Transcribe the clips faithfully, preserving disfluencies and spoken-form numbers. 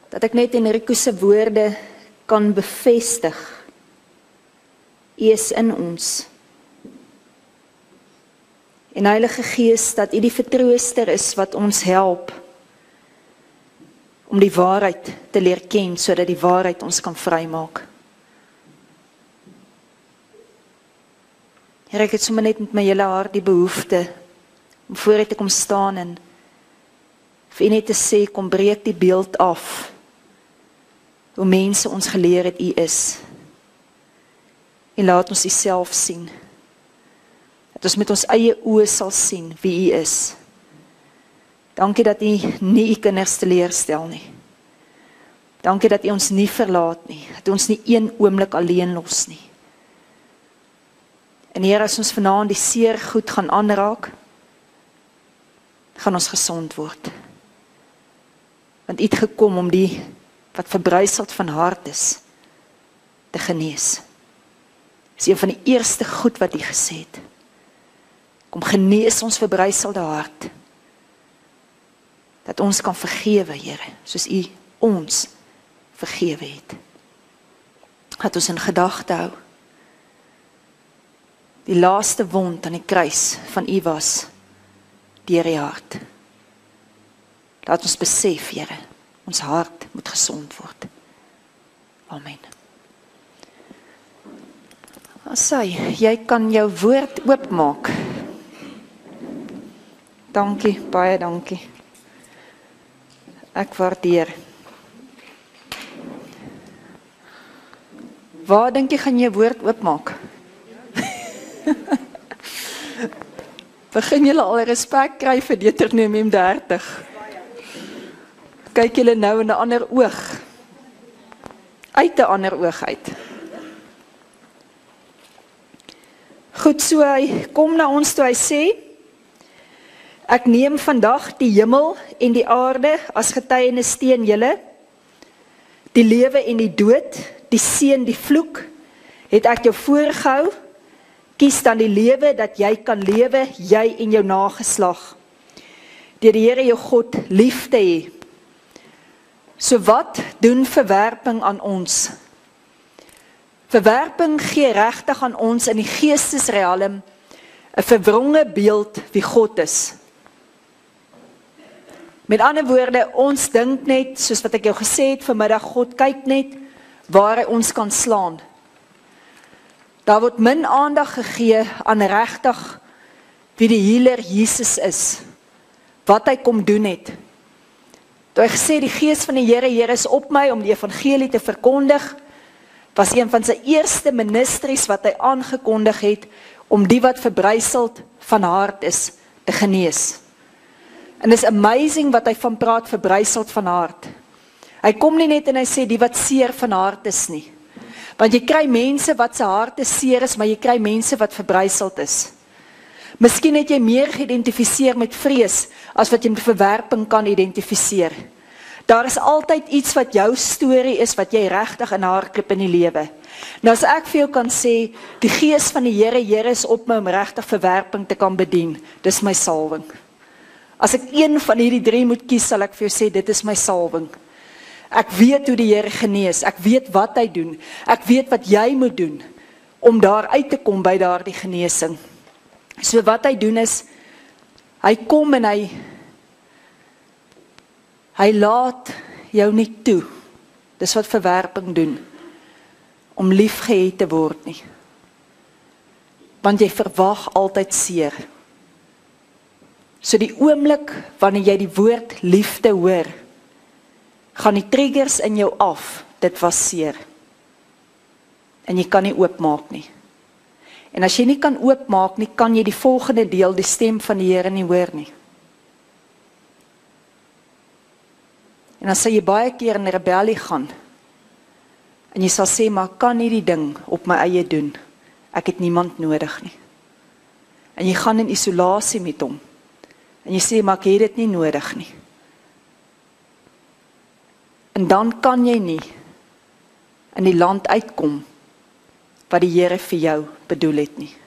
dat ek net Enrico se woorde kan bevestig. U is in ons. En Heilige Gees, dat U die vertrooster is wat ons help om die waarheid te leer ken, sodat die waarheid ons kan vrymaak. Here, ek het sommer net met my hele hart die behoefte om voor U te kom staan en vir U net te sê, kom breek die beeld af, hoe mense ons geleer het U is. En laat ons U self sien. Dat ons met ons eie oë sal sien wie U is. Dankie dat U nie U kinders teleurstel nie. Dankie dat U ons nie verlaat nie. Dat U ons nie een oomblik alleen los nie. En Here, as ons vanaand die seer goed gaan aanraak, gaan ons gesond word. Want U het gekom om die wat verbryseld van hart is, te genees. Dis een van die eerste goed wat U gesê het. Kom genees ons verbryselde hart. Dat ons kan vergewe, Here, soos U ons vergewe het. Dat ons in gedagte hou. Die laaste wond aan die kruis van U was deur die hart. Laat ons besef, Here, ons hart moet gesond word. Amen. Asai, jy kan jou woord oopmaak. Dankie, baie dankie. Ek waardeer. Waar dink jy gaan jy woord oopmaak? Begin julle al respek kry vir Deuteronomium dertig. Kyk julle nou in 'n ander oog. Uit 'n ander oog uit. Goed, so hy kom na ons toe hy sê, ek neem vandag die hemel en die aarde as getuienis teen julle, die lewe en die dood, die seën, die vloek, het ek jou voorgehou, kies dan die lewe dat jy kan lewe, jy en jou nageslag, deur die Here jou God lief te hê. So wat doen verwerping aan ons? Verwerping gee regtig aan ons in die geestesrealm 'n verwronge beeld wie God is. Met ander woorde, ons dink net, soos wat ek jou gesê het vanmiddag, God kyk net waar hy ons kan slaan. Daar word min aandag gegee aan regtig wie die healer Jesus is, wat hy kom doen het. Toe hy gesê, die gees van die Here, Here is op my om die evangelie te verkondig, was een van sy eerste ministries wat hy aangekondig het, om die wat verbryseld van hart is, te genees. En is amazing wat hy van praat, verbryseld van hart. Hy kom nie net en hy sê, die wat seer van hart is nie. Want jy kry mense wat sy harte seer is, maar jy kry mense wat verbryseld is. Miskien het jy meer geïdentifiseer met vrees, as wat jy met verwerping kan identifiseer. Daar is altyd iets wat jou storie is, wat jy regtig in haar klip in die lewe. Nou as ek vir jou kan sê, die gees van die Here, Here is op my om regtig verwerping te kan bedien, dis my salwing. As ek een van hierdie drie moet kies, sal ek vir jou sê, dit is my salwing. Ek weet hoe die Here genees, ek weet wat hy doen, ek weet wat jy moet doen, om daar uit te kom by daardie genesing. So wat hy doen is, hy kom en hy, hy laat jou nie toe, dis wat verwerping doen, om liefgehet te word nie. Want jy verwag altyd seer. So die oomblik, wanneer jy die woord liefde hoor, gaan die triggers in jou af, dit was seer. En jy kan nie oopmaak nie. En as jy nie kan oopmaak nie, kan jy die volgende deel, die stem van die Here nie hoor nie. En dan sal jy baie keer in rebellie gaan, en jy sal sê, maar ek kan nie die ding op my eie doen, ek het niemand nodig nie. En jy gaan in isolasie met hom, en jy sê, maar ek het dit nie nodig nie. En dan kan jy nie in die land uitkom, wat die Here vir jou bedoel het nie.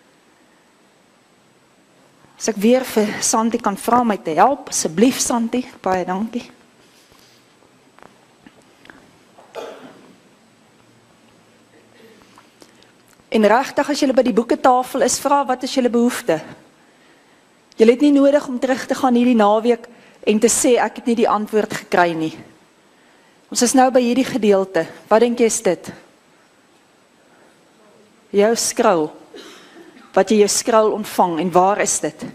As ek weer vir Santi kan vra my te help, asseblief Santi, baie dankie. En regtig as julle by die boeketafel is, vra wat is julle behoefte? Julle het nie nodig om terug te gaan hierdie naweek en te sê ek het nie die antwoord gekry nie. Ons is nou by hierdie gedeelte. Wat dink jy is dit? Jou skrul. Wat jy jou skrul ontvang en waar is dit?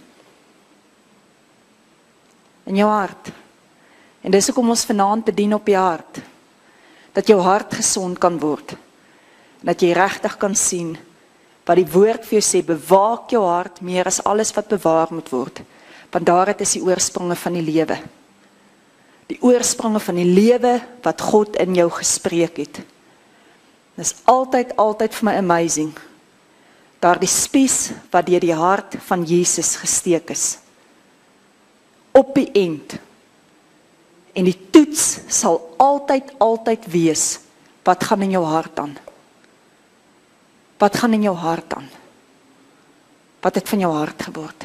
In jou hart. En dis hoekom ons vanaand bedien op die hart. Dat jou hart gesond kan word. En dat jy regtig kan sien wat die woord vir jou sê, bewaak jou hart meer as alles wat bewaar moet word. Want daaruit is die oorspronge van die lewe. Die oorspronge van die lewe wat God in jou gespreek het. Dis altyd, altyd vir my amazing. Daar die spies wat deur die hart van Jesus gesteek is. Op die end. En die toets sal altyd, altyd wees, wat gaan in jou hart aan? Wat gaan in jou hart aan? Wat het van jou hart geword?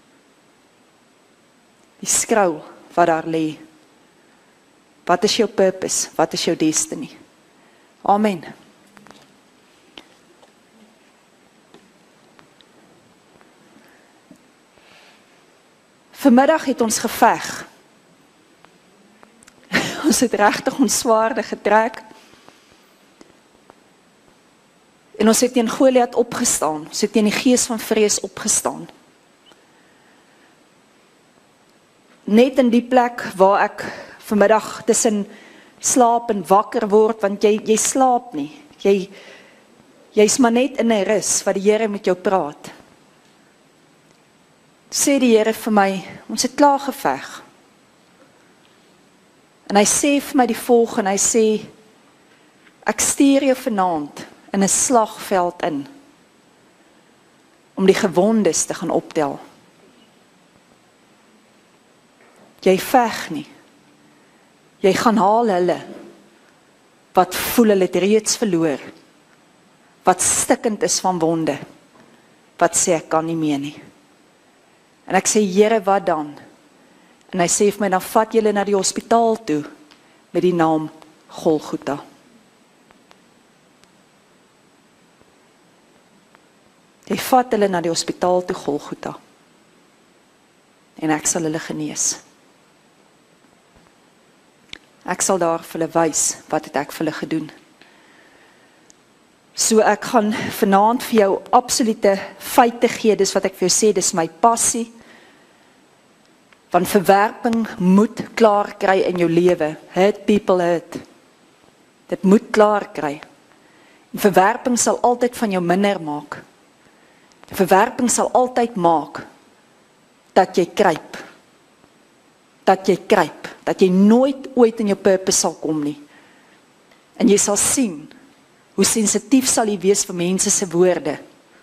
Die skrou wat daar lê. Wat is jou purpose? Wat is jou destiny? Amen. Vanmiddag het ons geveg. Ons het regtig ons swaarde getrek. En ons het teen Goliat opgestaan. Ons het teen die gees van vrees opgestaan. Net in die plek waar ek vanmiddag tussen slaap en wakker word, want jy, jy slaap nie. Jy, jy's maar net in 'n rus wat die Here met jou praat. Sê die Here vir my, ons het klaar geveg. En hy sê vir my die volgende, hy sê, ek stuur jou vanaand in 'n slagveld in, om die gewondes te gaan optel. Jy veg nie. Jy gaan haal hulle, wat voel hulle het reeds verloor, wat stikkend is van wonde, wat sê ek kan nie meer nie. En ek sê, Here, wat dan? En hy sê vir my, dan vat julle na die hospitaal toe, met die naam Golgotha. Jy vat hulle na die hospitaal toe Golgotha. En ek sal hulle genees. Ek sal daar vir hulle wys, wat het ek vir hulle gedoen. So ek gaan vanaand vir jou absolute feite gee, dis wat ek vir jou sê, dis my passie. Want verwerping moet klaar kry in jou lewe. Hurt people hurt. Dit moet klaar kry. En verwerping sal altyd van jou minder maak. Verwerping sal altyd maak dat jy kruip. Dat jy kruip. Dat jy nooit ooit in jou purpose sal kom nie. En jy sal sien hoe sensitief sal jy wees vir mense se woorde.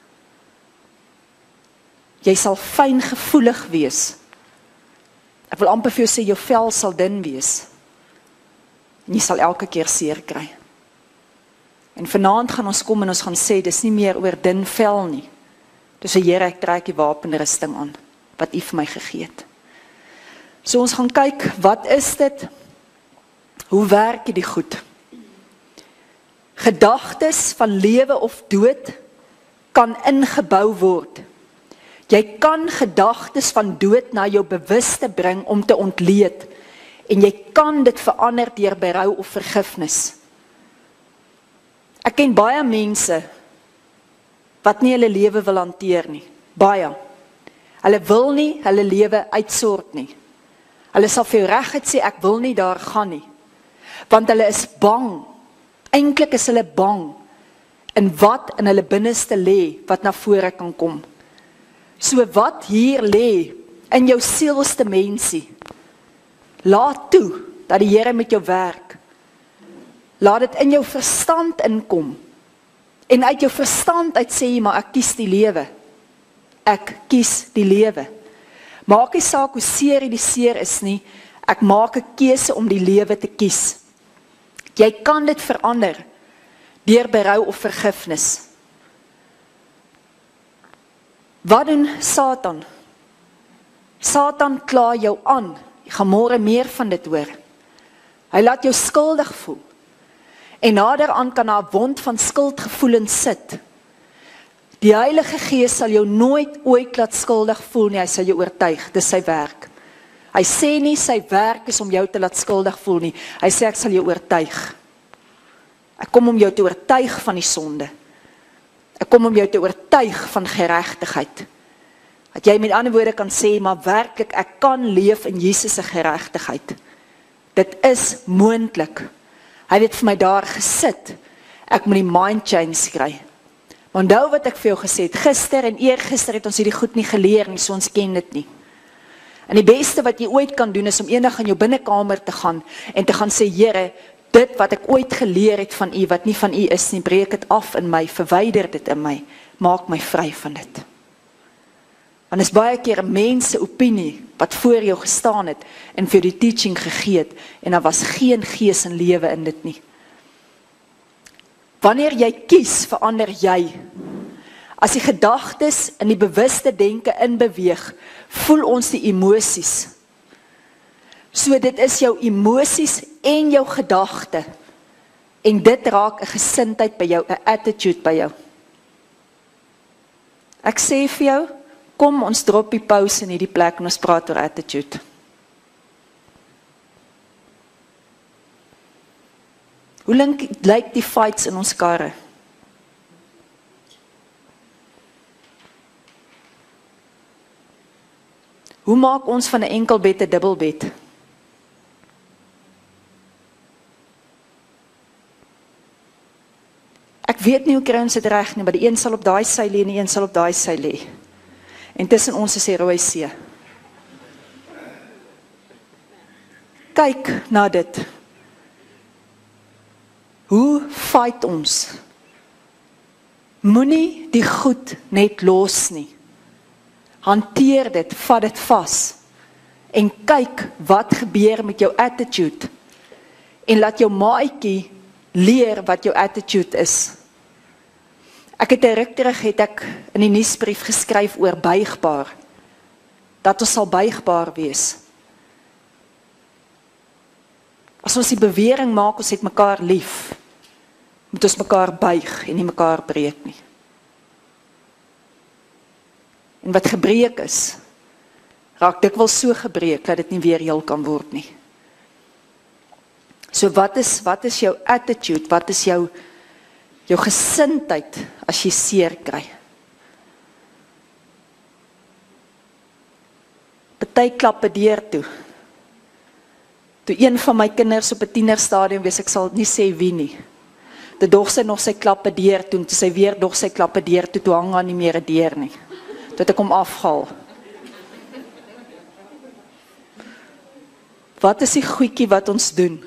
Jy sal fyn gevoelig wees. Ek wil amper vir jou sê, jou vel sal dun wees. En jy sal elke keer seer kry. En vanaand gaan ons kom en ons gaan sê, dis nie meer oor dun vel nie. Dis vir Here, ek trek die wapenrusting aan, wat U vir my gegee het. So ons gaan kyk, wat is dit? Hoe werk die goed? Gedagtes van lewe of dood kan ingebou word. Jy kan gedagtes van dood na jou bewuste bring om te ontleed. En jy kan dit verander deur berou of vergifnis. Ek ken baie mense wat nie hulle lewe wil hanteer nie. Baie. Hulle wil nie hulle lewe uitsort nie. Hulle sal vir jou reguit sê, ek wil nie daar gaan nie. Want hulle is bang. Eintlik is hulle bang in wat in hulle binneste lê wat na vore kan kom. So wat hier lê in jou sielste mensie, laat toe dat die Here met jou werk. Laat dit in jou verstand inkom. En uit jou verstand uit sê jy, maar ek kies die lewe. Ek kies die lewe. Maak nie saak hoe seer die seer is nie, ek maak 'n keuse om die lewe te kies. Jy kan dit verander deur berou of vergifnis. Wat doen Satan? Satan kla jou aan. Jy gaan môre meer van dit hoor. Hy laat jou skuldig voel. En naderhand kan daar 'n wond van skuldgevoelens sit. Die Heilige Gees sal jou nooit ooit laat skuldig voel nie, hy sal jou oortuig, dis sy werk. Hy sê nie sy werk is om jou te laat skuldig voel nie, hy sê ek sal jou oortuig. Ek kom om jou te oortuig van die sonde. Ek kom om jou te oortuig van geregtigheid. Dat jy met ander woorde kan sê, maar werklik, ek kan leef in Jesus se geregtigheid. Dit is moontlik. Hy het vir my daar gesit. Ek moet die mind change kry. Maar onthou wat ek vir jou gesê het, gister en eergister het ons hierdie goed nie geleer nie, so ons ken dit nie. En die beste wat jy ooit kan doen, is om eendag in jou binnekamer te gaan, en te gaan sê, Here, dit wat ek ooit geleer het van U, wat nie van U is nie, breek dit af in my, verwyder dit in my, maak my vry van dit. Want is baie keer 'n mens se opinie, wat voor jou gestaan het, en vir die teaching gegee het, en daar was geen gees en lewe in dit nie. Wanneer jy kies, verander jy. As die gedagtes in die bewuste denke inbeweeg, voel ons die emosies. So dit is jou emosies en jou gedagte. En dit raak 'n gesindheid by jou, 'n attitude by jou. Ek sê vir jou, kom ons drop die pause in hierdie plek en ons praat oor attitude. Hoe lang lyk die fights in ons karre? Hoe maak ons van 'n enkel bed 'n dubbelbed? Ek weet nie hoe kry ons dit reg nie, maar die een sal op daai sy lê en die een sal op daai sy lê. En tussen ons is die Rooi See. Kyk na dit. Hoe fight ons? Moenie die goed net los nie. Hanteer dit, vat dit vas. En kyk wat gebeur met jou attitude. En laat jou maatjie leer wat jou attitude is. Ek het 'n ruk terug het ek in die nuusbrief geskryf oor buigbaar. Dat ons sal buigbaar wees. As ons die bewering maak, ons het mekaar lief, moet ons mekaar buig en nie mekaar breek nie. En wat gebreek is, raak dikwels so gebreek, dat dit nie weer heel kan word nie. So wat is, wat is jou attitude, wat is jou, jou gesindheid, as jy seer kry? Party klap 'n deur toe. Toe een van my kinders op 'n tienerstadium wees, ek sal nie sê wie nie. Toe dog sy nog sy klap 'n deur toe, toe sy weer dog sy klap 'n deur toe, toe hang haar nie meer 'n deur nie. Toe het ek hom afgehaal. Wat is die goedjie wat ons doen?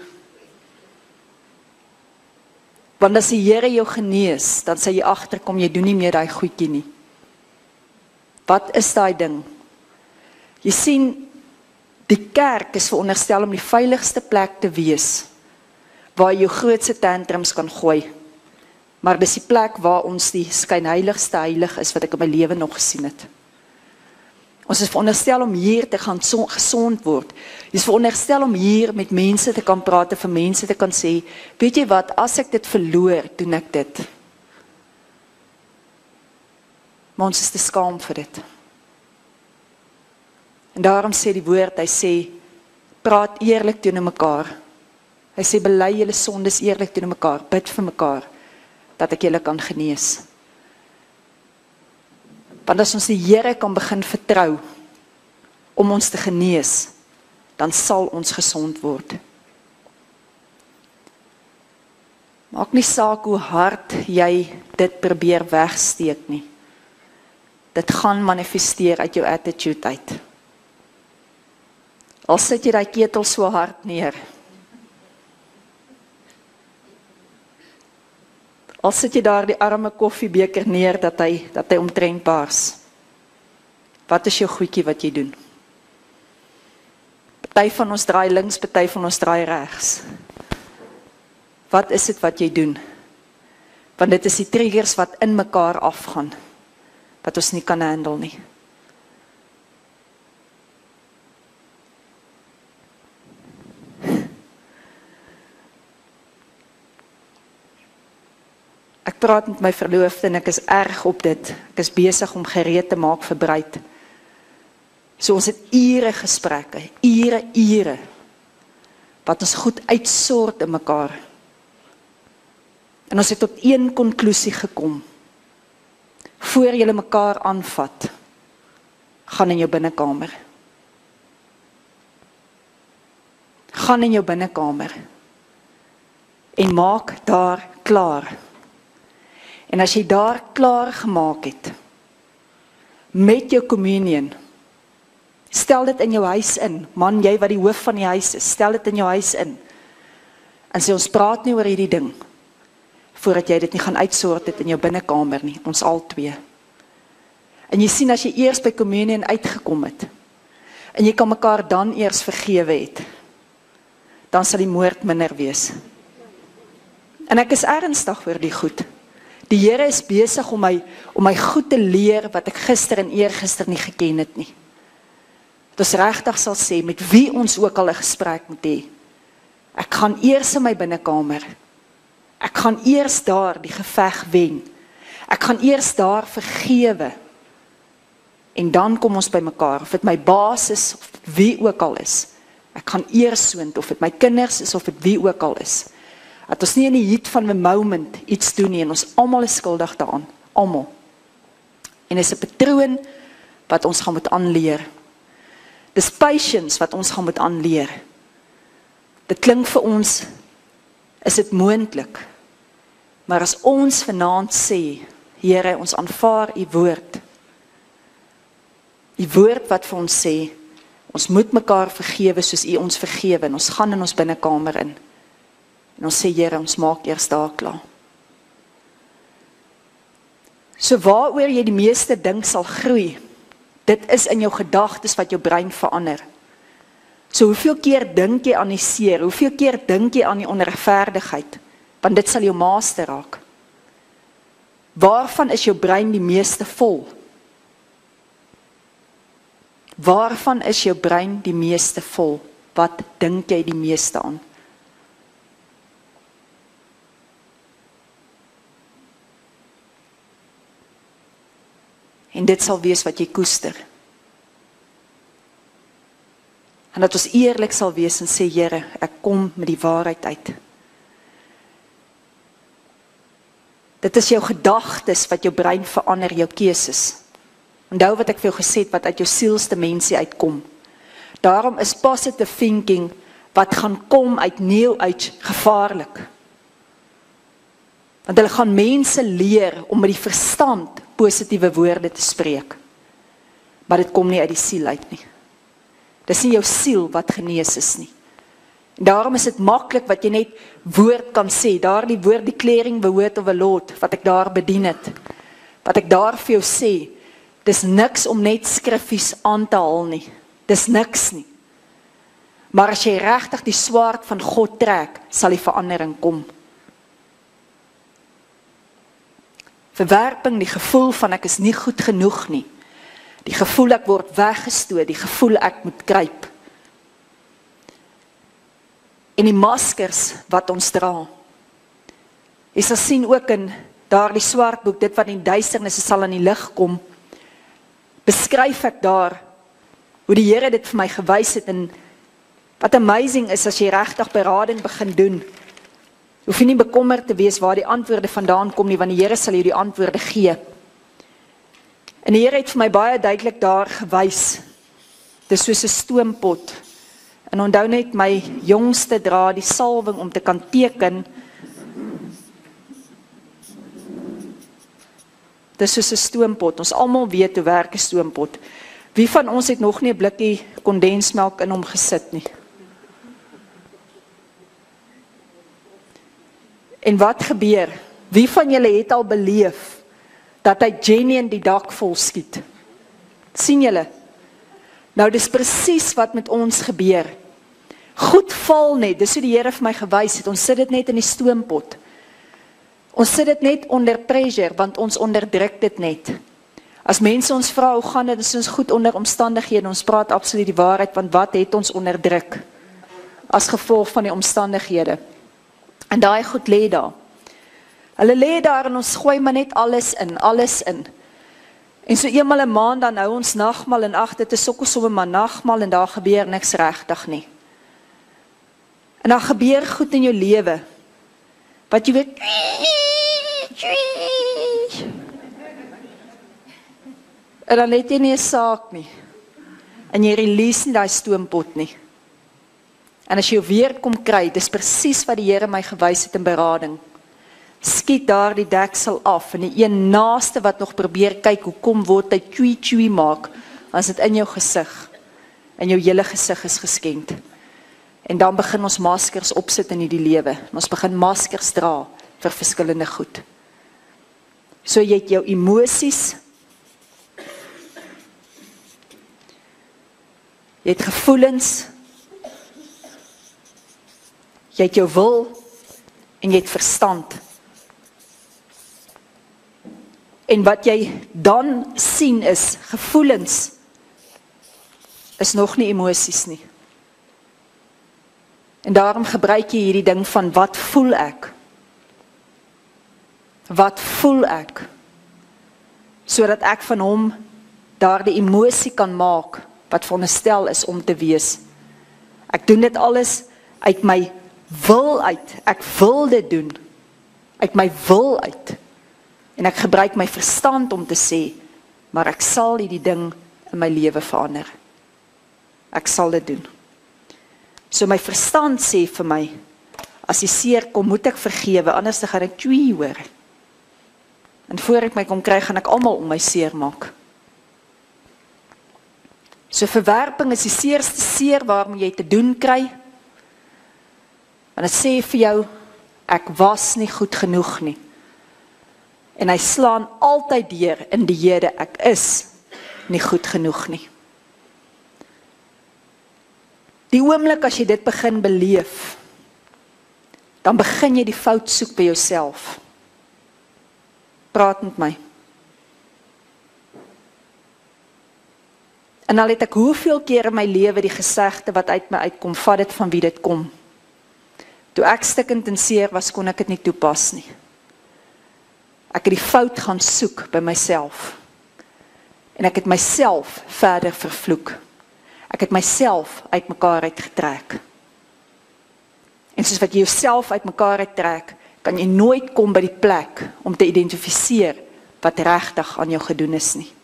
Want as die Here jou genees, dan sê jy agterkom, jy doen nie meer daai goedjie nie. Wat is daai ding? Jy sien, die kerk is veronderstel om die veiligste plek te wees, waar jy jou grootste tantrums kan gooi. Maar dis die plek waar ons die skynheiligste heilig is, wat ek in my lewe nog gesien het. Ons is veronderstel om hier te gaan gesond word. Jy is veronderstel om hier met mense te kan praat, en vir mense te kan sê, weet jy wat, as ek dit verloor, doen ek dit. Maar ons is te skaam vir dit. En daarom sê die woord, hy sê, praat eerlik teenoor mekaar. Hy sê, bely julle sondes eerlik teenoor mekaar, bid vir mekaar, dat ek julle kan genees. Want as ons die Here kan begin vertrou, om ons te genees, dan sal ons gesond word. Maak nie saak hoe hard jy dit probeer wegsteek nie. Dit gaan manifesteer uit jou attitude uit. Al sit jy daai ketel so hard neer. Al sit jy daar die arme koffiebeker neer, dat hy, dat hy omtrent bars. Wat is jou goedjie wat jy doen? Party van ons draai links, party van ons draai regs. Wat is dit wat jy doen? Want dit is die triggers wat in mekaar afgaan, wat ons nie kan handle nie. Ek praat met my verloofde en ek is erg op dit. Ek is besig om gereed te maak vir bruid. So ons het ure gesprekke, ure, ure, wat ons goed uitsort in mekaar. En ons het tot een konklusie gekom. Voor julle mekaar aanvat, gaan in jou binnekamer. Gaan in jou binnekamer. En maak daar klaar. En as jy daar klaar gemaak het, met jou communion, stel dit in jou huis in. Man, jy wat die hoof van die huis is, stel dit in jou huis in. En sê, ons praat nie oor hierdie ding, voordat jy dit nie gaan uitsort het in jou binnekamer nie, ons al twee. En jy sien, as jy eers by communion uitgekom het, en jy kan mekaar dan eers vergewe het, dan sal die moord minder wees. En ek is ernstig oor die goed. Die Here is besig om my, om my goed te leer, wat ek gister en eergister nie geken het nie. Dat ons regtig sal sê, met wie ons ook al 'n gesprek moet hê. Ek gaan eers in my binnekamer. Ek gaan eers daar die geveg wen. Ek gaan eers daar vergewe. En dan kom ons by mekaar, of dit my baas is, of dit wie ook al is. Ek gaan eers soont, of dit my kinders is, of dit wie ook al is. Dat ons nie in die heat van 'n moment iets doen nie, en ons almal is skuldig daaraan, almal. En is 'n patroon wat ons gaan moet aanleer. Dis patience wat ons gaan moet aanleer. Dit klink vir ons, is dit moontlik. Maar as ons vanaand sê, Here, ons aanvaar u woord. Die woord wat vir ons sê, ons moet mekaar vergewe soos u ons vergewe, en ons gaan in ons binnekamer in. En ons sê, Here, ons maak eers daar klaar. So waaroor jy die meeste dink sal groei, dit is in jou gedagtes wat jou brein verander. So hoeveel keer dink jy aan die seer, hoeveel keer dink jy aan die onregverdigheid, want dit sal jou meester raak. Waarvan is jou brein die meeste vol? Waarvan is jou brein die meeste vol? Wat dink jy die meeste aan? En dit sal wees wat jy koester. En dat ons eerlik sal wees en sê, Here, ek kom met die waarheid uit. Dit is jou gedagtes wat jou brein verander, jou keuses. Onthou wat ek vir jou gesê het, wat uit jou sielsdimensie uitkom. Daarom is positive thinking, wat gaan kom uit New Age, gevaarlik. Want hulle gaan mense leer om met die verstand positiewe woorde te spreek. Maar dit kom nie uit die siel uit nie. Dis nie jou siel wat genees is nie. En daarom is dit maklik wat jy net woord kan sê, daar die woord declaring the word of the Lord, wat ek daar bedien het, wat ek daar vir jou sê, dis niks om net skriffies aan te haal nie, dis niks nie. Maar as jy regtig die swaard van God trek, sal die verandering kom. Verwerping, die gevoel van ek is nie goed genoeg nie, die gevoel ek word weggestoot, die gevoel ek moet kruip. En die maskers wat ons dra. Jy sal sien ook in daar die swart boek, dit wat in duisternis sal aan die lig kom, beskryf ek daar, hoe die Here dit vir my gewys het, en wat amazing is, as jy regtig berading begin doen, hoef jy nie bekommerd te wees waar die antwoorde vandaan kom nie, want die Here sal jou die antwoorde gee. En die Here het vir my baie duidelik daar gewys, dit is soos 'n stoompot, en onthou net, my jongste dra die salwing om te kan teken, dit is soos 'n stoompot, ons almal weet hoe werk 'n stoompot. Wie van ons het nog nie 'n blikkie kondensmelk in hom gesit nie? En wat gebeur? Wie van julle het al beleef, dat hy genuine die dak vol skiet? Sien julle? Nou, dis presies wat met ons gebeur. Goed val net, dis hoe die Here vir my gewys het, ons sit dit net in die stoompot. Ons sit dit net onder pressure, want ons onderdruk dit net. As mense ons vra, hoe gaan dit, is ons goed onder omstandighede, ons praat absoluut die waarheid, want wat het ons onderdruk, as gevolg van die omstandighede. En daai goed lê daar. Hulle lê daar en ons gooi maar net alles in, alles in. En so eenmal 'n maand dan hou ons nagmaal en ag, dit is sokkel sommer maar nagmaal en daar gebeur niks regtig nie. En dan gebeur goed in jou lewe. Wat jy weet, en dan het jy nie 'n saak nie. En jy release nie daai stoompot nie. En as jy weer kom kry, dis presies wat die Here my gewys het in berading. Skiet daar die deksel af en die een naaste wat nog probeer kyk hoe kom word hy tjui tjui maak, as dit in jou gesig, en jou hele gesig is geskend. En dan begin ons maskers opsit in die lewe. Ons begin maskers dra vir verskillende goed. So jy het jou emosies, jy het gevoelens, jy het jou wil en jy het verstand. En wat jy dan sien is, gevoelens is nog nie emosies nie. En daarom gebruik jy hierdie ding van wat voel ek? Wat voel ek? Sodat ek van hom daardie emosie kan maak wat veronderstel is om te wees. Ek doen dit alles uit my wil uit. Ek wil dit doen. Uit my wil uit. En ek gebruik my verstand om te sê, maar ek sal hierdie ding in my lewe verander. Ek sal dit doen. So my verstand sê vir my, as die seer kom, moet ek vergewe, anders dan gaan ek tjui hoor. En voor ek my kom kry, gaan ek almal om my seer maak. So verwerping is die seerste seer waarom jy te doen kry. Want dit sê vir jou, ek was nie goed genoeg nie. En hy slaan altyd deur in die Here, ek is nie goed genoeg nie. Die oomblik as jy dit begin beleef, dan begin jy die fout soek by jouself. Praat met my. En al het ek hoeveel keer in my lewe die gesegde wat uit my uitkom, vat dit van wie dit kom. Toe ek stikkend en seer was, kon ek dit nie toepas nie. Ek het die fout gaan soek by myself. En ek het myself verder vervloek. Ek het myself uit mekaar uitgetrek. En soos wat jy jouself uit mekaar uittrek, kan jy nooit kom by die plek om te identifiseer wat regtig aan jou gedoen is nie.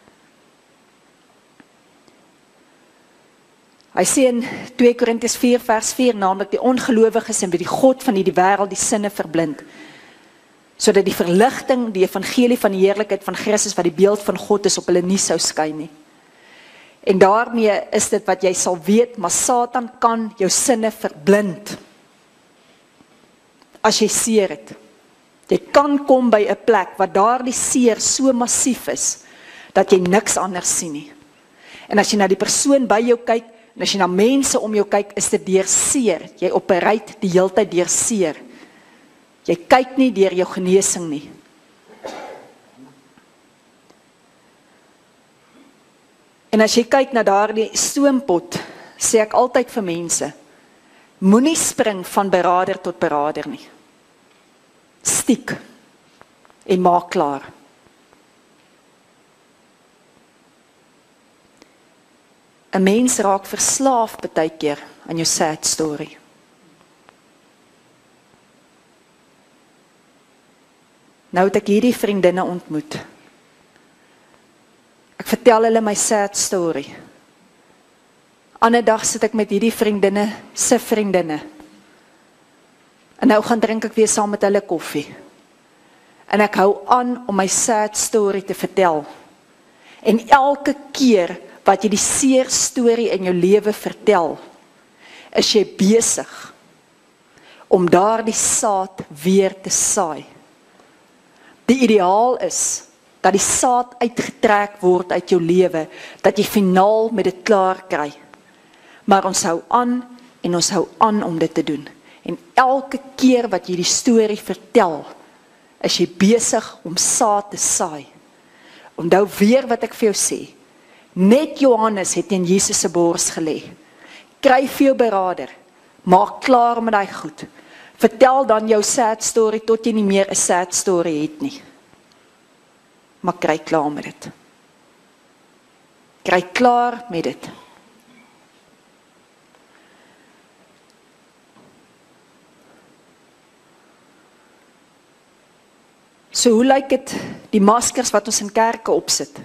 Hy sê in twee Korintiërs vier vers vier, naamlik die ongelowiges en wie die God van hierdie wêreld die sinne verblind, sodat die verligting, die evangelie van die heerlikheid van Christus wat die beeld van God is, op hulle nie sou skyn nie. En daarmee is dit wat jy sal weet, maar Satan kan jou sinne verblind. As jy seer het. Jy kan kom by 'n plek waar daardie seer so massief is, dat jy niks anders sien nie. En as jy na die persoon by jou kyk, en as jy na mense om jou kyk, is dit deur seer. Jy operate die heeltyd deur seer. Jy kyk nie deur jou genesing nie. En as jy kyk na daardie stoompot, sê ek altyd vir mense, moenie spring van berader tot berader nie. Stiek en maak klaar. Een mens raak verslaaf baie keer aan jou sad story. Nou het ek hierdie vriendinne ontmoet. Ek vertel hulle my sad story. Ander dag sit ek met hierdie vriendinne, se vriendinne. En nou gaan drink ek weer saam met hulle koffie. En ek hou aan om my sad story te vertel. En elke keer wat jy die seer storie in jou lewe vertel, is jy besig om daardie saad weer te saai. Die ideaal is dat die saad uitgetrek word uit jou lewe, dat jy finaal met dit klaar kry. Maar ons hou aan en ons hou aan om dit te doen. En elke keer wat jy die storie vertel, is jy besig om saad te saai. Onthou weer wat ek vir jou sê. Net Johannes het in Jesus se bors gelê. Kry vir jou berader. Maak klaar met daai goed. Vertel dan jou sad story tot jy nie meer 'n sad story het nie. Maar kry klaar met dit. Kry klaar met dit. So hoe lyk dit die maskers wat ons in kerke opsit?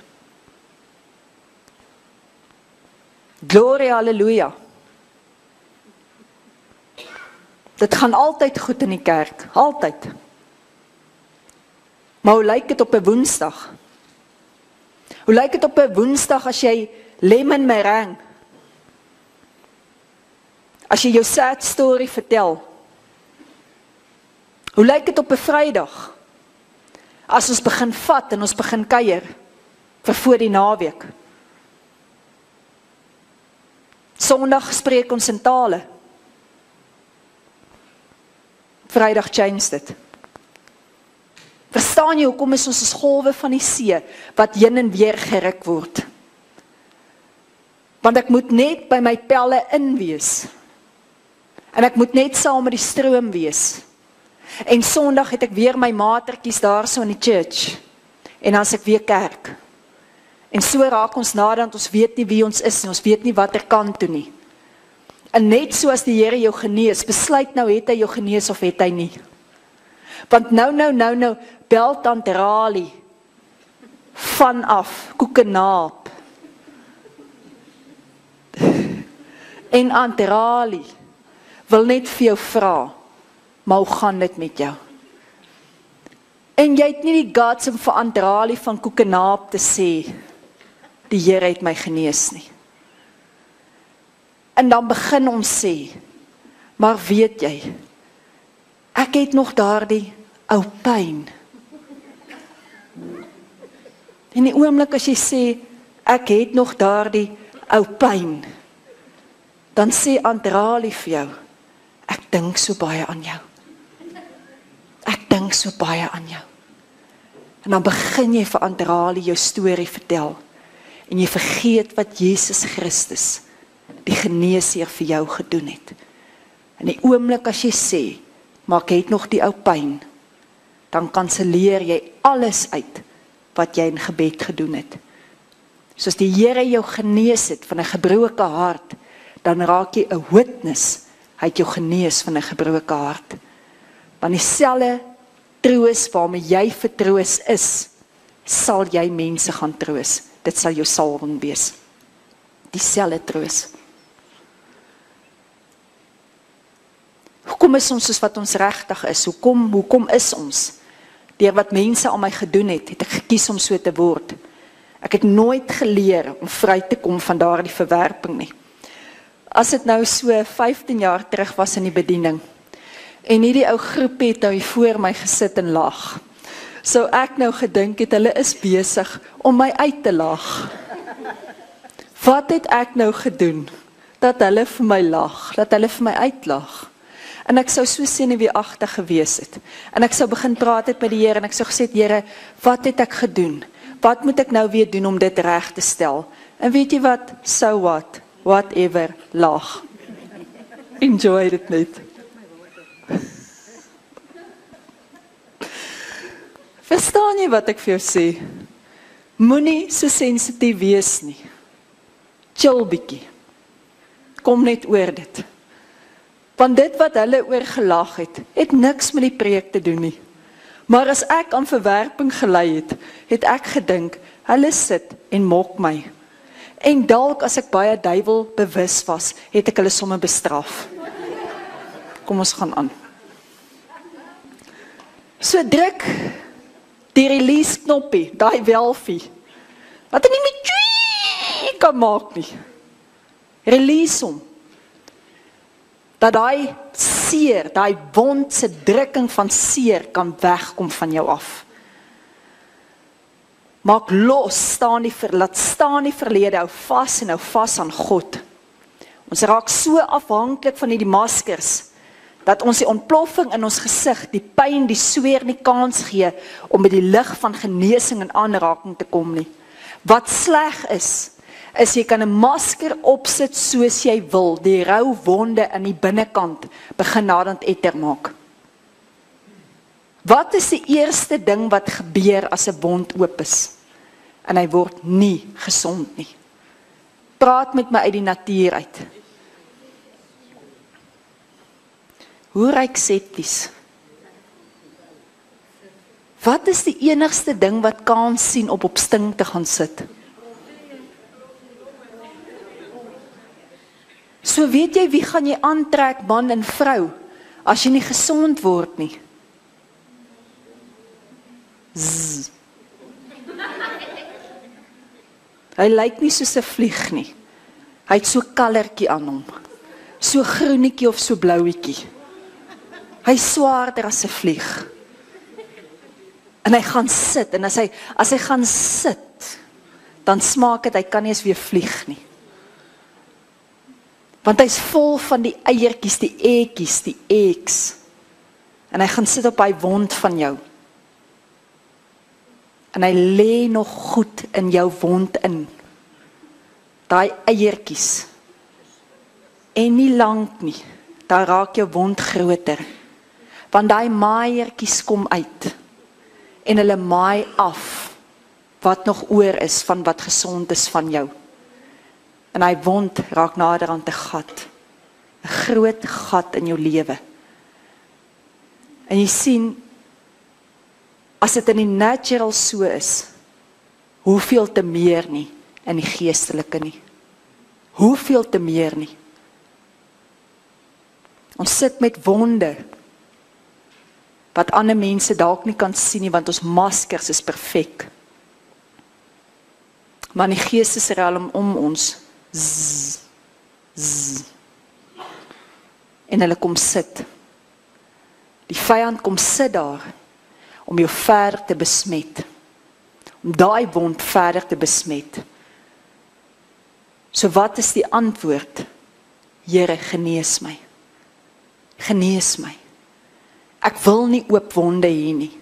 Gloria, halleluja. Dit gaan altyd goed in die kerk, altyd. Maar hoe lyk dit op 'n Woensdag? Hoe lyk dit op 'n Woensdag as jy lemon meringue? As jy jou sad story vertel? Hoe lyk dit op 'n Vrydag? As ons begin vat en ons begin kuier vir voor die naweek. Sondag spreek ons in tale. Vrydag change dit. Verstaan jy hoekom is ons as golwe van die see wat heen en weer geruk word? Want ek moet net by my pelle in wees. En ek moet net saam met die stroom wees. En Sondag het ek weer my matertjies daar so in die church. En dan is ek weer kerk. En so raak ons nadat ons weet nie wie ons is en ons weet nie wat er kan toe nie. En net soos die Here jou genees, besluit nou het hy jou genees of het hy nie. Want nou, nou, nou, nou, bel Tante Rali vanaf Koekenaap. En Tante Rali wil net vir jou vra, maar hoe gaan dit met jou? En jy het nie die guts om vir Tante Rali van Koekenaap te sê, die Here het my genees nie. En dan begin ons sê, maar weet jy, ek het nog daardie ou pyn. En die oomblik as jy sê, ek het nog daardie ou pyn, dan sê Tante Rali vir jou, ek dink so baie aan jou. Ek dink so baie aan jou. En dan begin jy vir Tante Rali jou storie vertel, en jy vergeet wat Jesus Christus, die geneesheer vir jou gedoen het. En die oomblik as jy sê, maar ek het nog die ou pyn, dan kanselleer jy alles uit wat jy in gebed gedoen het. Soos die Here jou genees het van 'n gebroke hart, dan raak jy 'n witness, hy het jou genees van 'n gebroke hart. Want dieselfde troos waarmee jy vertroos is, sal jy mense gaan troos. Dit sal jou salwing wees. Dieselfde troos. Hoekom is ons soos wat ons regtig is? Hoekom, hoekom is ons? Deur wat mense aan my gedoen het, het ek gekies om so te word. Ek het nooit geleer om vry te kom van daardie verwerping nie. As dit nou so vyftien jaar terug was in die bediening, en hierdie ou groep het nou voor my gesit en lag, so ek nou gedink het, hulle is besig om my uit te lag. Wat het ek nou gedoen? Dat hulle vir my lag, dat hulle vir my uitlag. En ek sou so senuweeagtig gewees het. En ek sou begin praat het met die Here, en ek sou gesê, Here, wat het ek gedoen? Wat moet ek nou weer doen om dit reg te stel? En weet jy wat? So what? Whatever, lag. Enjoy dit net. Verstaan jy wat ek vir jou sê? Moenie so sensitief wees nie. Chill bietjie. Kom net oor dit. Want dit wat hulle oor gelag het, het niks met die preek te doen nie. Maar as ek aan verwerping gelei het, het ek gedink, hulle sit en mok my. En dalk as ek baie duiwel bewus was, het ek hulle sommer bestraf. Kom ons gaan aan. So druk die release knoppie, daai welfie. Wat hy nie met tjie kan maak nie. Release hom. Dat daai seer, daai wond se drukking van seer kan wegkom van jou af. Maak los, staan die, laat staan die verlede, hou vas en hou vas aan God. Ons raak so afhanklik van hierdie maskers, dat ons die ontploffing in ons gesig, die pyn, die sweer nie kans gee, om met die lig van genesing en aanraking te kom nie. Wat sleg is, is jy kan 'n masker opsit soos jy wil, die rou wonde in die binnekant begin naderhand etter maak. Wat is die eerste ding wat gebeur as 'n wond oop is? En hy word nie gesond nie. Praat met my uit die natuur uit. Hoe ryk septies? Wat is die enigste ding wat kans sien op op sting te gaan sit? So weet jy wie gaan jy aantrek, man en vrou, as jy nie gesond word nie? Zzz. Hy lyk nie soos 'n vlieg nie. Hy het so kallertjie aan hom. So groenetjie of so blouetjie. Hy swaarder as 'n vlieg. En hy gaan sit, en as hy, as hy gaan sit, dan smaak het, hy kan nie eens weer vlieg nie. Want hy's vol van die eiertjies, die eetjies, die eggs. En hy gaan sit op hy wond van jou. En hy lê nog goed in jou wond in. Daai eiertjies. En nie lank nie, daar raak jou wond groter. Want daai maaiertjies kom uit. En hulle maai af wat nog oor is van wat gesond is van jou. En hy wond raak nader aan 'n gat. 'n Groot gat in jou lewe. En jy sien, as dit in die natural so is, hoeveel te meer nie in die geestelike nie. Hoeveel te meer nie. Ons sit met wonde, wat ander mense dalk nie kan sien nie, want ons maskers is perfek. Maar in die geestesrealm om ons, zzz, zzz. En hulle kom sit. Die vyand kom sit daar, om jou verder te besmet. Om daai wond verder te besmet. So wat is die antwoord? Here, genees my. Genees my. Ek wil nie oop wonde hê nie.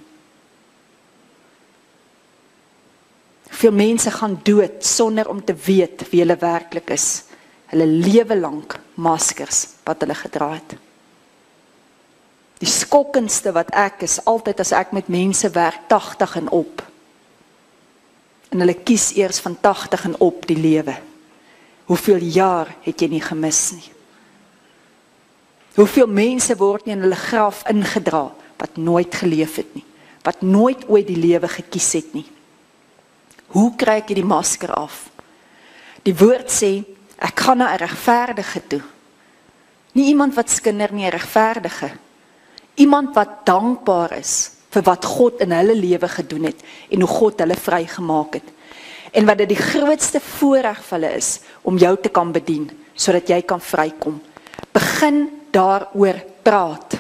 Veel mense gaan dood sonder om te weet wie hulle werklik is. Hulle lewe lank maskers wat hulle gedra het. Die skokkendste wat ek is, altyd as ek met mense werk, tagtig en op. En hulle kies eers van tagtig en op die lewe. Hoeveel jaar het jy nie gemis nie? Hoeveel mense word nie in hulle graf ingedra, wat nooit geleef het nie, wat nooit ooit die lewe gekies het nie. Hoe kry ek die masker af? Die woord sê, ek gaan na 'n regverdige toe. Nie iemand wat skinder nie, 'n regverdige. Iemand wat dankbaar is vir wat God in hulle lewe gedoen het en hoe God hulle vrygemaak het. En wat dit die grootste voorreg vir hulle is om jou te kan bedien, sodat jy kan vrykom. Begin daaroor praat.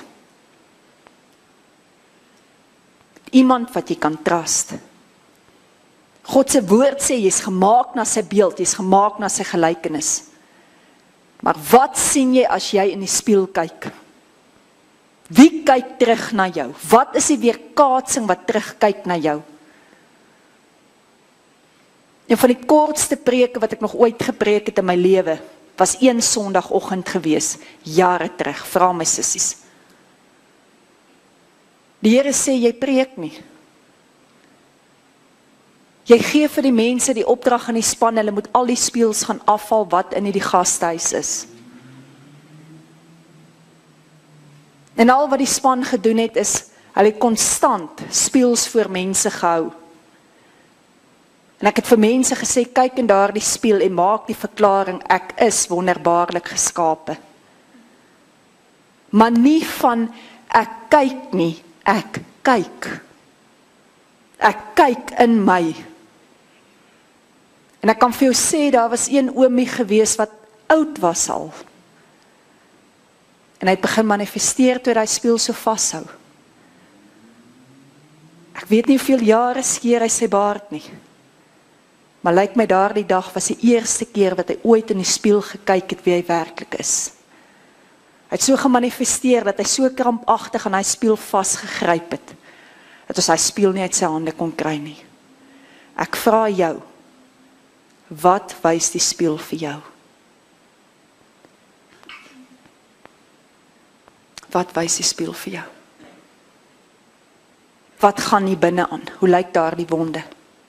Iemand wat jy kan trust. God se woord sê, jy is gemaak na sy beeld, jy is gemaak na sy gelykenis. Maar wat sien jy as jy in die spieël kyk? Wie kyk terug na jou? Wat is die weerkaatsing wat terugkyk na jou? Een van die kortste preke wat ek nog ooit gepreek het in my lewe, was een sondagoggend gewees, jare terug, vra my sissies. Die Here sê, jy preek nie. Jy gee vir die mense die opdrag in die span, hulle moet al die spieëls gaan afval wat in die gastehuis is. En al wat die span gedoen het is, hulle het konstant spieëls voor mense gehou. En ek het vir mense gesê, kyk in daardie spieël en maak die verklaring, ek is wonderbaarlik geskape. Maar nie van, ek kyk nie, ek kyk. Ek kyk in my. En ek kan vir jou sê, daar was een oomie gewees wat oud was al. En hy het begin manifesteer toe hy spieël so vashou. Ek weet nie hoeveel jare skeer hy sy baard nie. Maar lyk my daardie dag was die eerste keer wat hy ooit in die spieël gekyk het wie hy werklik is. Hy het so gemanifesteer dat hy so krampagtig aan hy spieël vasgegryp het, dat ons hy spieël nie uit sy hande kon kry nie. Ek vra jou, wat wys die spieël vir jou? Wat wys die spieël vir jou? Wat gaan nie binne aan? Hoe lyk daar die wonde?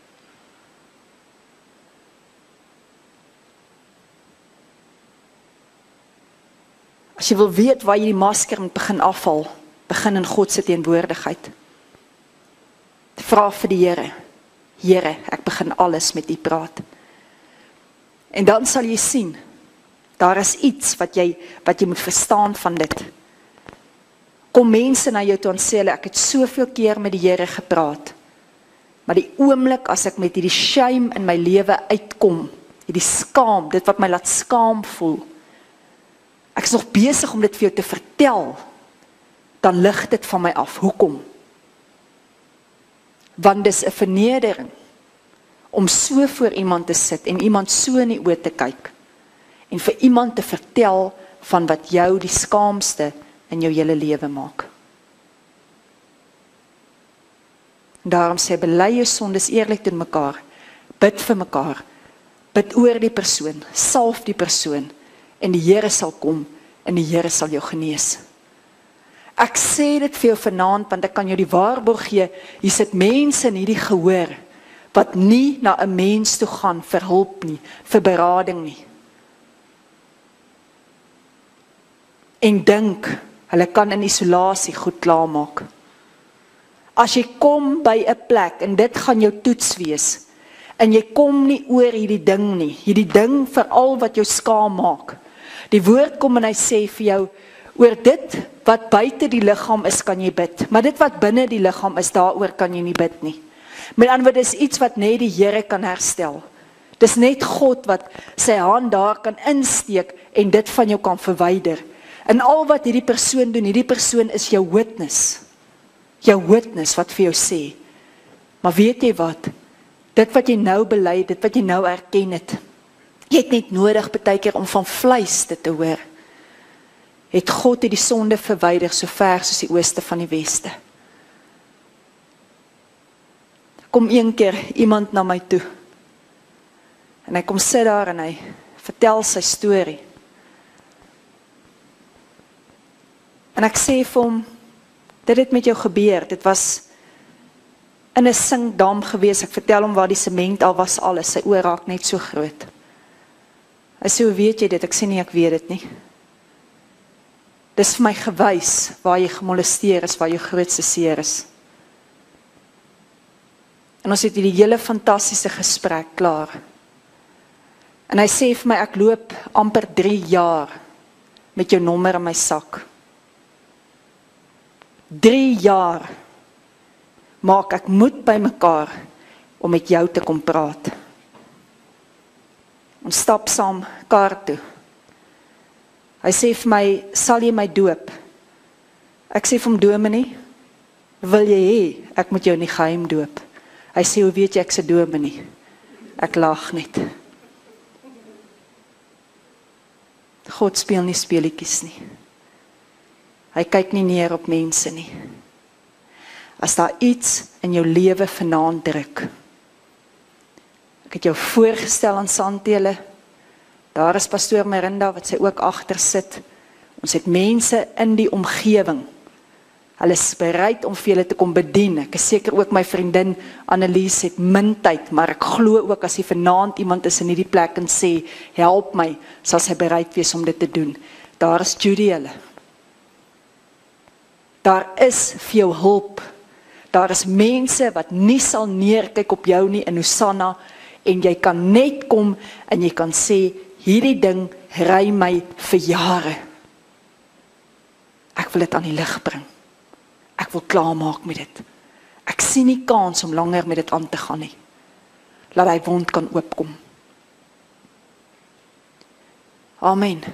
As jy wil weet waar jy die masker moet begin afval, begin in God se teenwoordigheid. Vra vir die Here, Here, ek begin alles met U praat. En dan sal jy sien, daar is iets wat jy, wat jy moet verstaan van dit. Kom mense na jou toe en sê hulle, ek het soveel keer met die Here gepraat, maar die oomblik as ek met hierdie shame in my lewe uitkom, hierdie skaam, dit wat my laat skaam voel, ek is nog besig om dit vir jou te vertel, dan lig dit van my af. Hoekom? Want dis 'n vernedering om so voor iemand te sit en iemand so in die oë te kyk en vir iemand te vertel van wat jou die skaamste in jou hele lewe maak. Daarom sê, bely jou sondes eerlik teen mekaar, bid vir mekaar, bid oor die persoon, salf die persoon, en die Here sal kom, en die Here sal jou genees. Ek sê dit vir jou vanaand, want ek kan jou die waarborg gee, hier sit mense in hierdie gehoor, wat nie na 'n mens toe gaan vir hulp nie, vir berading nie. En dink, hulle kan in isolasie goed klaarmaak. As jy kom by 'n plek, en dit gaan jou toets wees, en jy kom nie oor hierdie ding nie, hierdie ding vir al wat jou skaam maak. Die woord kom en hy sê vir jou, oor dit wat buite die liggaam is, kan jy bid. Maar dit wat binne die liggaam is, daaroor kan jy nie bid nie. Met ander woorde, is iets wat net die Here kan herstel. Dis net God wat sy hand daar kan insteek en dit van jou kan verwyder. En al wat hierdie persoon doen, hierdie persoon is jou witness. Jou witness wat vir jou sê. Maar weet jy wat? Dit wat jy nou bely, dit wat jy nou erken het, jy het net nodig baie keer om van vleis dit te hoor. Het God het die sonde verwyder so ver soos die ooste van die weste. Kom een keer iemand na my toe. En hy kom sit daar en hy vertel sy storie. En ek sê vir hom, dit het met jou gebeur, dit was in 'n sinkdam gewees, ek vertel hom waar die sement al was alles, sy oë raak net so groot. Hy sê, hoe weet jy dit? Ek sê nie, ek weet dit nie. Dis vir my gewys waar jy gemolesteer is, waar jou grootste seer is. En ons het hierdie hele fantastiese gesprek klaar. En hy sê vir my, ek loop amper drie jaar met jou nommer in my sak. Drie jaar maak ek moed by mekaar om met jou te kom praat. Ons stap saam kar toe. Hy sê vir my, sal jy my doop? Ek sê vir hom, dominee, wil jy hê, ek moet jou in die geheim doop? Hy sê, hoe weet jy ek se dominee? Ek lag net. God speel nie speletjies nie. Hy kyk nie neer op mense nie. As daar iets in jou lewe vanaand druk. Ek het jou voorgestel aan Sandtele. Daar is pastoor Merinda wat sy ook agter sit. Ons het mense in die omgewing. Hulle is bereid om vir julle te kom bedien. Ek is seker ook my vriendin Annelies het min tyd, maar ek glo ook as jy vanaand iemand is in hierdie plek en sê, help my, sal sy bereid wees om dit te doen. Daar is Judy hulle. Daar is vir jou hulp. Daar is mense wat nie sal neerkyk op jou nie in Hosanna, en jy kan net kom en jy kan sê, hierdie ding ry my vir jare. Ek wil dit aan die lig bring. Ek wil klaarmaak met dit. Ek sien nie kans om langer met dit aan te gaan nie. Laat hy wond kan oopkom. Amen.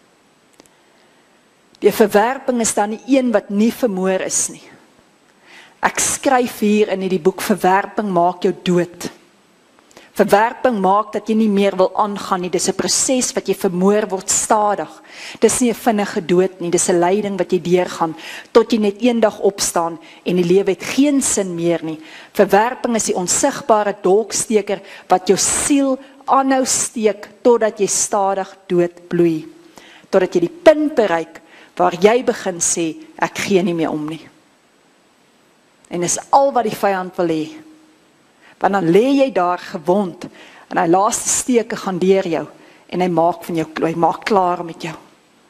Die verwerping is dan die een wat nie vermoor is nie. Ek skryf hier in die boek, verwerping maak jou dood. Verwerping maak dat jy nie meer wil aangaan nie. Dis 'n proses wat jy vermoor word stadig. Dis nie 'n vinnige dood nie, dis 'n lyding wat jy deurgaan tot jy net eendag opstaan en die lewe het geen sin meer nie. Verwerping is die onsigbare dolksteker wat jou siel aanhou steek totdat jy stadig dood bloei. Totdat jy die punt bereik waar jy begin sê, ek gee nie meer om nie. En dis al wat die vyand wil hê. Want dan lê jy daar gewond, en hy laaste steke gaan deur jou, en hy maak van jou, hy maak klaar met jou.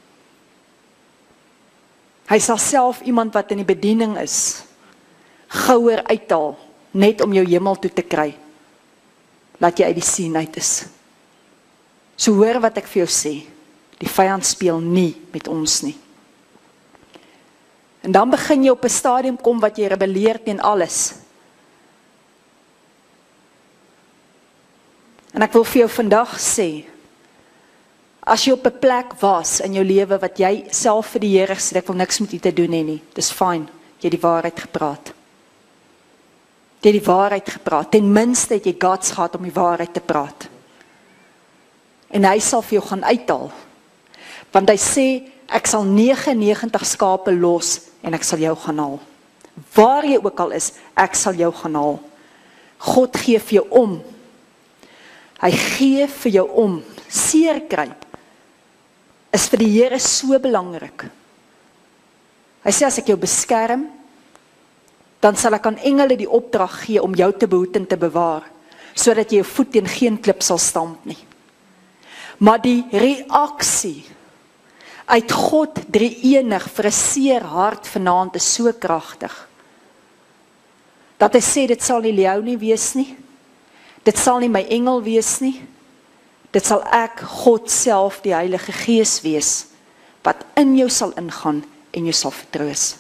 Hy sal self iemand wat in die bediening is, gouer uithaal, net om jou hemel toe te kry, laat jy uit die sien uit is. So hoor wat ek vir jou sê, die vyand speel nie met ons nie. En dan begin jy op 'n stadium kom wat jy rebelleer teen alles. En ek wil vir jou vandag sê, as jy op 'n plek was in jou lewe wat jy self vir die Here sê, ek wil niks met u te doen hê nie, dis fyn, jy het die waarheid gepraat. Jy het die waarheid gepraat, ten minste het jy guts gehad om die waarheid te praat. En hy sal vir jou gaan uithaal, want hy sê, ek sal negenennegentig en negentig skape los, en ek sal jou gaan haal. Waar jy ook al is, ek sal jou gaan haal. God gee vir jou om. Hy gee vir jou om. Seer kry is vir die Here so belangrik. Hy sê, as ek jou beskerm, dan sal ek aan engele die opdrag gee om jou te behoed en te bewaar, sodat jy jou voet teen geen klip sal stamp nie. Maar die reaksie uit God drie-enig vir 'n seer hart vanaand is so kragtig, dat hy sê, dit sal nie Leo nie wees nie, dit sal nie my engel wees nie, dit sal ek, God self, die Heilige Gees wees, wat in jou sal ingaan en jou sal vertroos.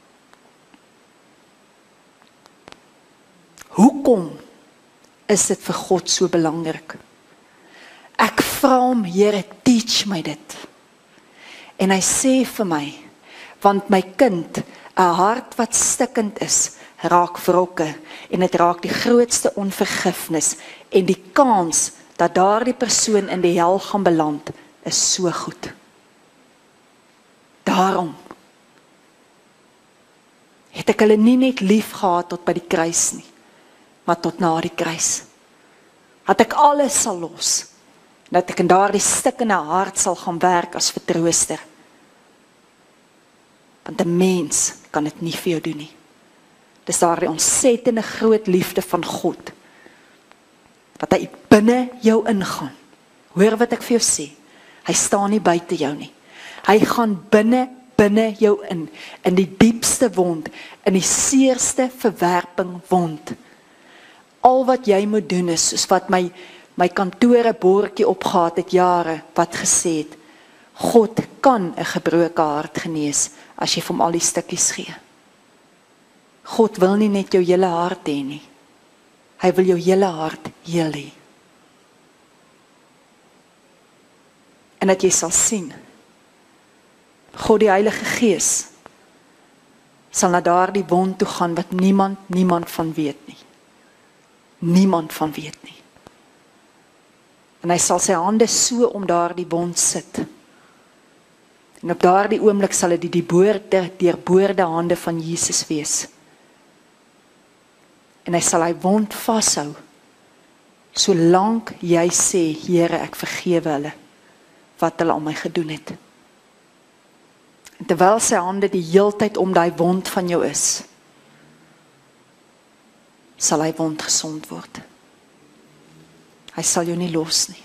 Hoekom is dit vir God so belangrik? Ek vra hom, Here, teach my dit. En hy sê vir my, want my kind, 'n hart wat stikkend is, raak wrokke, en dit raak die grootste onvergifnis, en die kans dat daardie persoon in die hel gaan beland, is so goed. Daarom het ek hulle nie net lief gehad tot by die kruis nie, maar tot na die kruis. Dat ek alles sal los, dat ek in daardie stikkende hart sal gaan werk as vertrooster. Want 'n mens kan dit nie vir jou doen nie. Dis daardie ontsettende groot liefde van God, wat hy binne jou ingaan. Hoor wat ek vir jou sê, hy staan nie buite jou nie. Hy gaan binne, binne jou in, in die diepste wond, in die seerste verwerping wond. Al wat jy moet doen is, soos wat my, my kantore bordjie opgehad het jare, wat gesê het, God kan 'n gebroke hart genees, as jy vir hom al die stukkies gee. God wil nie net jou hele hart hê nie. Hy wil jou hele hart heel hê. En dat jy sal sien, God die Heilige Gees sal na daardie wond toe gaan wat niemand, niemand van weet nie. Niemand van weet nie. En hy sal sy hande so om daardie wond sit. En op daardie oomblik sal dit die, die boorde, deurboorde hande van Jesus wees. En hy sal hy wond vashou, solank jy sê, Here, ek vergewe hulle, wat hulle aan my gedoen het. En terwyl sy hande die heeltyd om daai wond van jou is, sal hy wond gesond word. Hy sal jou nie los nie.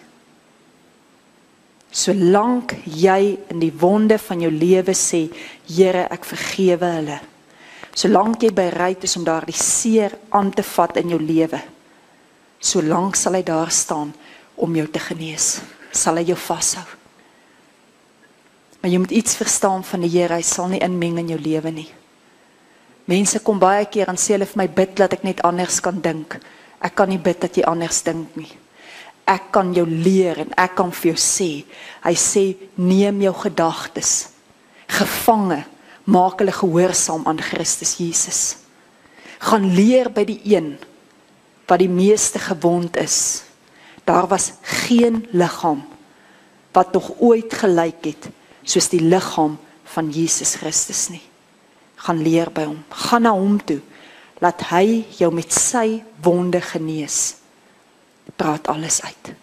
Solank jy in die wonde van jou lewe sê, Here, ek vergewe hulle. Solank jy bereid is om daardie seer aan te vat in jou lewe, solank sal hy daar staan om jou te genees. Sal hy jou vashou. Maar jy moet iets verstaan van die Here, hy sal nie inmeng in jou lewe nie. Mense kom baie keer en sê hulle vir my, bid dat ek net anders kan dink. Ek kan nie bid dat jy anders dink nie. Ek kan jou leer en ek kan vir jou sê, hy sê, neem jou gedagtes, gevange, maak hulle gehoorsaam aan Christus Jesus. Gaan leer by die een, wat die meeste gewond is. Daar was geen liggaam, wat nog ooit gelyk het, soos die liggaam van Jesus Christus nie. Gaan leer by hom, gaan na hom toe, laat hy jou met sy wonde genees. Praat alles uit.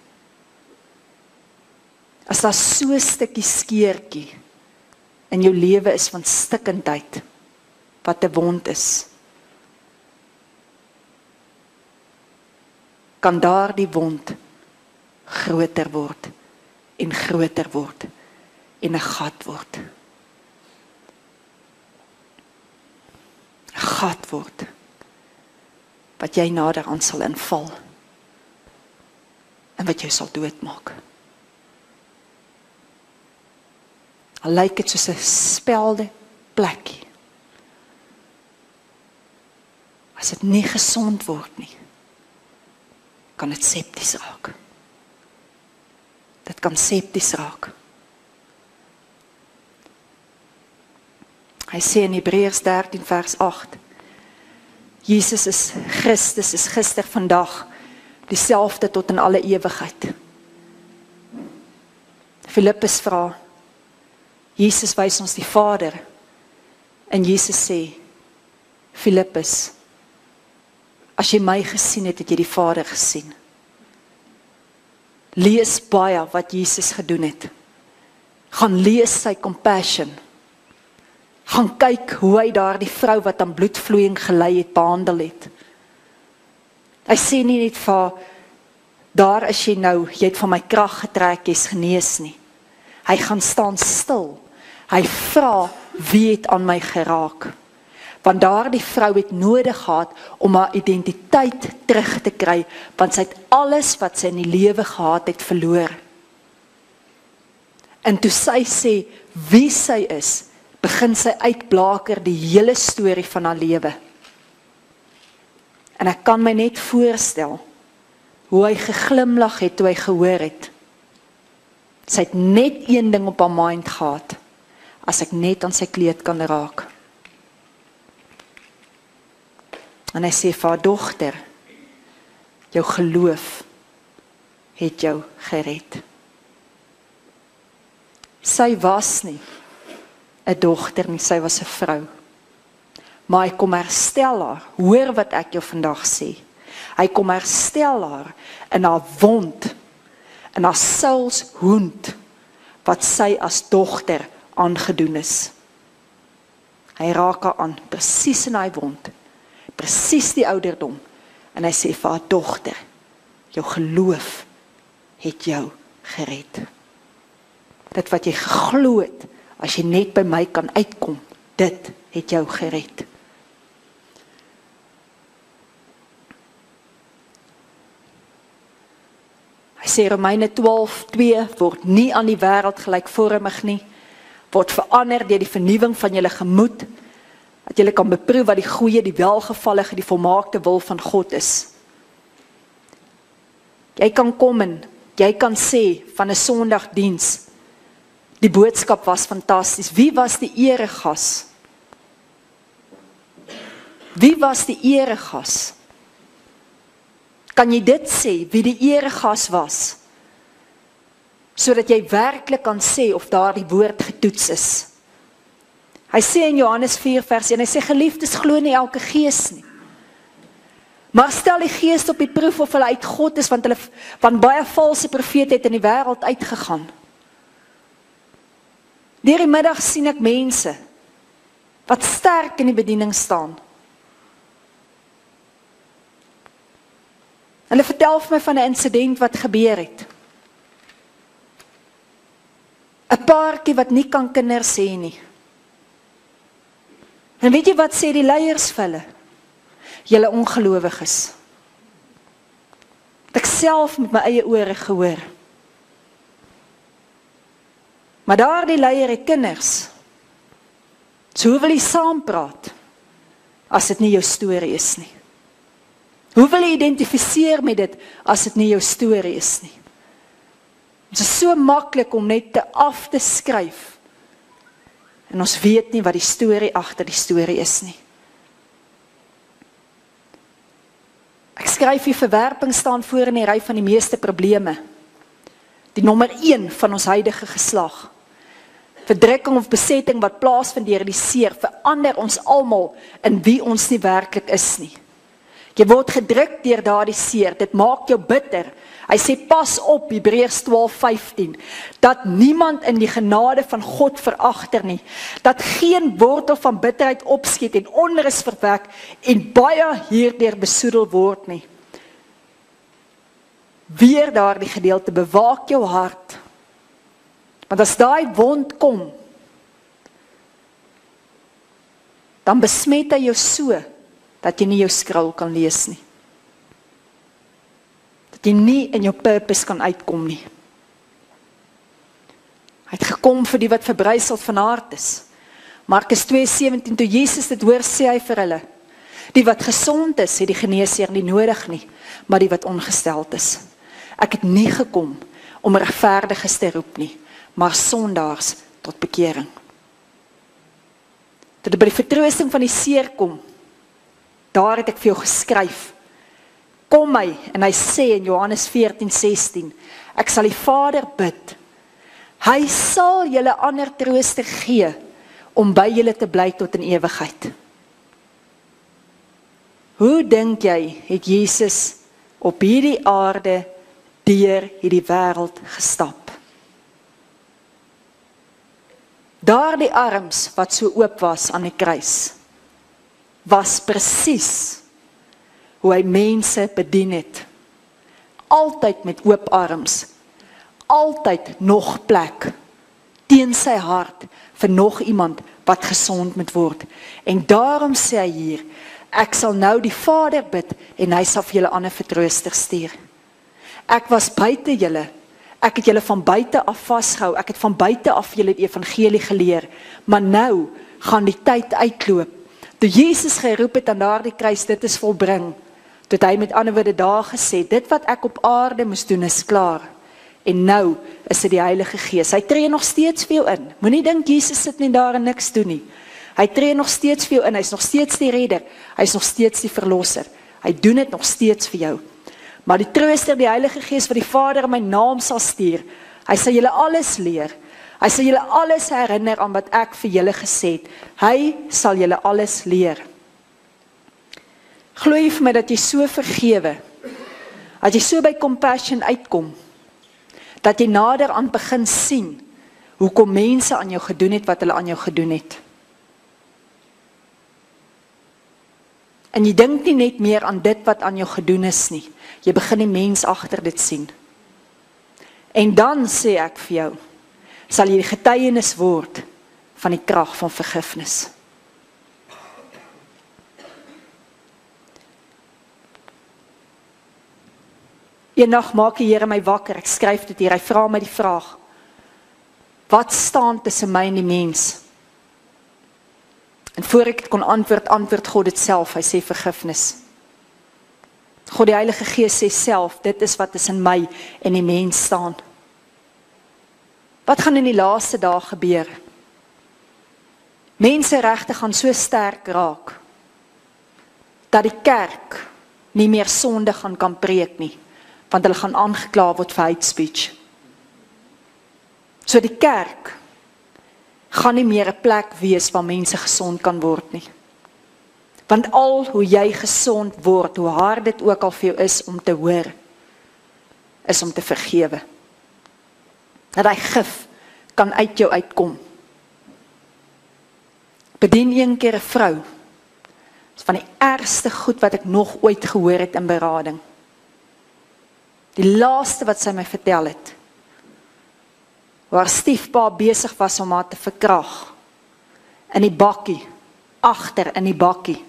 As daar so 'n stukkie skeurtjie in jou lewe is van stikkendheid, wat 'n wond is, kan daardie wond groter word en groter word en 'n gat word. 'n Gat word wat jy nader aan sal inval en wat jou sal doodmaak. Al lyk dit soos 'n spelde plekkie. As dit nie gesond word nie, kan dit septies raak. Dit kan septies raak. Hy sê in Hebreërs dertien vers agt, Jesus is Christus, is gister, vandag, dieselfde tot in alle ewigheid. Filippus vra, Jesus wys ons die Vader, en Jesus sê, Filippus, as jy my gesien het, het jy die Vader gesien. Lees baie wat Jesus gedoen het. Gaan lees sy compassion. Gaan kyk hoe hy daar die vrou wat aan bloedvloeiing gelei het, behandel het. Hy sê nie net vir, daar is jy nou, jy het van my krag getrek, jy is genees nie. Hy gaan staan stil. Hy vra, wie het aan my geraak? Want daar die vrou het nodig gehad om haar identiteit terug te kry, want sy het alles wat sy in die lewe gehad het verloor. En toe sy sê wie sy is, begin sy uitblaker die hele storie van haar lewe. En ek kan my net voorstel hoe hy geglimlag het toe hy gehoor het. Sy het net een ding op haar mind gehad, as ek net aan sy kleed kan raak. En hy sê vir haar dogter, jou geloof het jou gered. Sy was nie 'n dogter nie, sy was 'n vrou. Maar hy kom herstel haar, hoor wat ek jou vandag sê. Hy kom herstel haar in haar wond, in haar sielswound, wat sy as dogter aangedoen is. Hy raak haar aan, presies in hy wond, presies die ouderdom, en hy sê vir haar dogter, jou geloof het jou gered. Dit wat jy geglo het, as jy net by my kan uitkom, dit het jou gered. Hy sê Romeine twaalf twee, word nie aan die wêreld gelykvormig nie, word verander deur die vernuwing van julle gemoed, dat julle kan beproef wat die goeie, die welgevallige, die volmaakte wil van God is. Jy kan kom en jy kan sê van 'n Sondagdiens, die boodskap was fantasties. Wie was die eregas? Wie was die eregas? Kan jy dit sê, wie die eregas was? Sodat jy werklik kan sê of daar die woord getoets is. Hy sê in Johannes vier vers een, hy sê geliefdes, glo nie elke gees nie. Maar stel die gees op die proef of hulle uit God is, want, hulle, want baie valse profete het in die wêreld uitgegaan. Deur die middag sien ek mense wat sterk in die bediening staan. Hulle vertel vir my van 'n insident wat gebeur het. 'n Paartjie wat nie kan kinders hê nie. En weet jy wat sê die leiers vir hulle? Julle ongelowiges. Het ek self met my eie ore gehoor. Maar daar die leier het kinders. So hoe wil jy saampraat as dit nie jou storie is nie? Hoe wil jy identifiseer met dit as dit nie jou storie is nie? Dit is so maklik om net te af te skryf. En ons weet nie wat die storie agter die storie is nie. Ek skryf hier, verwerping staan voor in die ry van die meeste probleme. Die nommer een van ons huidige geslag. Verdrukking of besetting wat plaasvind deur die seer, verander ons almal in wie ons nie werklik is nie. Jy word gedruk deur daardie seer, dit maak jou bitter. Hy sê pas op, Hebreërs twaalf vyftien, dat niemand in die genade van God veragter nie, dat geen wortel van bitterheid opskiet en onrus verwek en baie hierdeur besoedel word nie. weer daardie gedeelte, bewaak jou hart. Want as daai wond kom, dan besmet hy jou so, dat jy nie jou skril kan lees nie. Dat jy nie in jou purpose kan uitkom nie. Hy het gekom vir die wat verbryseld van hart is. Markus twee sewentien, toe Jesus dit hoor, sê hy vir hulle, die wat gesond is, het die geneesheer nie nodig nie, maar die wat ongesteld is. Ek het nie gekom om regverdiges te roep nie, maar sondaars tot bekering. Toe dit by die vertroosting van die seer kom, daar het ek vir jou geskryf, kom my, en hy sê in Johannes veertien sestien, ek sal die Vader bid, hy sal julle ander trooster gee, om by julle te bly tot in ewigheid. Hoe dink jy, het Jesus op hierdie aarde, deur hierdie wêreld gestap? Daardie arms, wat so oop was aan die kruis, was presies hoe hy mense bedien het. Altyd met oop arms, altyd nog plek, teen sy hart, vir nog iemand wat gesond moet word. En daarom sê hy hier, ek sal nou die Vader bid, en hy sal vir julle ander vertrooster stuur. Ek was buite julle, ek het julle van buite af vasgehou, ek het van buite af julle die evangelie geleer, maar nou gaan die tyd uitloop. Toe Jesus geroep het aan daardie kruis, dit is volbring, toe het hy met ander woorde daar gesê, dit wat ek op aarde moes doen is klaar. En nou is dit die Heilige Gees. Hy tree nog steeds vir jou in. Moenie dink Jesus sit nie daar en niks doen nie. Hy tree nog steeds vir jou in. Hy is nog steeds die redder. Hy is nog steeds die verlosser. Hy doen dit nog steeds vir jou. Maar die trooster, die Heilige Gees wat die Vader in my naam sal stuur, hy sal julle alles leer. Hy sal julle alles herinner aan wat ek vir julle gesê het. Hy sal julle alles leer. Glo jy vir my dat jy so vergewe, dat jy so by compassion uitkom, dat jy nader aan begin sien, hoekom mense aan jou gedoen het, wat hulle aan jou gedoen het. En jy dink nie net meer aan dit wat aan jou gedoen is nie, jy begin die mens agter dit sien. En dan sê ek vir jou, sal jy die getuienis word van die krag van vergifnis. Eendag maak die Here my wakker, ek skryf dit hier, hy vra my die vraag, wat staan tussen my en die mens? En voor ek het kon antwoord, antwoord God dit self, hy sê vergifnis. God die Heilige Gees sê self, dit is wat tussen my en die mens staan. Wat gaan in die laaste dae gebeur? Menseregte gaan so sterk raak, dat die kerk nie meer sonde gaan kan preek nie, want hulle gaan aangekla word vir hate speech. So die kerk gaan nie meer 'n plek wees waar mense gesond kan word nie. Want al hoe jy gesond word, hoe hard dit ook al vir jou is om te hoor, is om te vergewe. Dat hy gif kan uit jou uitkom. Bedien een keer 'n vrou. Dit is van die ergste goed wat ek nog ooit gehoor het in berading. Die laaste wat sy my vertel het, waar stiefpa besig was om haar te verkrag, in die bakkie, agter in die bakkie.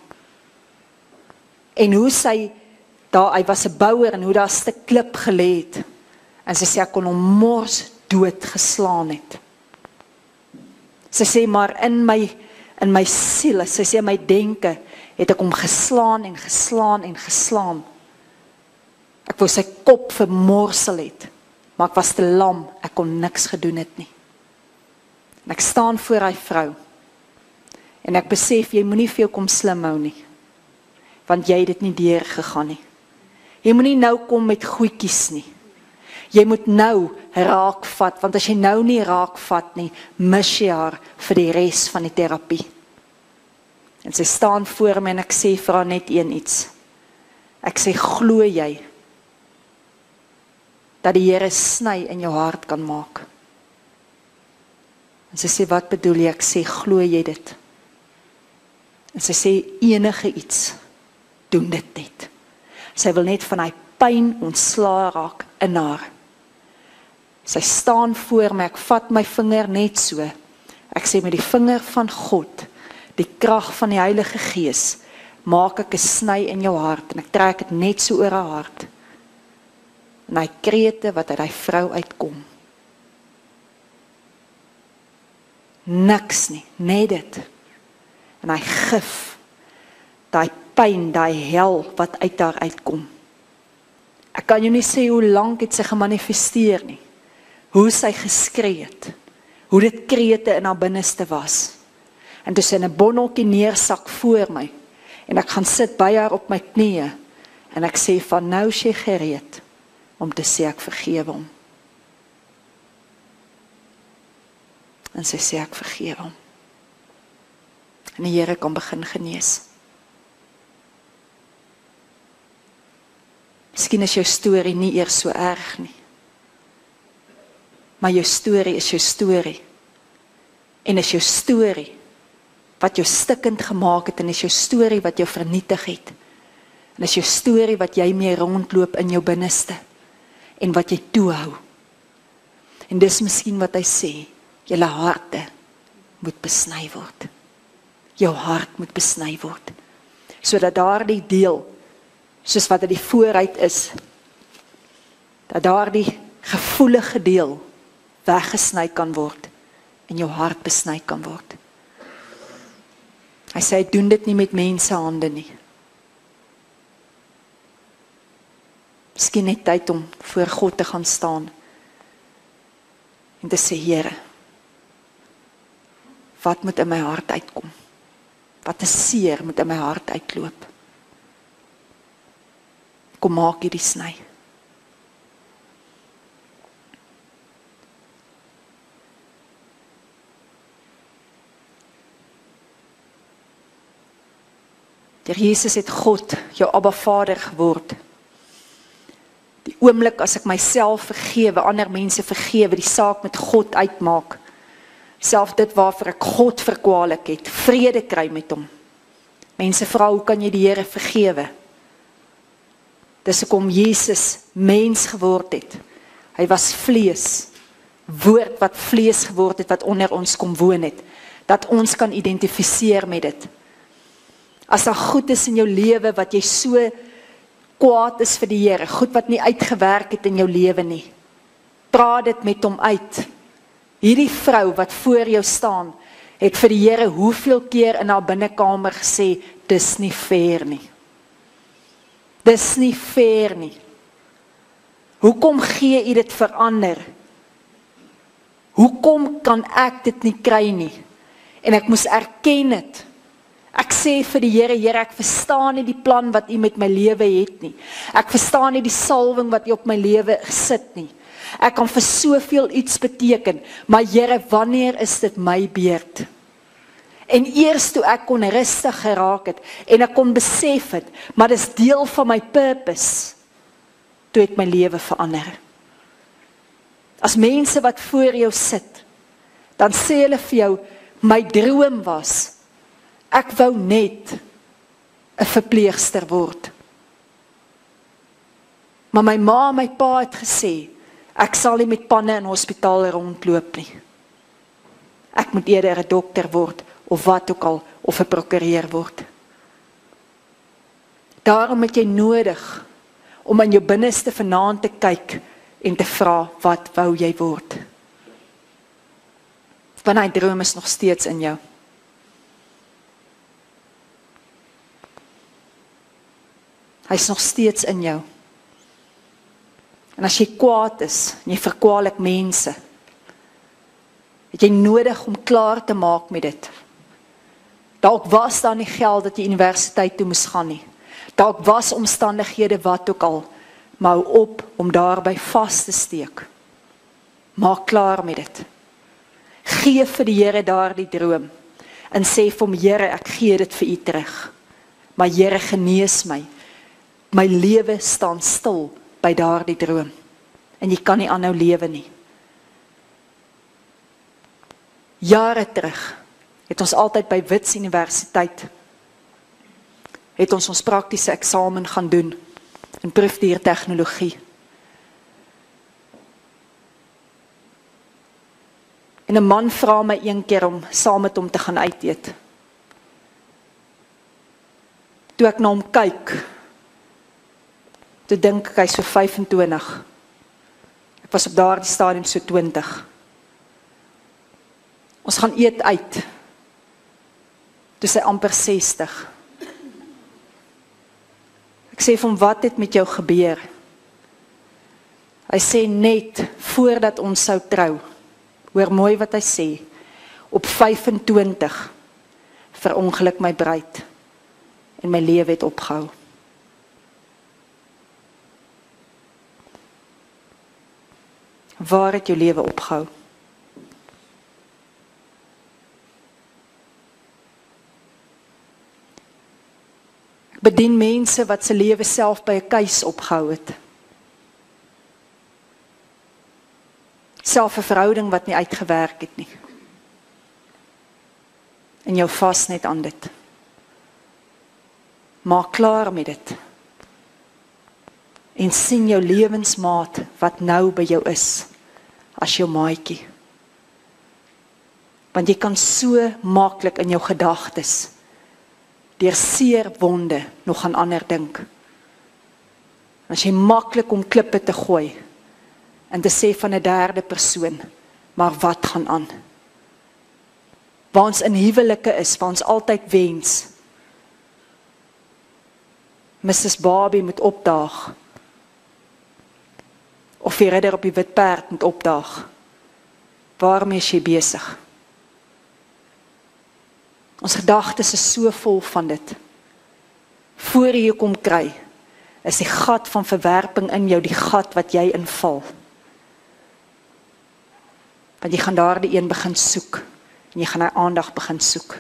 En hoe sy, daar, hy was 'n bouer, en hoe daar 'n stuk klip gelê het, en sy sê, ek kon hom mors dood geslaan het. Sy sê, maar in my, in my siel, sy sê, my denke, het ek hom geslaan en geslaan en geslaan. Ek wou sy kop vermorsel het, maar ek was te lam, ek kon niks gedoen het nie. En ek staan voor hy vrou, en ek besef, jy moenie vir jou kom slim hou nie, want jy het dit nie deur gegaan nie. Jy moenie nou kom met goedjies nie. Jy moet nou raak vat, want as jy nou nie raak vat nie, mis jy haar vir die res van die terapie. En sy staan voor my en ek sê vir haar net een iets. Ek sê, glo jy dat die Here sny in jou hart kan maak? En sy sê, wat bedoel jy? Ek sê, glo jy dit? En sy sê, enige iets, doen dit net. Sy wil net van hy pyn ontsla raak in haar. Sy staan voor my, ek vat my vinger net so. Ek sê met die vinger van God, die krag van die Heilige Gees, maak ek 'n sny in jou hart en ek trek dit net so oor haar hart. En hy krete wat uit die vrou uitkom. Niks nie, net dit. En hy gif, daai pyn, daai hel wat uit haar uitkom. Ek kan jou nie sê hoe lank het sy gemanifesteer nie. Hoe sy geskree het. Hoe dit krete in haar binneste was. En toe sy in 'n bonneltjie neersak voor my. En ek gaan sit by haar op my knieë. En ek sê van nou is jy gereed om te sê ek vergewe hom. En sy sê ek vergewe hom. En die Here kan begin genees. Miskien is jou storie nie eers so erg nie. Maar jou storie is jou storie. En is jou storie wat jou stikkend gemaak het en is jou storie wat jou vernietig het. En is jou storie wat jy mee rondloop in jou binneste en wat jy toehou. En dis miskien wat hy sê, julle harte moet besny word. Jou hart moet besny word. Sodat daardie deel, soos wat dit die vooruit is, dat daardie gevoelige deel weggesny kan word en jou hart besny kan word. Hy sê, hy doen dit nie met mense hande nie. Miskien net tyd om voor God te gaan staan en te sê, Here, wat moet in my hart uitkom? Wat 'n seer moet in my hart uitloop? Kom maak hierdie sny. Der Jesus het God, jou Abba Vader geword. Die oomblik as ek myself vergewe, ander mense vergewe, die saak met God uitmaak, self dit waarvoor ek God verkwalik het, vrede kry met hom. Mense vra, hoe kan jy die Here vergewe? Dis hoekom Jesus mens geword het. Hy was vlees, woord wat vlees geword het, wat onder ons kom woon het, dat ons kan identifiseer met dit. As daar goed is in jou lewe, wat jy so kwaad is vir die Here, goed wat nie uitgewerk het in jou lewe nie, praat dit met hom uit. Hierdie vrou wat voor jou staan, het vir die Here hoeveel keer in haar binnekamer gesê, dis nie fair nie. Dis nie fair nie. Hoekom gee u dit verander? Hoekom kan ek dit nie kry nie? En ek moes erken dit. Ek sê vir die Here, Here, ek verstaan nie die plan wat u met my lewe het nie. Ek verstaan nie die salwing wat u op my lewe gesit nie. Ek kan vir soveel iets beteken, maar Here, wanneer is dit my beurt? En eers toe ek kon rustig geraak het, en ek kon besef het, maar dis deel van my purpose, toe het my lewe verander. As mense wat voor jou sit, dan sê hulle vir jou, my droom was, ek wou net 'n verpleegster word. Maar my ma en my pa het gesê, ek sal nie met panne in hospitaal rondloop nie. Ek moet eerder 'n dokter word, of wat ook al, of 'n prokureur word. Daarom het jy nodig, om in jou binneste vanaand te kyk, en te vra, wat wou jy word? Want hy droom is nog steeds in jou. Hy is nog steeds in jou. En as jy kwaad is, en jy verkwalik mense, het jy nodig om klaar te maak met dit. Dalk was daar nie geld dat jy universiteit toe moes gaan nie. Dalk was omstandighede wat ook al, maar hou op om daarby vas te steek. Maak klaar met dit. Geef vir die Here daardie droom, en sê vir hom, Here, ek gee dit vir u terug. Maar Here, genees my. My lewe staan stil by daardie droom. En jy kan nie aanhou lewe nie. Jare terug, het ons altyd by Wits Universiteit, het ons ons praktiese eksamen gaan doen. in proefdiertegnologie. En 'n man vra my een keer om saam met hom te gaan uit eet. Toe ek na hom kyk, toe dink ek hy is so vyf en twintig. Ek was op daardie stadium so twintig. Ons gaan eet uit. Toe is hy amper sestig. Ek sê vir hom, wat het met jou gebeur? Hy sê net, voordat ons sou trou, hoor mooi wat hy sê, op vyf en twintig, verongeluk my bruid, en my lewe het opgehou. Waar het jou lewe opgehou? Ek bedien mense wat se lewe self by 'n keis opgehou het. Self 'n verhouding wat nie uitgewerk het nie. En jou vas net aan dit. Maak klaar met dit. En sien jou lewensmaat wat nou by jou is, as jou maatjie. Want jy kan so maklik in jou gedagtes, deur seer wonde, nog aan ander dink. As jy maklik om klippe te gooi, en te sê van 'n derde persoon, maar wat gaan aan? Waar ons in huwelike is, waar ons altyd wens, missus Barbie moet opdaag, of die ridder op die wit perd moet opdaag. Waarmee is jy besig? Ons gedagtes is so vol van dit. Voor jy jou kom kry, is die gat van verwerping in jou, die gat wat jy inval. Want jy gaan daar die een begin soek, en jy gaan hy aandag begin soek.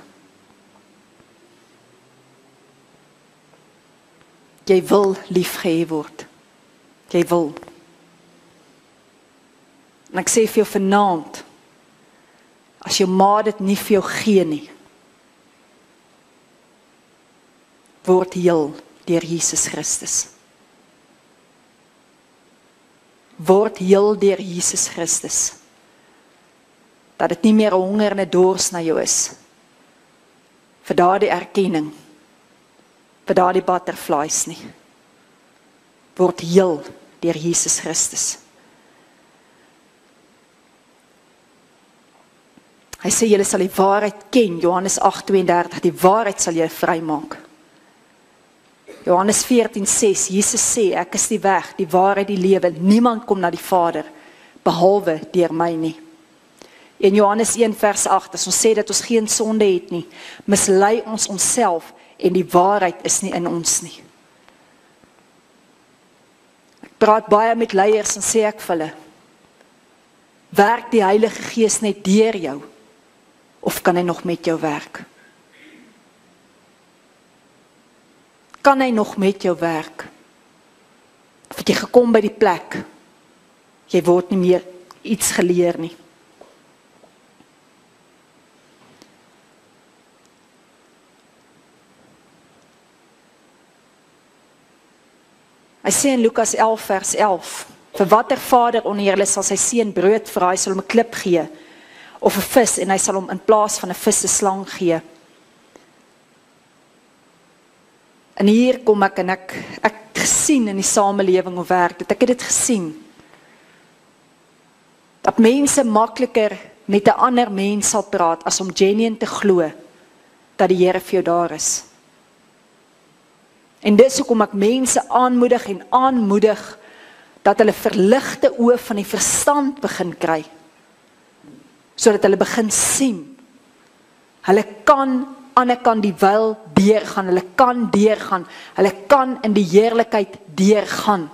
Jy wil liefgehê word. Jy wil. En ek sê vir jou vanaand, as jou ma dit nie vir jou gee nie, word heel deur Jesus Christus. Word heel deur Jesus Christus. Dat dit nie meer 'n honger en 'n dors na jou is. Vir daardie erkenning. Vir daardie butterflies nie. Word heel deur Jesus Christus. Hy sê julle sal die waarheid ken, Johannes agt twee en dertig, die waarheid sal julle vrymaak. Johannes veertien ses, Jesus sê, ek is die weg, die waarheid, die lewe, niemand kom na die Vader, behalwe deur my nie. In Johannes een vers agt, as ons sê dat ons geen sonde het nie, mislei ons onsself, en die waarheid is nie in ons nie. Ek praat baie met leiers en sê ek vir hulle, werk die Heilige Gees net deur jou, of kan hy nog met jou werk? Kan hy nog met jou werk? Of het jy gekom by die plek, jy word nie meer iets geleer nie. Hy sê in Lukas elf vers elf, vir watter vader onder julle sal sy seun brood vra, hy sal hom 'n klip gee, of 'n vis, en hy sal hom in plaas van 'n vis 'n slang gee. En hier kom ek en ek, ek het gesien in die samelewing hoe werk dit, ek het dit gesien. Dat mense makliker met 'n ander mens sal praat, as om genuine te glo, dat die Here vir jou daar is. En dis hoekom ek mense aanmoedig en aanmoedig, dat hulle verligte oë van die verstand begin kry, sodat hulle begin sien, hulle kan ander kan die wil deurgaan, hulle kan deurgaan, hulle kan in die heerlikheid deurgaan.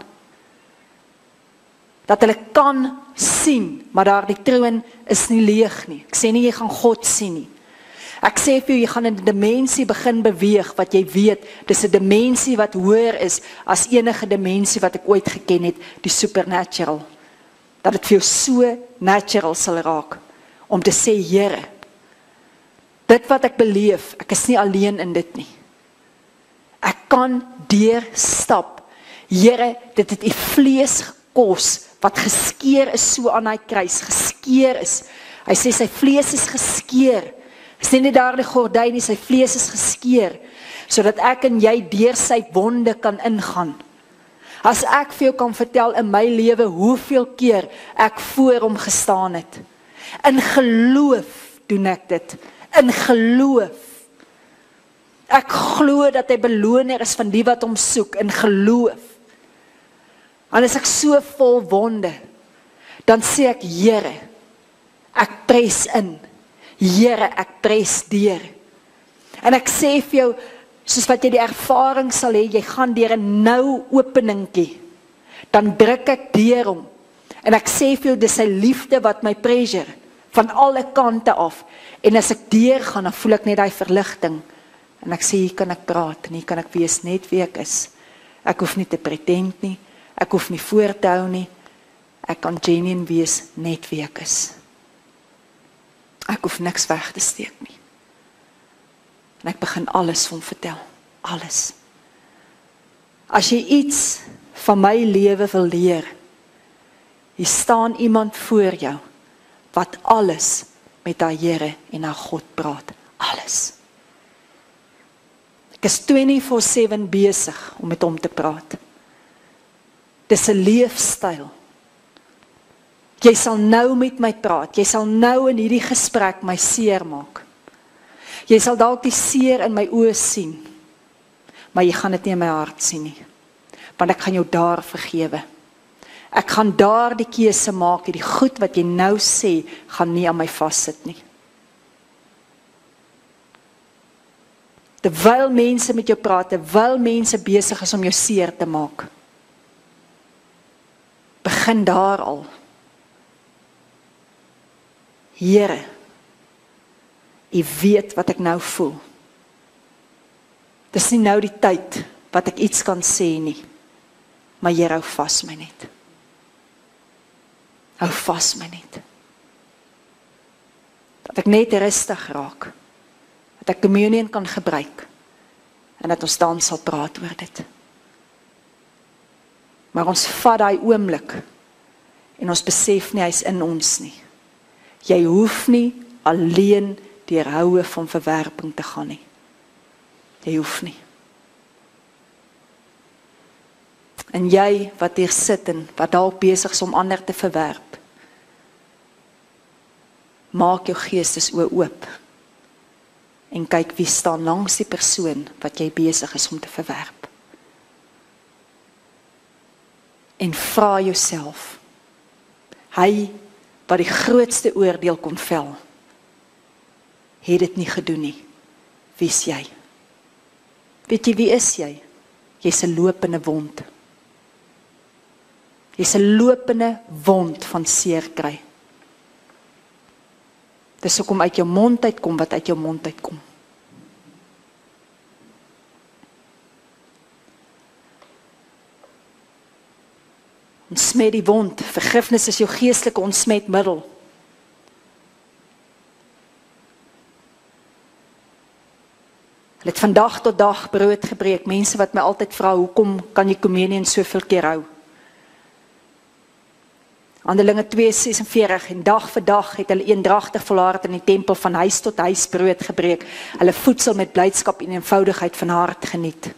Dat hulle kan sien, maar daar die troon is nie leeg nie. Ek sê nie jy gaan God sien nie. Ek sê vir jou, jy gaan in 'n dimensie begin beweeg, wat jy weet, dis 'n dimensie wat hoër is, as enige dimensie wat ek ooit geken het, die supernatural. Dat dit vir jou so natural sal raak, om te sê, Here, dit wat ek beleef, ek is nie alleen in dit nie. Ek kan deur stap, Here, dit het U vlees gekos, wat geskeer is so aan die kruis, geskeer is. Hy sê sy vlees is geskeer. Is nie net daar die gordyn nie, sy vlees is geskeer, sodat ek en jy deur sy wonde kan ingaan. As ek vir jou kan vertel in my lewe hoeveel keer ek voor hom gestaan het. In geloof doen ek dit. In geloof. Ek glo dat hy beloner is van die wat hom soek, in geloof. En as ek so vol wonde, dan sê ek, Here, ek pres in. Here, ek pres deur. En ek sê vir jou, soos wat jy die ervaring sal hê, jy gaan deur 'n nou openingkie, dan druk ek deur hom, en ek sê vir jou, dis sy liefde wat my pressure, van alle kante af, en as ek deur gaan, dan voel ek net die verligting, en ek sê, hier kan ek praat, en hier kan ek wees net wie ek is, ek hoef nie te pretend nie, ek hoef nie voor te hou nie, ek kan genuine wees net wie ek is, ek hoef niks weg te steek nie. En ek begin alles van hom vertel. Alles. As jy iets van my lewe wil leer, hier staan iemand voor jou, wat alles met haar Here en haar God praat. Alles. Ek is twenty-four seven besig om met hom te praat. Dis 'n leefstyl. Jy sal nou met my praat. Jy sal nou in hierdie gesprek my seer maak. Jy sal dalk die seer in my oë sien, maar jy gaan dit nie in my hart sien nie, want ek gaan jou daar vergewe. Ek gaan daar die keuse maak, die goed wat jy nou sê, gaan nie aan my vassit nie. Terwyl mense met jou praat, terwyl mense besig is om jou seer te maak, begin daar al. Here, U weet wat ek nou voel. Dis nie nou die tyd wat ek iets kan sê nie, maar Here, hou vas my net. Hou vas my net. Dat ek net rustig raak, dat ek communion kan gebruik, en dat ons dan sal praat oor dit. Maar ons vat daai oomblik, en ons besef nie, hy is in ons nie. Jy hoef nie alleen deur houe van verwerping te gaan nie. Jy hoef nie. En jy wat hier sit en wat dalk besig is om ander te verwerp, maak jou geestesoë oop en kyk wie staan langs die persoon wat jy besig is om te verwerp. En vra jouself, hy wat die grootste oordeel kon vel, het dit nie gedoen nie. Wie is jy? Weet jy, wie is jy? Jy's 'n lopende wond. Jy's 'n lopende wond van seer kry. Dis hoekom uit jou mond uitkom wat uit jou mond uitkom. Ontsmet die wond. Vergifnis is jou geestelike ontsmetmiddel. Hulle het van dag tot dag brood gebreek. Mense wat my altyd vra, hoekom kan jy communion soveel keer hou? Handelinge twee sesenveertig, en dag vir dag het hulle eendragtig volhard in die tempel van huis tot huis brood gebreek. Hulle voedsel met blydskap en eenvoudigheid van hart geniet.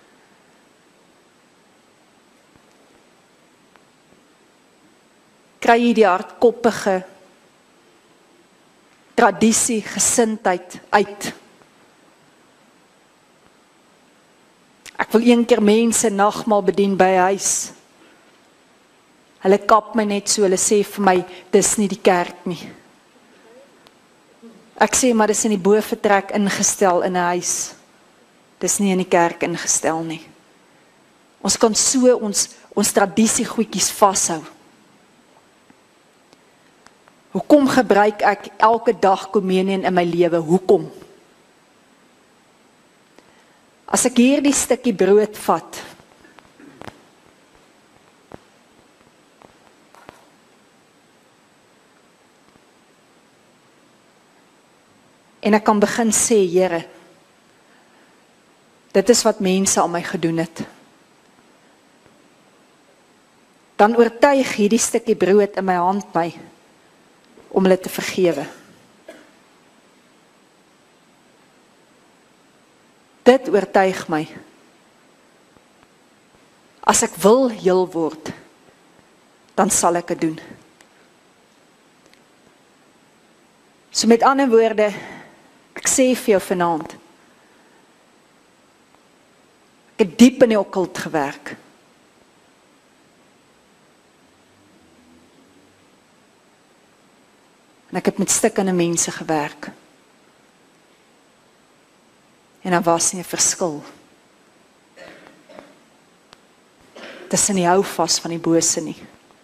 Kry jy die hardkoppige tradisie, gesindheid uit? Ek wil een keer mense nagmaal bedien by 'n huis. Hulle kap my net so, hulle sê vir my, dis nie die kerk nie. Ek sê, maar dis in die bovertrek ingestel in 'n huis. Dis nie in die kerk ingestel nie. Ons kan so ons, ons tradisie goedjies vashou. Hoekom gebruik ek elke dag communion in my lewe? Hoekom? As ek hierdie stukkie brood vat, en ek kan begin sê, Here, dit is wat mense aan my gedoen het. dan oortuig hierdie stukkie brood in my hand my, om hulle te vergewe. Dit oortuig my. As ek wil heel word, dan sal ek dit doen. So met ander woorde, ek sê vir jou vanaand, ek het diep in die okkult gewerk. En ek het met stikkende mense gewerk. En daar was nie 'n verskil tussen die hou vas van die bose nie.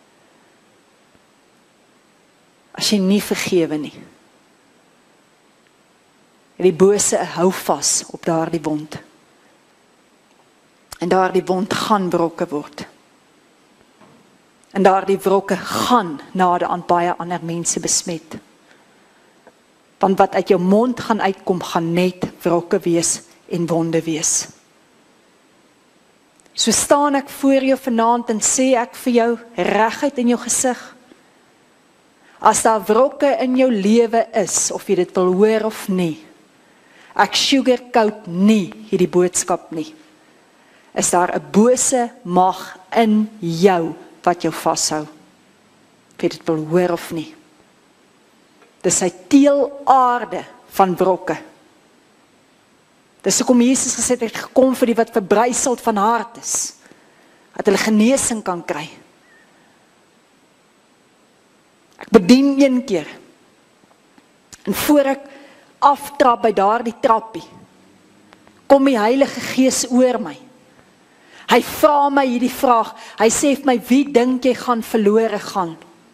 As jy nie vergewe nie, het die bose 'n hou vas op daardie wond. En daardie wond gaan wrokke word. En daardie wrokke gaan nader aan baie ander mense besmet. Want wat uit jou mond gaan uitkom, gaan net wrokke wees en wonde wees. So staan ek voor jou vanaand en sê ek vir jou reguit in jou gesig. As daar wrokke in jou lewe is, of jy dit wil hoor of nie, ek sugarcoat nie hierdie boodskap nie. Is daar 'n bose mag in jou wat jou vashou, of jy dit wil hoor of nie. Dis sy teelaarde van wrokke. Dis hoekom Jesus gesê het, hy het gekom vir die wat verbryseld van hart is, dat hulle genesing kan kry. Ek bedien een keer, en voor ek aftrap by daardie trappie, kom die Heilige Gees oor my. Hy vra my hierdie vraag, hy sê vir my, wie dink jy gaan verlore gaan?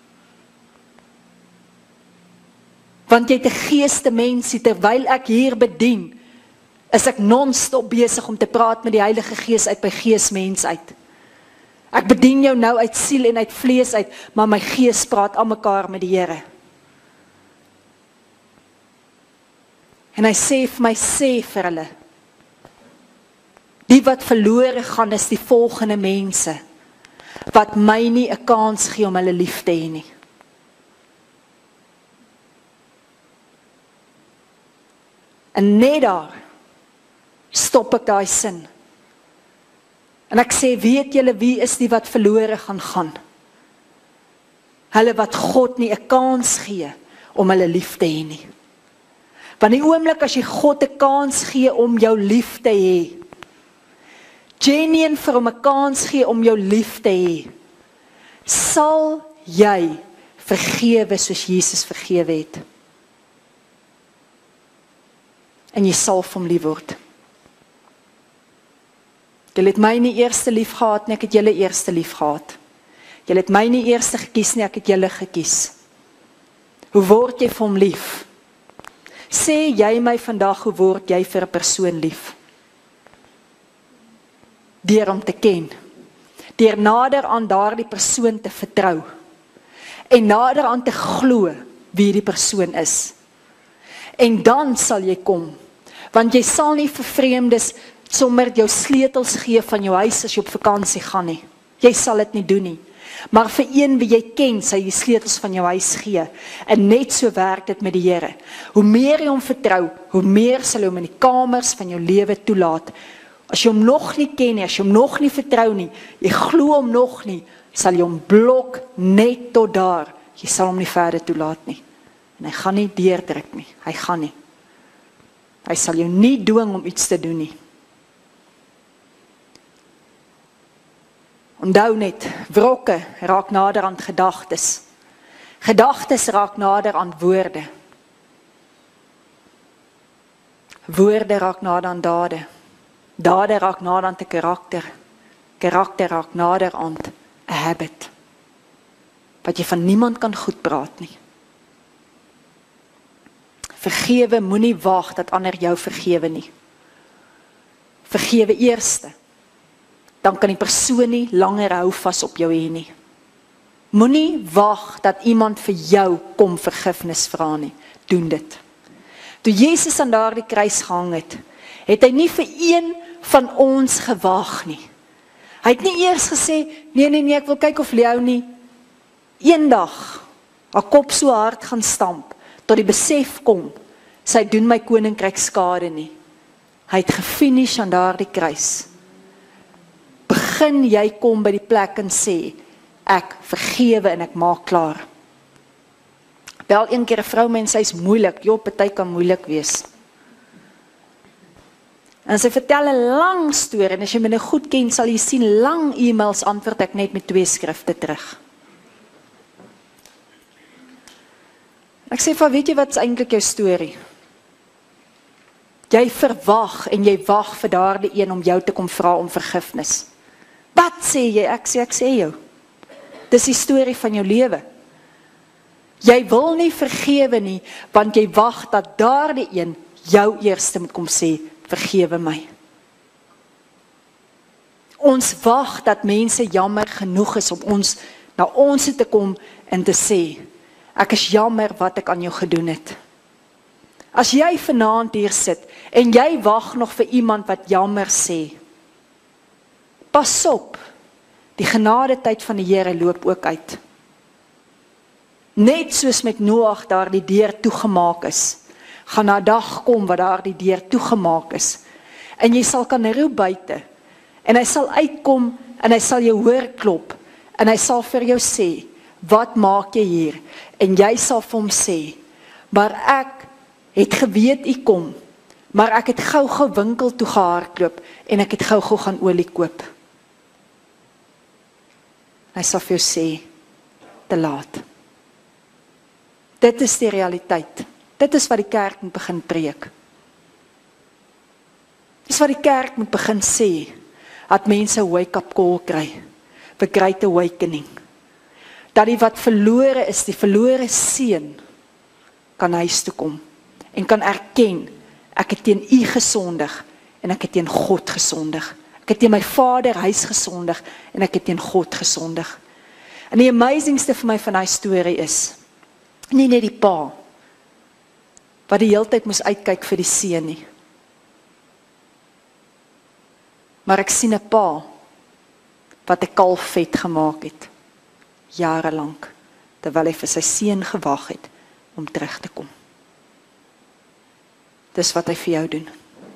Want jy het 'n geeste mensie, terwyl ek hier bedien, is ek non-stop besig om te praat met die Heilige Gees uit my geesmens uit. Ek bedien jou nou uit siel en uit vlees uit, maar my gees praat aan mekaar met die Here. En hy sê vir my, sê vir hulle, die wat verlore gaan is die volgende mense, wat my nie 'n kans gee om hulle lief te hê nie. En net daar, stop ek daai sin. En ek sê, weet julle wie is die wat verlore gaan gaan? Hulle wat God nie 'n kans gee om hulle lief te hê nie. Want die oomblik as jy God 'n kans gee om jou lief te hê, genuine vir hom 'n kans gee om jou lief te hê, sal jy vergewe soos Jesus vergewe het. En jy sal vir hom lief word. Julle het my nie eerste lief gehad nie, ek het julle eerste lief gehad. Julle het my nie eerste gekies nie, ek het julle gekies. Hoe word jy vir hom lief? Sê jy my vandag, hoe word jy vir 'n persoon lief? Deur hom te ken. Deur nader aan daardie persoon te vertrou. En nader aan te glo wie die persoon is. En dan sal jy kom. Want jy sal nie vir vreemdes sommer jou sleutels gee van jou huis as jy op vakansie gaan nie. Jy sal dit nie doen nie. Maar vir een wie jy ken, sal jy die sleutels van jou huis gee. En net so werk dit met die Here. Hoe meer jy hom vertrou, hoe meer sal hy hom in die kamers van jou lewe toelaat. As jy hom nog nie ken nie, as jy hom nog nie vertrou nie, jy glo hom nog nie, sal jy hom blok net tot daar. Jy sal hom nie verder toelaat nie. En hy gaan nie deurdruk nie. Hy gaan nie. Hy sal jou nie dwing om iets te doen nie. Onthou net, wrokke raak nader aan gedagtes. Gedagtes raak nader aan woorde. Woorde raak nader aan dade. Dade raak nader aan te karakter. Karakter raak nader aan 'n habit. Wat jy van niemand kan goed praat nie. Vergewe, moenie wag dat ander jou vergewe nie. Vergewe eerste. Dan kan die persoon nie langer hou vas op jou hê nie. Moenie wag dat iemand vir jou kom vergifnis vra nie. Doen dit. Toe Jesus aan daardie kruis gehang het, het hy nie vir een van ons gewag nie. Hy het nie eers gesê, nee, nee, nee, ek wil kyk of Leo nie eendag haar kop so hard gaan stamp, tot die besef kom, sy doen my koninkryk skade nie. Hy het gefinish aan daardie kruis. Begin jy kom by die plek en sê, ek vergewe en ek maak klaar. Bel een keer 'n vrou my en sy is moeilik, joh, party kan moeilik wees. En sy vertel 'n lang storie, en as jy my nou goed ken, sal jy sien, lang e-mails antwoord ek net met twee skrifte terug. Ek sê, van weet jy wat is eintlik jou storie? Jy verwag en jy wag vir daardie een om jou te kom vra om vergifnis. Wat sê jy? Ek sê, ek sê jou. Dis die storie van jou lewe. Jy wil nie vergewe nie, want jy wag dat daardie een jou eerste moet kom sê, vergewe my. Ons wag dat mense jammer genoeg is om ons na ons te kom en te sê, ek is jammer wat ek aan jou gedoen het. As jy vanaand hier sit en jy wag nog vir iemand wat jammer sê, pas op, die genadetyd van die Here loop ook uit. Net soos met Noag daar die deur toegemaak is, gaan daar 'n dag kom wat daar die deur toegemaak is, en jy sal kan roep buite, en hy sal uitkom, en hy sal jou hoor klop, en hy sal vir jou sê, wat maak jy hier? En jy sal vir hom sê, maar ek het geweet u kom, maar ek het gou-gou winkel toe gehardloop, en ek het gou-gou gaan olie koop. Hy sal vir jou sê, te laat. Dit is die realiteit. Dit is wat die kerk moet begin preek. Dit is wat die kerk moet begin sê, dat mense 'n wake-up call kry, the great awakening. Dat die wat verlore is, die verlore seun, kan huis toe kom, en kan erken, ek het teen u gesondig, en ek het teen God gesondig. Ek het teen my vader huis gesondig, en ek het teen God gesondig. En die amazingste vir my van die storie is, nie net die pa, wat die hele tyd moes uitkyk vir die seun nie. Maar ek sien 'n pa, wat 'n kalf vet gemaak het, jare lank, terwyl hy vir sy seun gewag het, om terug te kom. Dis wat hy vir jou doen.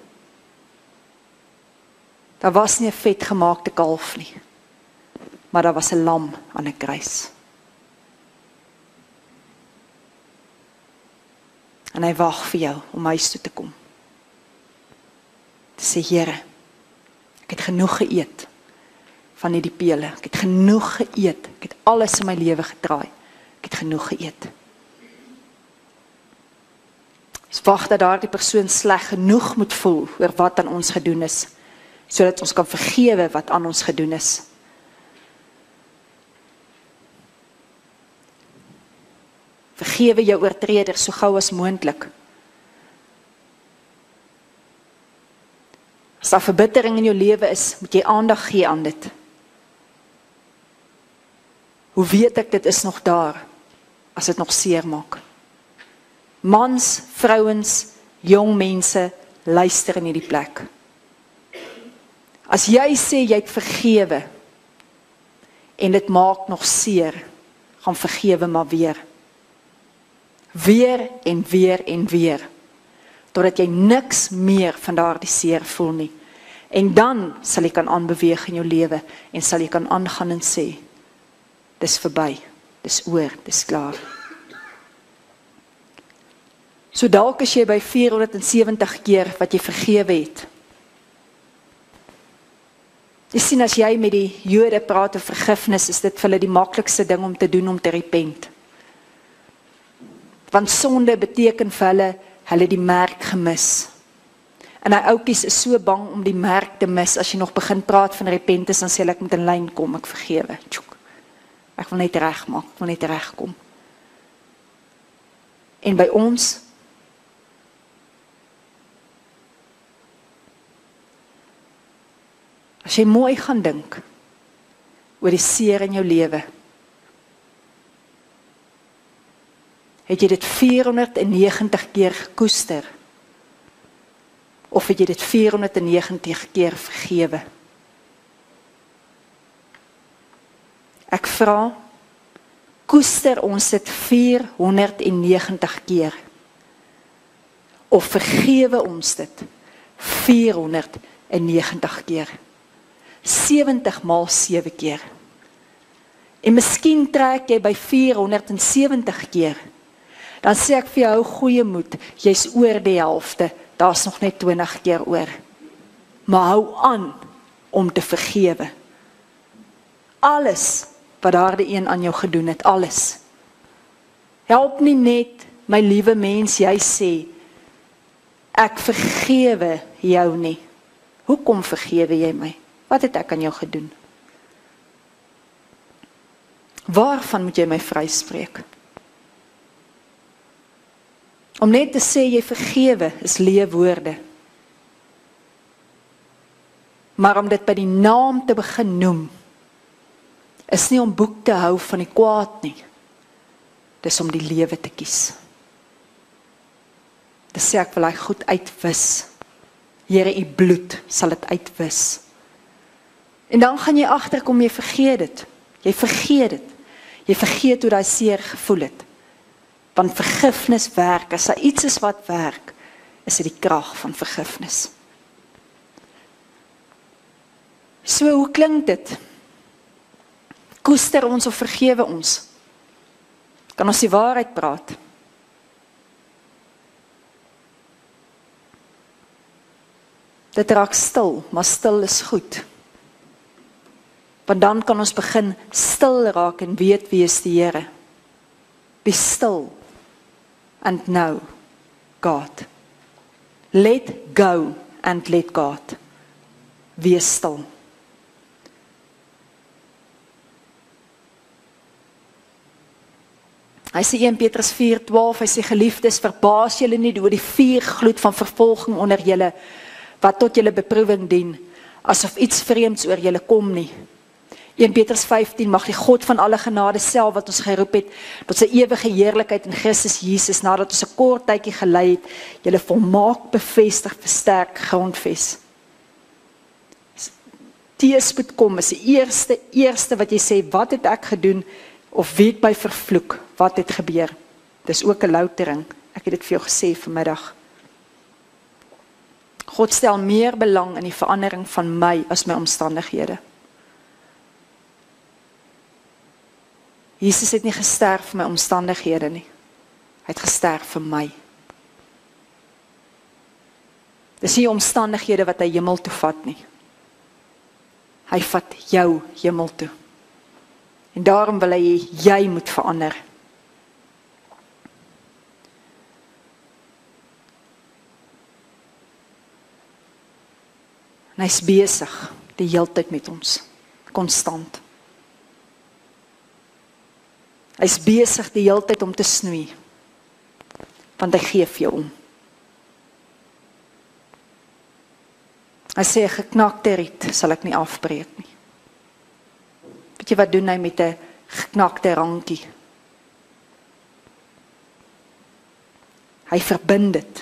Daar was nie 'n vet gemaakte kalf nie, maar daar was 'n lam aan 'n kruis. En hy wag vir jou om huis toe te kom. Te sê, Here, ek het genoeg geëet van hierdie pele. Ek het genoeg geëet. Ek het alles in my lewe getraai. Ek het genoeg geëet. Ons wag dat daardie persoon sleg genoeg moet voel oor wat aan ons gedoen is, sodat ons kan vergewe wat aan ons gedoen is. Vergewe jou oortreders so gou as moontlik. As daar verbittering in jou lewe is, moet jy aandag gee aan dit. Hoe weet ek dit is nog daar, as dit nog seer maak? Mans, vrouens, jong mense, luister in hierdie plek. As jy sê jy het vergewe, en dit maak nog seer, gaan vergewe maar weer. Weer en weer en weer, totdat jy niks meer van daardie seer voel nie. En dan sal jy kan aanbeweeg in jou lewe, en sal jy kan aangaan en sê, dis verby, dis oor, dis klaar. So dalk is jy by vierhonderdsewentig keer wat jy vergewe het. Jy sien, as jy met die Jode praat oor vergifnis, is dit vir hulle die maklikste ding om te doen, om te repent. Want sonde beteken vir hulle, hulle die merk gemis. En hy oukies is so bang om die merk te mis, as jy nog begin praat van repentance, dan sê hulle, ek moet in lyn kom, ek vergewe. Tjoek. Ek wil net reg maak, ek wil net reg kom. En by ons, as jy mooi gaan dink, oor die seer in jou lewe, het jy dit vierhonderdnegentig keer gekoester, of het jy dit vierhonderdnegentig keer vergewe? vra, koester ons dit vierhonderdnegentig keer? Of vergewe ons dit vierhonderdnegentig keer? sewentig maal sewe keer. En miskien trek jy by vierhonderdsewentig keer. Dan sê ek vir jou, goeie moed, jy's oor die helfte, daar's nog net twintig keer oor. Maar hou aan om te vergewe. Alles wat daardie een aan jou gedoen het, alles. Help nie net, my liewe mens, jy sê, ek vergewe jou nie. Hoekom vergewe jy my? Wat het ek aan jou gedoen? Waarvan moet jy my vryspreek? Om net te sê jy vergewe is leë woorde. Maar om dit by die naam te begin noem, is nie om boek te hou van die kwaad nie. Dis om die lewe te kies. Dis sê ek wil hy goed uitwis. Here, u bloed sal dit uitwis. En dan gaan jy agterkom, jy vergeet dit. Jy vergeet dit. Jy vergeet hoe daai seer gevoel het. Want vergifnis werk, as daar iets is wat werk, is dit die krag van vergifnis. So, hoe klink dit? Koester ons of vergewe ons? Kan ons die waarheid praat? Dit raak stil, maar stil is goed. Want dan kan ons begin stil raak en weet wie is die Here. Be still and know God. Let go and let God. Wees stil. Hy sê Eerste Petrus vier twaalf, hy sê geliefdes, verbaas julle nie oor die vuurgloed van vervolging onder julle, wat tot julle beproewing dien, asof iets vreemds oor julle kom nie. Eerste Petrus vyftien, mag die God van alle genade self wat ons geroep het, tot sy ewige heerlikheid in Christus Jesus, nadat ons 'n kort tydjie gelei het, julle volmaak bevestig, versterk, grondves. Teëspoed kom is die eerste, eerste wat jy sê, wat het ek gedoen, of wie het my vervloek, wat het gebeur. Dis ook 'n loutering, ek het dit vir jou gesê vanmiddag. God stel meer belang in die verandering van my as my omstandighede. Jesus het nie gesterf vir my omstandighede nie. Hy het gesterf vir my. Dis nie omstandighede wat hy hemel toe vat nie. Hy vat jou hemel toe. En daarom wil hy, jy moet verander. En hy's besig die heeltyd met ons, konstant. Hy's besig die heeltyd om te snoei, want hy gee vir jou om. Hy sê, 'n geknakte riet sal ek nie afbreek nie. Weet jy wat doen hy met 'n geknakte rankie? Hy verbind dit.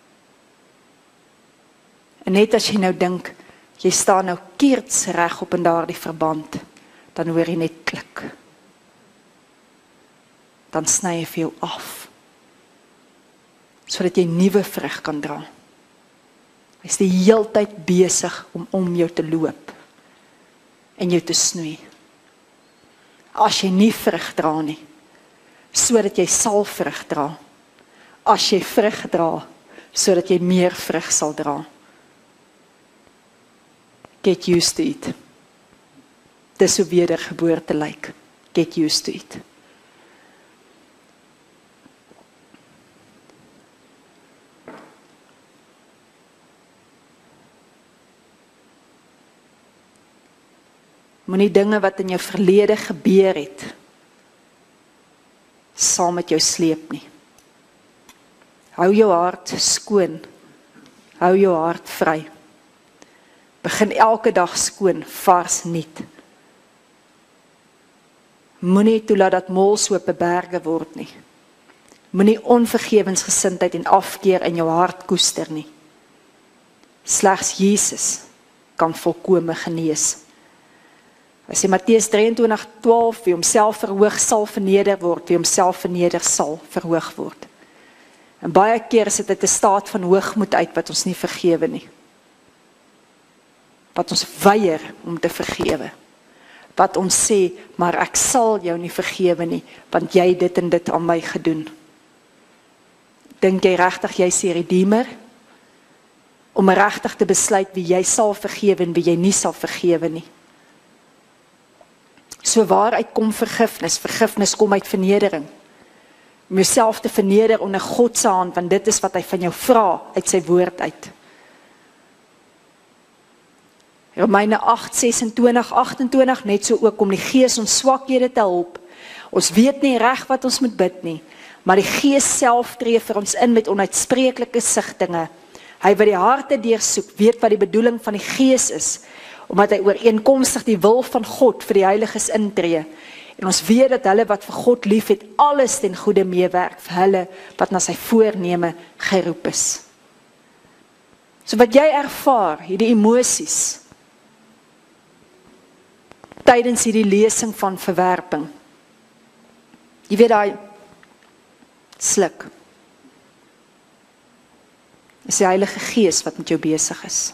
En net as jy nou dink, jy staan nou keerts reg op in daardie verband, dan hoor jy net klik. Dan sny hy vir jou af, sodat jy nuwe vrug kan dra. Hy is die heeltyd besig om om jou te loop en jou te snoei. As jy nie vrug dra nie, sodat jy sal vrug dra. As jy vrug dra, sodat jy meer vrug sal dra. Get used to it. Dis hoe wedergeboorte lyk. Get used to it. Moenie dinge wat in jou verlede gebeur het, saam met jou sleep nie. Hou jou hart skoon. Hou jou hart vry. Begin elke dag skoon, vars nuut. Moenie toelaat dat molshope berge word nie. Moenie onvergewensgesindheid en afkeer in jou hart koester nie. Slegs Jesus kan volkome genees. As in Matteus drieëntwintig twaalf, wie homself verhoog sal verneder word, wie homself verneder sal verhoog word. En baie keer is dit uit 'n staat van hoogmoed uit wat ons nie vergewe nie. Wat ons weier om te vergewe. Wat ons sê, maar ek sal jou nie vergewe nie, want jy dit en dit aan my gedoen. Dink jy regtig jy is die redeemer? Om regtig te besluit wie jy sal vergewe en wie jy nie sal vergewe nie. So waaruit kom vergifnis? Vergifnis kom uit vernedering. Om jouself te verneder onder God se hand, want dit is wat hy van jou vra uit sy woord uit. Romeine agt sesentwintig agtentwintig, net so ook om die Gees ons swakhede te help. Ons weet nie reg wat ons moet bid nie, maar die Gees self tree vir ons in met onuitspreeklike sigtinge. Hy wat die harte deursoek, weet wat die bedoeling van die Gees is, omdat hy ooreenkomstig die wil van God vir die heiliges intree. En ons weet dat hulle wat vir God lief het, alles ten goeie meewerk vir hulle wat na sy voorneme geroep is. So wat jy ervaar, hierdie emosies, tydens hierdie lesing van verwerping. Jy weet daai sluk. Is die Heilige Gees wat met jou besig is.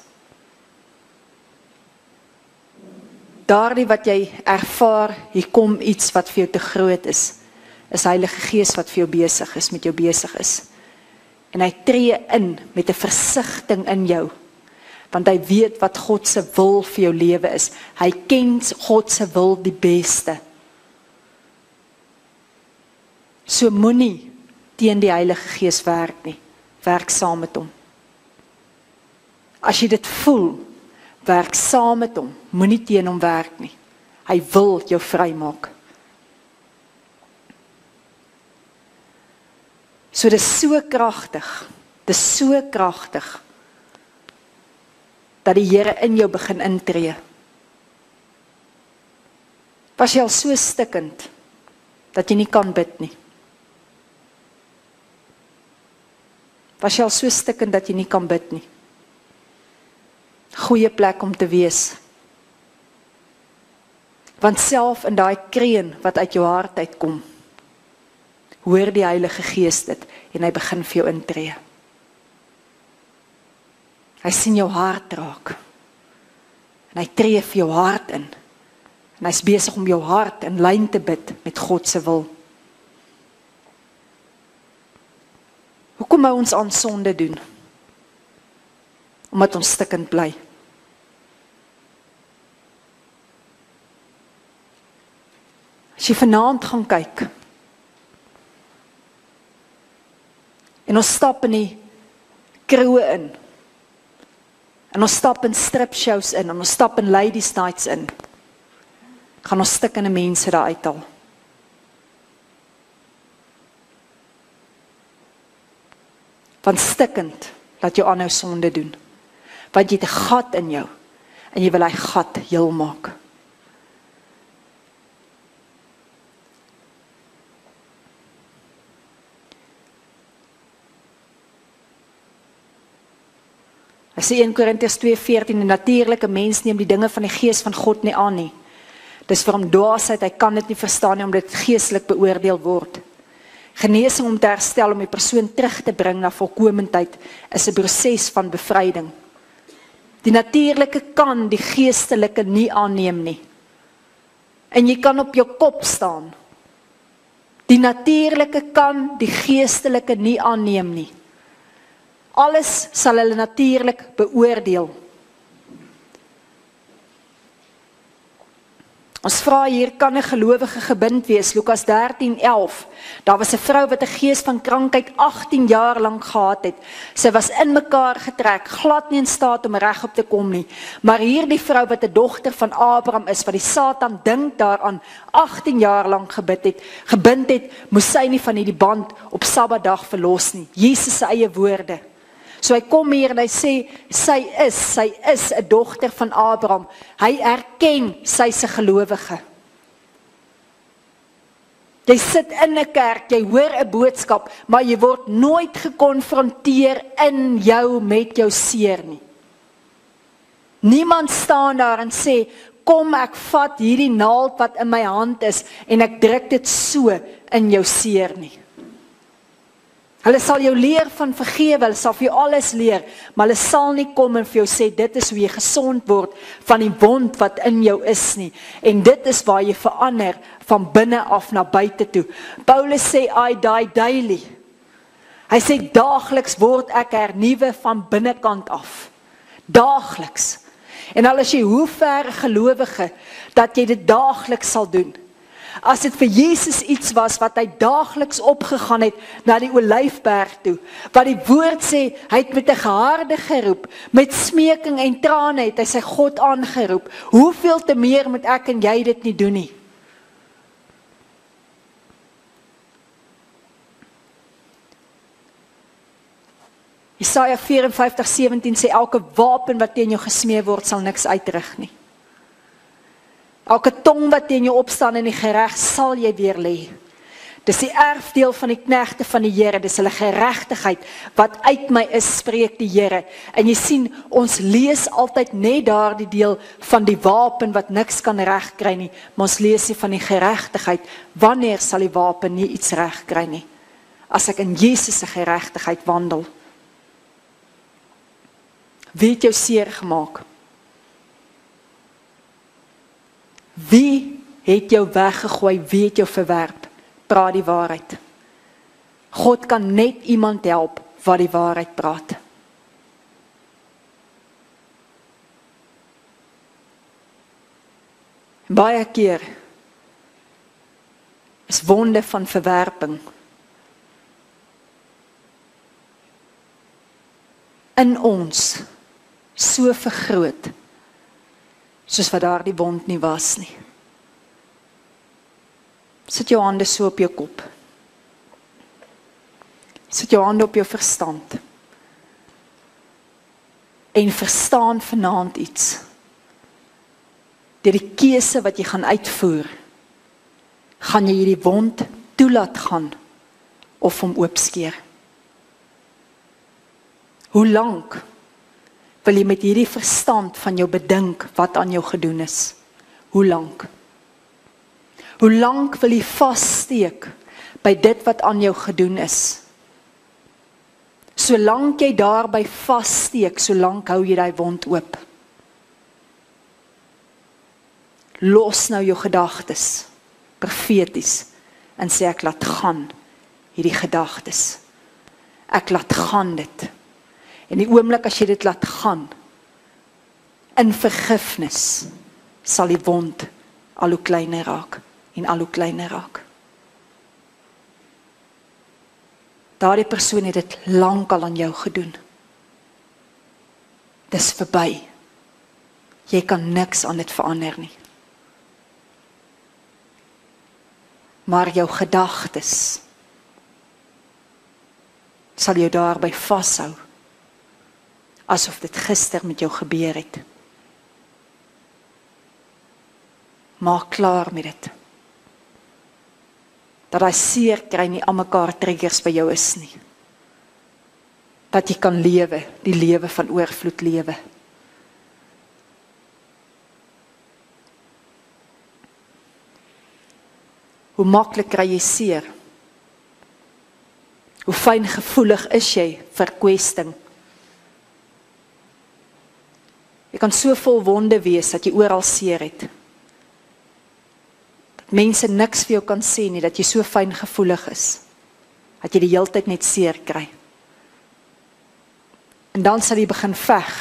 Daardie wat jy ervaar, hier kom iets wat vir jou te groot is, is Heilige Gees wat vir jou besig is, met jou besig is. En hy tree in met 'n versigtiging in jou, want hy weet wat God se wil vir jou lewe is. Hy ken God se wil die beste. So moenie teen die Heilige Gees werk nie, werk saam met hom. As jy dit voel, werk saam met hom, moenie teen hom werk nie. Hy wil jou vrymaak. So dit is so kragtig, dit is so kragtig, dat die Here in jou begin intree. Was jy al so stikkend, dat jy nie kan bid nie? Was jy al so stikkend, dat jy nie kan bid nie? Goeie plek om te wees. Want self in daai kreun wat uit jou hart uitkom, hoor die Heilige Gees dit, en hy begin vir jou intree. Hy sien jou hart raak, en hy tree vir jou hart in, en hy is besig om jou hart in lyn te bid met God se wil. Hoekom hou ons aan sonde doen? Omdat ons stikkend bly. As jy vanaand gaan kyk, en ons stap in die kroe in, en ons stap in stripshows in, en ons stap in ladies nights in, gaan ons stikkende mense daar uithaal. Want stikkend laat jou aanhou sonde doen. Want jy het 'n gat in jou, en jy wil hy gat heel maak. As in Eerste Korintiërs twee veertien, die natuurlike mens neem die dinge van die Gees van God nie aan nie. Dis vir hom dwaasheid, hy kan dit nie verstaan nie, omdat dit geestelik beoordeel word. Genesing om te herstel, om die persoon terug te bring na volkomendheid, is 'n proses van bevryding. Die natuurlike kan die geestelike nie aanneem nie. En jy kan op jou kop staan. Die natuurlike kan die geestelike nie aanneem nie. Alles sal hulle natuurlik beoordeel. Ons vra hier, kan 'n gelowige gebind wees? Lukas dertien elf. Daar was 'n vrou wat 'n gees van krankheid agttien jaar lank gehad het. Sy was in mekaar getrek, glad nie in staat om regop te kom nie. Maar hierdie vrou wat 'n dogter van Abraham is, wat die Satan dink daaraan agttien jaar lank gebid het, gebind het, moes sy nie van hierdie band op Sabbatdag verlos nie. Jesus se eie woorde. So hy kom hier en hy sê, sy is, sy is 'n dogter van Abraham. Hy erken sy se gelowige. Jy sit in 'n kerk, jy hoor 'n boodskap, maar jy word nooit gekonfronteer in jou met jou seer nie. Niemand staan daar en sê, kom ek vat hierdie naald wat in my hand is en ek druk dit so in jou seer nie. Hulle sal jou leer van vergewe, hulle sal vir jou alles leer, maar hulle sal nie kom en vir jou sê, dit is hoe jy gesond word van die wond wat in jou is nie. En dit is waar jy verander van binne af na buite toe. Paulus sê, I die daily. Hy sê, daagliks word ek hernuwe van binnekant af. Daagliks. En al is jy hoe ver gelowige, dat jy dit daagliks sal doen. As dit vir Jesus iets was wat hy daagliks opgegaan het na die Olyfberg toe, wat die woord sê, hy het met 'n geharde geroep, met smeking en trane het hy sy God aangeroep. Hoeveel te meer moet ek en jy dit nie doen nie? Jesaja vyf en vyftig sewentien sê, elke wapen wat teen jou gesmee word, sal niks uitrig nie. Elke tong wat teen jou opstaan in die gereg, sal jy weer lê. Dis die erfdeel van die knegte van die Here, dis hulle geregtigheid wat uit my is, spreek die Here. En jy sien, ons lees altyd net daardie deel van die wapen wat niks kan regkry nie, maar ons lees nie van die geregtigheid. Wanneer sal die wapen nie iets regkry nie? As ek in Jesus se geregtigheid wandel. Wie het jou seer gemaak? Wie het jou weggegooi? Wie het jou verwerp? Praat die waarheid. God kan net iemand help wat die waarheid praat. Baie keer is wonde van verwerping in ons so vergroot, soos wat daar die wond nie was nie. Sit jou hande so op jou kop. Sit jou hande op jou verstand. En verstaan vanaand iets. Deur die keuse wat jy gaan uitvoer, gaan jy hierdie wond toelaat gaan, of hom oopskeer. Hoe lank wil jy met hierdie verstand van jou bedink wat aan jou gedoen is? Hoe lank? Hoe lank wil jy vassteek by dit wat aan jou gedoen is? Solank jy daarby vassteek, solank hou jy daai wond oop. Los nou jou gedagtes, profeties, en sê ek laat gaan hierdie gedagtes. Ek laat gaan dit. En die oomblik as jy dit laat gaan, in vergifnis, sal die wond al hoe kleiner raak, en al hoe kleiner raak. Daardie persoon het dit lank al aan jou gedoen. Dis verby. Jy kan niks aan dit verander nie. Maar jou gedagtes sal jou daarby vashou, asof dit gister met jou gebeur het. Maak klaar met dit. Dat hy seer kry nie aan mekaar triggers by jou is nie. Dat jy kan lewe, die lewe van oorvloed lewe. Hoe maklik kry jy seer? Hoe fyn gevoelig is jy vir kwesting? Jy kan so vol wonde wees dat jy oral seer het. Dat mense niks vir jou kan sê nie, dat jy so fyn gevoelig is. Dat jy die hele tyd net seer kry. En dan sal jy begin veg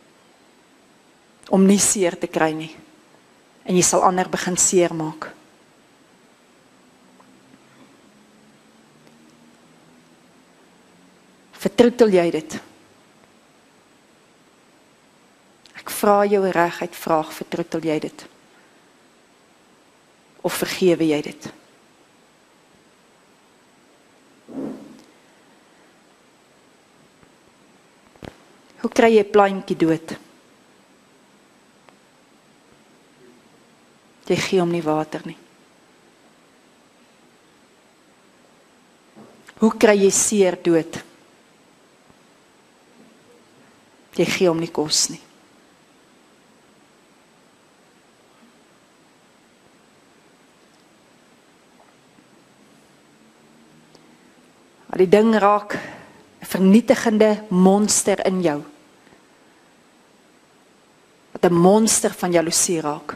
om nie seer te kry nie. En jy sal ander begin seer maak. Vertroetel jy dit? Ek vra jou 'n reguit vraag, vertroetel jy dit? Of vergewe jy dit? Hoe kry jy 'n plantjie dood? Jy gee hom nie water nie. Hoe kry jy seer dood? Jy gee hom nie kos nie. Maar die ding raak 'n vernietigende monster in jou. Wat 'n monster van jaloesie raak.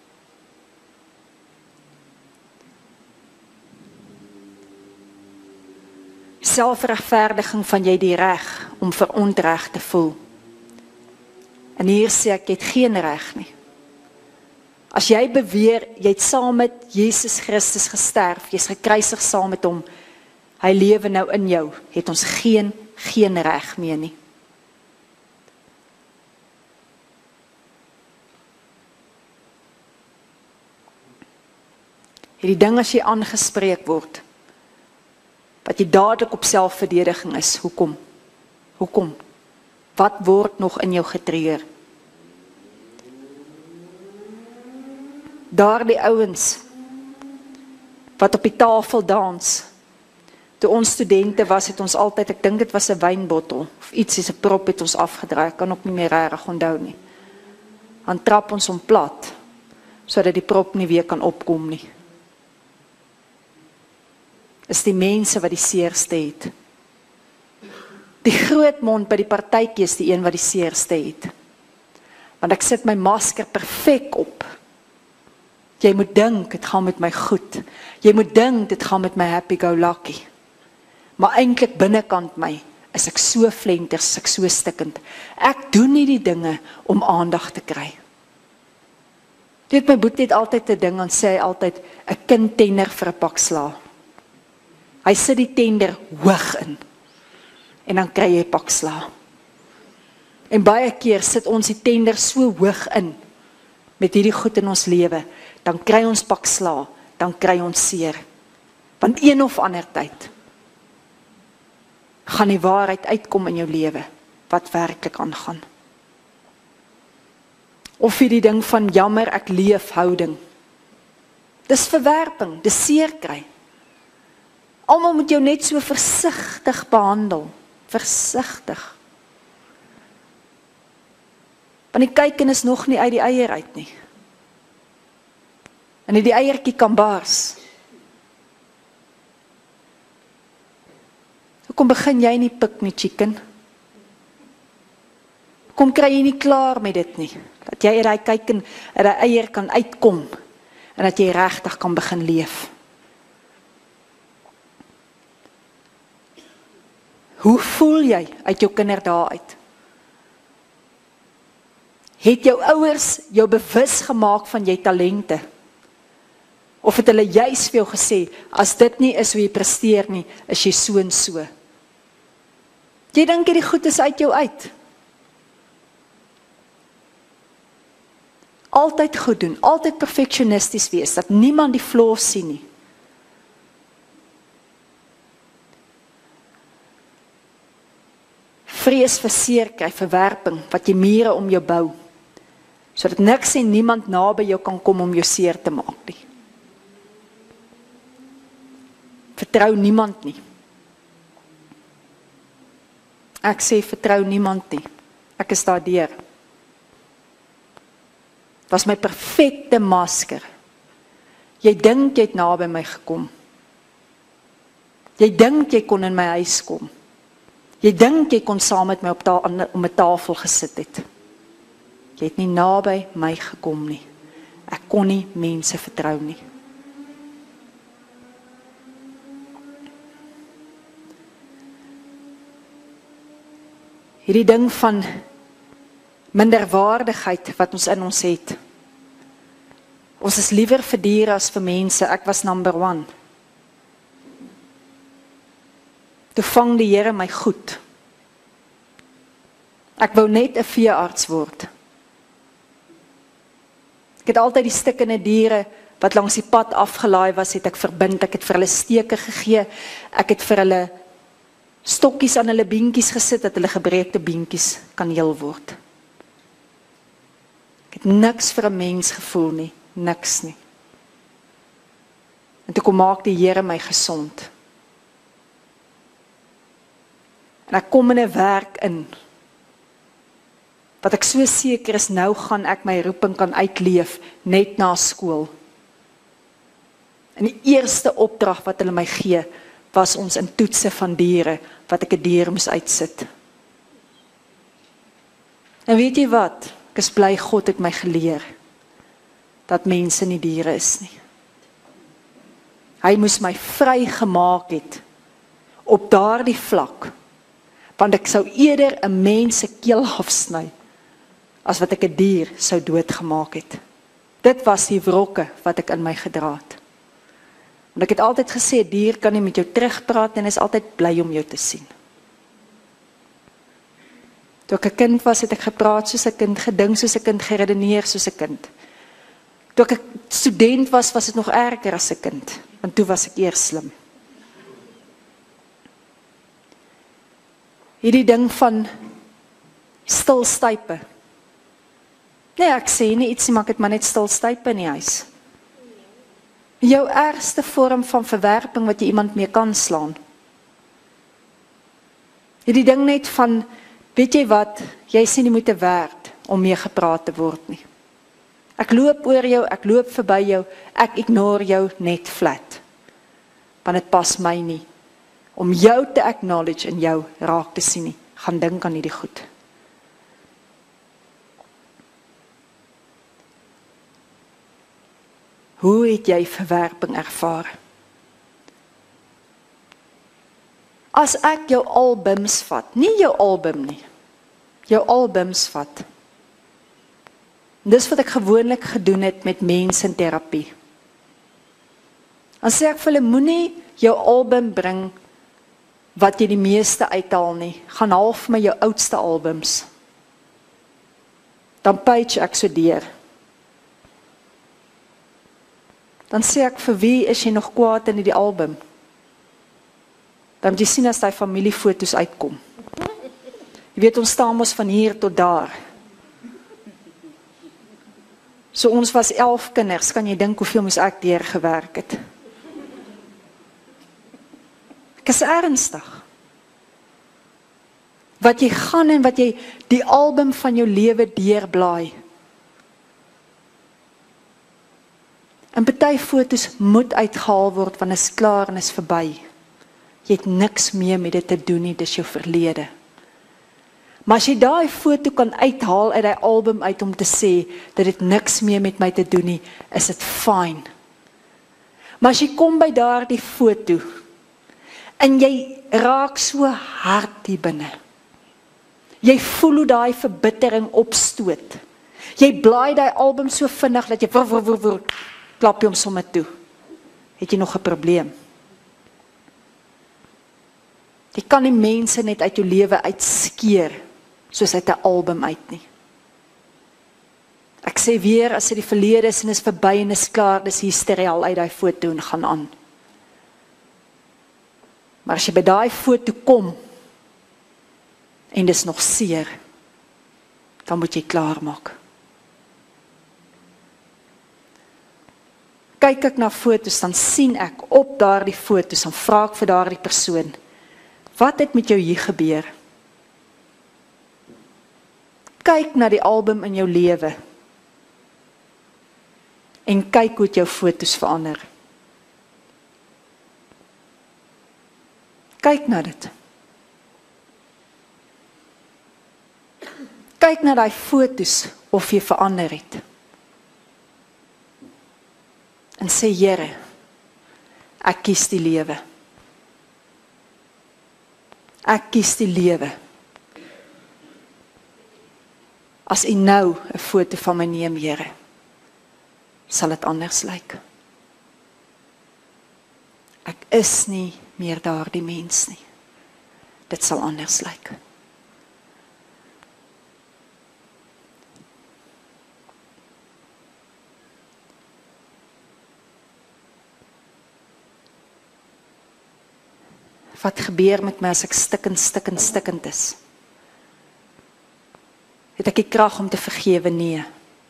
Selfregverdiging van jy die reg om verontreg te voel. En hier sê ek, jy het geen reg nie. As jy beweer, jy het saam met Jesus Christus gesterf, jy is gekruisig saam met hom, hy lewe nou in jou, het ons geen, geen reg meer nie. Hierdie ding as jy aangespreek word, wat jy dadelik op selfverdediging is, hoekom? Hoekom? Wat word nog in jou getreur? Daar die ouens, wat op die tafel dans, toe ons studente was, het ons altyd, ek dink dit was 'n wynbottel, of iets is 'n prop het ons afgedraai, ek kan ook nie meer regtig onthou nie. Dan trap ons hom plat, sodat die prop nie weer kan opkom nie. Is die mense wat die seerste het. Die groot mond by die partytjie is die een wat die seerste het. Want ek sit my masker perfek op. Jy moet dink, dit gaan met my goed. Jy moet dink, dit gaan met my happy-go-lucky. Maar eintlik binnekant my, is ek so flenters, ek so stikkend. Ek doen nie die dinge om aandag te kry. Dit my boetie het altyd 'n ding, en sê hy altyd, 'n kind tenner vir 'n pak sla. Hy sit die tender hoog in, en dan kry jy pak sla. En baie keer sit ons die tender so hoog in, met hierdie goed in ons lewe, dan kry ons pak sla, dan kry ons seer. Want een of ander tyd, gaan die waarheid uitkom in jou lewe, wat werklik aangaan. Of hierdie ding van jammer ek leef houding. Dis verwerping, dis seer kry. Almal moet jou net so versigtig behandel, versigtig. Want die kuiken is nog nie uit die eier uit nie. En die eiertjie kan bars. Hoekom begin jy nie pik nie, chicken? Hoekom kry jy nie klaar met dit nie? Dat jy uit die kuiken, uit die eier kan uitkom, en dat jy regtig kan begin leef. Hoe voel jy uit jou kinderdae uit? Het jou ouers jou bewus gemaak van jy talente? Of het hulle juis vir jou gesê, as dit nie is hoe jy presteer nie, is jy so en so? Jy dink die goed is uit jou uit. Altyd goed doen, altyd perfectionisties wees, dat niemand die flaws sien nie. Vrees vir seer kry, verwerping, wat jy mure om jou bou, sodat niks en niemand naby jou kan kom om jou seer te maak nie. Vertrou niemand nie. Ek sê vertrou niemand nie. Ek is daardeur. Was my perfekte masker. Jy dink jy het naby my gekom. Jy dink jy kon in my huis kom. Jy dink jy kon saam met my op ta om 'n tafel gesit het. Jy het nie naby my gekom nie. Ek kon nie mense vertrou nie. Hierdie ding van minderwaardigheid wat ons in ons het. Ons is liewer vir diere as vir mense. Ek was number one. Toe vang die Here my goed. Ek wou net 'n veearts word. Ek het altyd die stikkende diere wat langs die pad afgelaai was, het ek verbind. Ek het vir hulle steke gegee. Ek het vir hulle stokkies aan hulle beentjies gesit, dat hulle gebreekte beentjies kan heel word. Ek het niks vir 'n mens gevoel nie, niks nie. En toe kom maak die Here my gesond. En ek kom in 'n werk in, wat ek so seker is, nou gaan ek my roeping kan uitleef, net na skool. En die eerste opdrag wat hulle my gee, was ons in toetse van diere, wat ek 'n dier moes uitsit. En weet jy wat? Ek is bly God het my geleer, dat mense nie diere is nie. Hy moes my vry gemaak het, op daardie vlak, want ek sou eerder 'n mens se keel afsny, as wat ek 'n dier sou doodgemaak het. Dit was die wrokke wat ek in my gedra het. Want ek het altyd gesê, 'n dier kan nie met jou terugpraat en is altyd bly om jou te sien. Toe ek 'n kind was, het ek gepraat soos 'n kind, gedink soos 'n kind, geredeneer soos 'n kind. Toe ek 'n student was, was dit nog erger as 'n kind, want toe was ek eers slim. Hierdie ding van stilstype. Nee, ek sê nie iets nie, maar ek het maar net stilstype in die huis. Jou ergste vorm van verwerping wat jy iemand mee kan slaan. Hierdie ding net van, weet jy wat, jy sê nie moeite werd om mee gepraat te word nie. Ek loop oor jou, ek loop verby jou, ek ignore jou net flat. Want dit pas my nie, om jou te acknowledge en jou raak te sien nie. Gaan dink aan hierdie goed. Hoe het jy verwerping ervaar? As ek jou albums vat, nie jou album nie, jou albums vat. Dis wat ek gewoonlik gedoen het met mense in terapie. Dan sê ek vir hulle, moenie jou album bring wat jy die meeste uithaal nie. Gaan haal vir my jou oudste albums. Dan page ek so deur. Dan sê ek, vir wie is jy nog kwaad in die album? Dan moet jy sien as die familiefoto's uitkom. Jy weet, ons staan ons van hier tot daar. So ons was elf kinders, kan jy dink hoeveel moes ek deurgewerk het? Ek is ernstig. Wat jy gaan en wat jy die album van jou lewe deurblaai. En party foto's moet uitgehaal word, want is klaar en is verby. Jy het niks meer met dit te doen nie, dis jou verlede. Maar as jy daai foto kan uithaal uit die album uit om te sê, dat dit niks meer met my te doen nie, is dit fyn. Maar as jy kom by daardie foto, en jy raak so hard hier binne, jy voel hoe daai verbittering opstoot, jy blaai die album so vinnig, dat jy vroeg, vroeg, vroeg, vroeg, klap jy hom sommer toe, het jy nog 'n probleem. Jy kan nie mense net uit jou lewe uitskeer, soos uit 'n album uit nie. Ek sê weer, as dit die verlede is en is verby en is klaar, dis hysterie uit die foto en gaan aan. Maar as jy by daai foto kom, en dis nog seer, dan moet jy klaarmaak. Kyk ek na foto's, dan sien ek op daardie foto's, dan vra ek vir daardie persoon, wat het met jou hier gebeur? Kyk na die album in jou lewe, en kyk hoe het jou foto's verander. Kyk na dit. Kyk na die foto's, of jy verander het. En sê, Here, ek kies die lewe. Ek kies die lewe. As U nou 'n foto van my neem, Here, sal dit anders lyk. Ek is nie meer daardie mens nie. Dit sal anders lyk. Wat gebeur met my as ek stikkend, stikkend, stikkend is? Het ek die krag om te vergewe? Nee.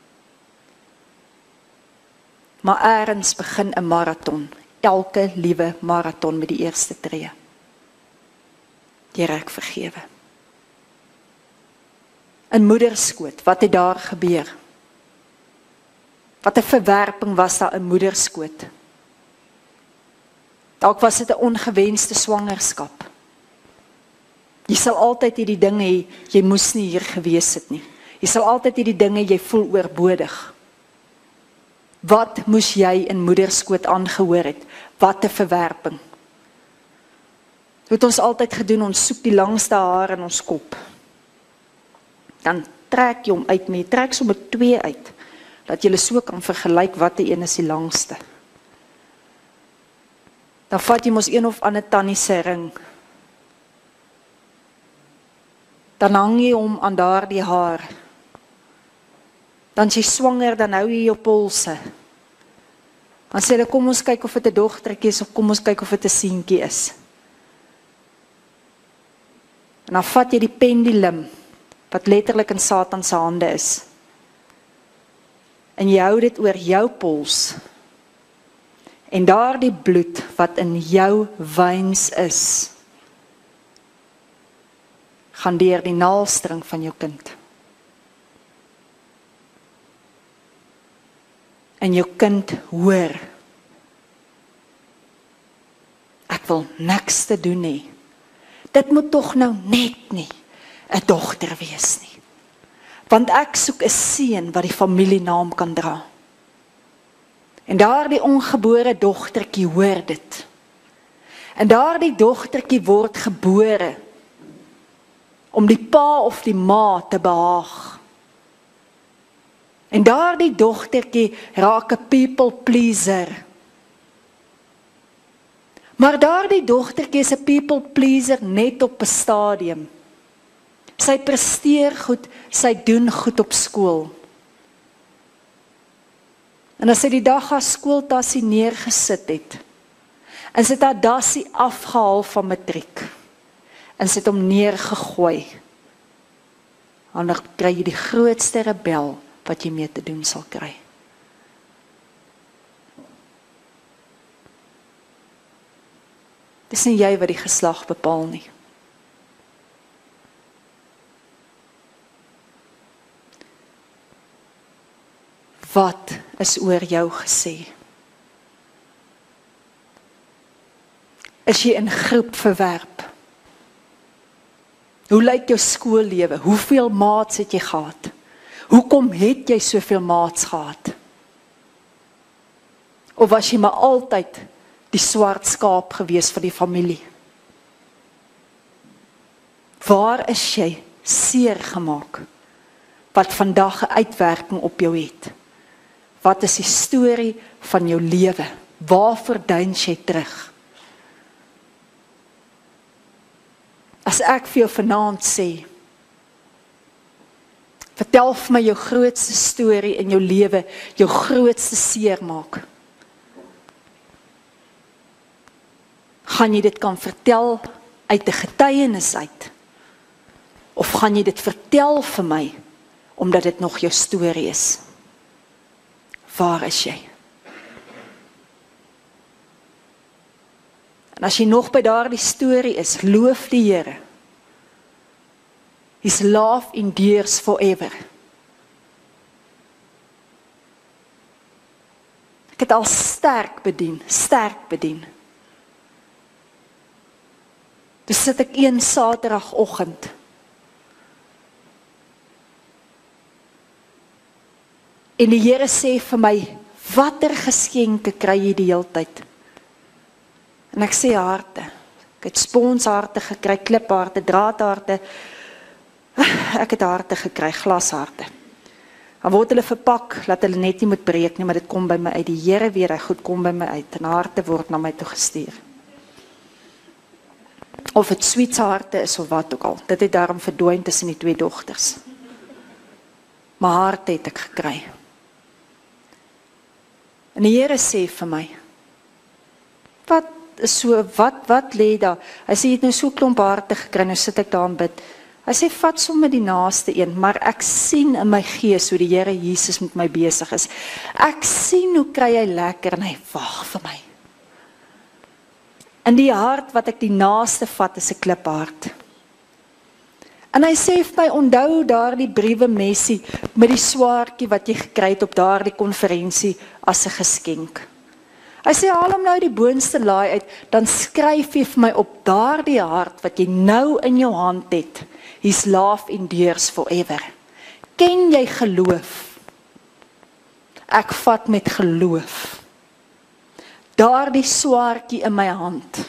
Maar eers begin 'n marathon. Elke liewe marathon met die eerste tree. Here, ek vergewe. In moederskoot, wat het daar gebeur? Wat 'n verwerping was daar in moederskoot? Dalk was dit 'n ongewenste swangerskap. Jy sal altyd hierdie dinge hê, jy moes nie hier gewees het nie. Jy sal altyd hierdie dinge, jy voel oorbodig. Wat moes jy in moederskoot aangehoor het? Wat 'n verwerping. Het ons altyd gedoen, ons soek die langste haar in ons kop. Dan trek jy hom uit, maar jy trek sommer twee uit, dat jy so kan vergelyk wat die een is die langste. Dan vat jy mos een of ander tannie se ring. Dan hang jy hom aan daardie haar. Dan is jy swanger, dan hou jy jou polse. Dan sê hulle, kom ons kyk of dit 'n dogtertjie is, of kom ons kyk of dit 'n seentjie is. En dan vat jy die pendulum, wat letterlik in Satan se hande is. En jy hou dit oor jou pols. En daardie bloed wat in jou veins is, gaan deur die naalstring van jou kind. En jou kind hoor, ek wil niks te doen nie. Dit moet tog nou net nie 'n dogter wees nie. Want ek soek 'n seun wat die familienaam kan dra. En daardie ongebore dogtertjie hoor dit. En daardie dogtertjie word gebore om die pa of die ma te behaag. En daardie dogtertjie raak 'n people pleaser. Maar daardie dogtertjie is 'n people pleaser net op 'n stadium. Sy presteer goed, sy doen goed op skool. En as sy die dag haar skooltassie neergesit het, en sy het haar dassie afgehaal van matriek, en sy het hom neergegooi, dan kry jy die grootste rebel wat jy mee te doen sal kry. Dis nie jy wat die geslag bepaal nie. Wat is oor jou gesê? Is jy in groep verwerp? Hoe lyk jou skoollewe? Hoeveel maats het jy gehad? Hoekom het jy soveel maats gehad? Of was jy maar altyd die swart skaap gewees vir die familie? Waar is jy seer gemaak, wat vandag 'n uitwerking op jou het? Wat is die storie van jou lewe? Waarvoor deins jy terug? As ek vir jou vanaand sê, vertel vir my jou grootste storie in jou lewe, jou grootste seermaak. Gaan jy dit kan vertel uit 'n getuienis uit? Of gaan jy dit vertel vir my, omdat dit nog jou storie is? Waar is jy? En as jy nog by daardie storie is, loof die Here. His love endures forever. Ek het al sterk bedien, sterk bedien. Dus sit ek een Saterdagoggend en die Here sê vir my, watter geskenke kry jy die hele tyd? En ek sê harte. Ek het sponsharte gekry, klipharte, draadharte. Ek het harte gekry, glasharte. Dan word hulle verpak, laat hulle net nie moet breek nie, maar dit kom by my uit. Die Here weet, hy goed kom by my uit. En harte word na my toe gestuur. Of het Sweetse harte is of wat ook al. Dit het daarom verdwyn tussen die twee dogters. Maar harte het ek gekry. En die Here sê vir my, wat is so, wat, wat lê daar? Hy sê, jy het nou so klomp harte gekry, nou sit ek daar en bid. Hy sê, vat sommer die naaste een, maar ek sien in my gees hoe die Here Jesus met my besig is. Ek sien hoe kry hy lekker en hy wag vir my. In die hart wat ek die naaste vat is 'n kliphart. En hy sê vir my, onthou daardie briewe messie met die swaardjie wat jy gekry het op daardie konferensie as 'n geskenk. Hy sê, haal hom nou die boonste laai uit, dan skryf jy vir my op daardie hart, wat jy nou in jou hand het, his love endures forever. Ken jy geloof? Ek vat met geloof. Daardie swaardjie in my hand.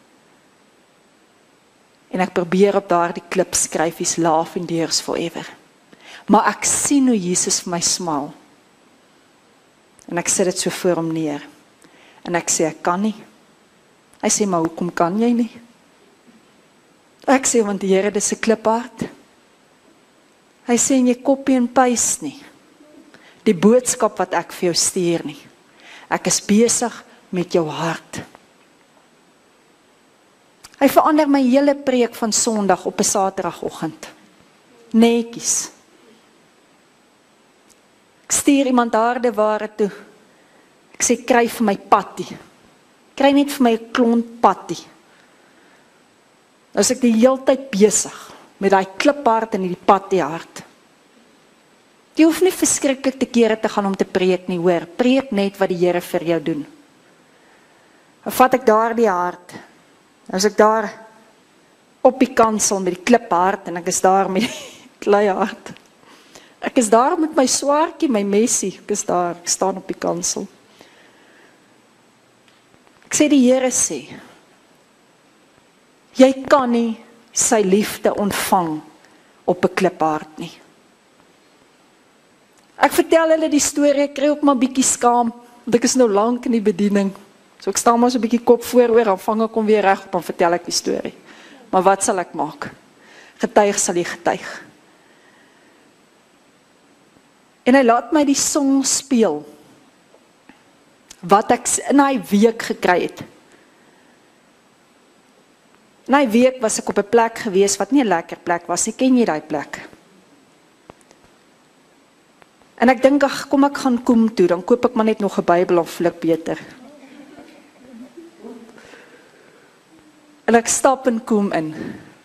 En ek probeer op daardie klip skryf, his love endures forever. Maar ek sien hoe Jesus vir my smaal. En ek sit dit so voor hom neer. En ek sê, ek kan nie. Hy sê, maar hoekom kan jy nie? Ek sê, want die Here, dis 'n kliphart. Hy sê, en jy kopie en paste nie. Die boodskap wat ek vir jou stuur nie. Ek is besig met jou hart. Hy verander my hele preek van Sondag op 'n Saterdagoggend. Netjies. Ek stuur iemand Hardewater toe. Ek sê, kry vir my pattie. Kry net vir my 'n klont pattie. Nou is ek die hele tyd besig met daai kliphart en die pattiehart. Jy hoef nie verskriklik te kere te gaan om te preek nie, hoor. Preek net wat die Here vir jou doen. Dan vat ek daar die hart. Dan is ek daar op die kansel met die kliphart en ek is daar met die klei hart. Ek is daar met my swaardjie, my messie. Ek is daar, ek staan op die kansel. Ek sê die Here sê, jy kan nie sy liefde ontvang op 'n kliphart nie. Ek vertel hulle die storie, ek kry ook maar bietjie skaam, want ek is nou lank in die bediening. So ek staan maar so 'n bietjie kop vooroor, dan vang ek hom weer reg op, dan vertel ek die storie. Maar wat sal ek maak? Getuig sal jy getuig. En hy laat my die song speel, wat ek in hy week gekry het. In hy week was ek op 'n plek gewees, wat nie 'n lekker plek was nie, ken jy daai plek? En ek dink, ag, kom ek gaan Koem toe, dan koop ek maar net nog 'n Bybel of flip beter. En ek stap in Koem in.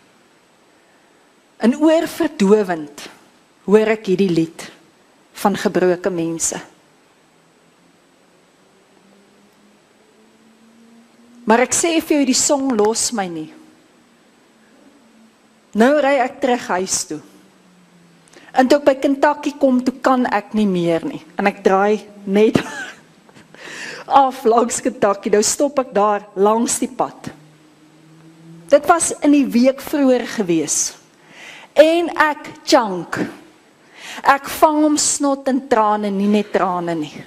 En oorverdowend hoor ek hierdie lied van gebroke mense. Maar ek sê vir jou, die song los my nie. Nou ry ek terug huis toe. En toe ek by Kentucky kom, toe kan ek nie meer nie. En ek draai net af langs Kentucky. Nou stop ek daar langs die pad. Dit was in die week vroeër gewees. En ek chunk. Ek vang hom snot en trane, nie net trane nie.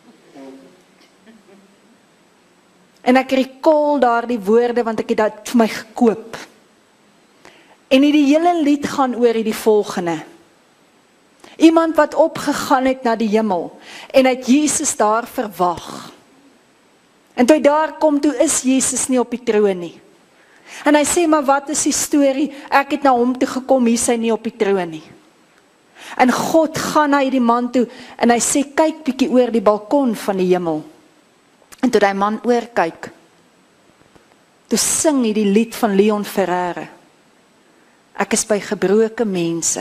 En ek recall daar die woorde, want ek het dit vir my gekoop. En die hele lied gaan oor die volgende. Iemand wat opgegaan het na die hemel, en het Jesus daar verwag. En toe hy daar kom, toe is Jesus nie op die troon nie. En hy sê, maar wat is die storie? Ek het na hom toe gekom, hier is hy nie op die troon nie. En God gaan na die man toe, en hy sê, kyk bietjie oor die balkon van die hemel. En toe die man oorkyk, toe sing hy die lied van Leon Ferreira. Ek is by gebroke mense,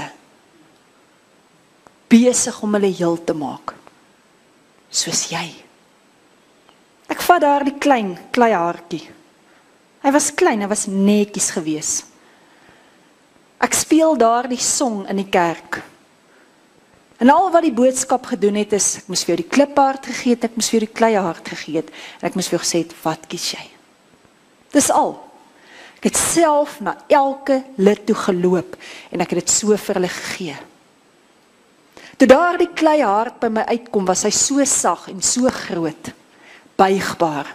besig om hulle heel te maak, soos jy. Ek vat daar die klein, klei haartjie. Hy was klein, hy was netjies gewees. Ek speel daar die song in die kerk. En al wat die boodskap gedoen het is, ek moes vir jou die kliphart gegee het, ek moes vir jou die klei hart gegee het, en ek moes vir jou gesê het, wat kies jy? Dis al. Ek het self na elke lid toe geloop, en ek het dit so vir hulle gegee. Toe daar die klei hart by my uitkom, was hy so sag en so groot, buigbaar.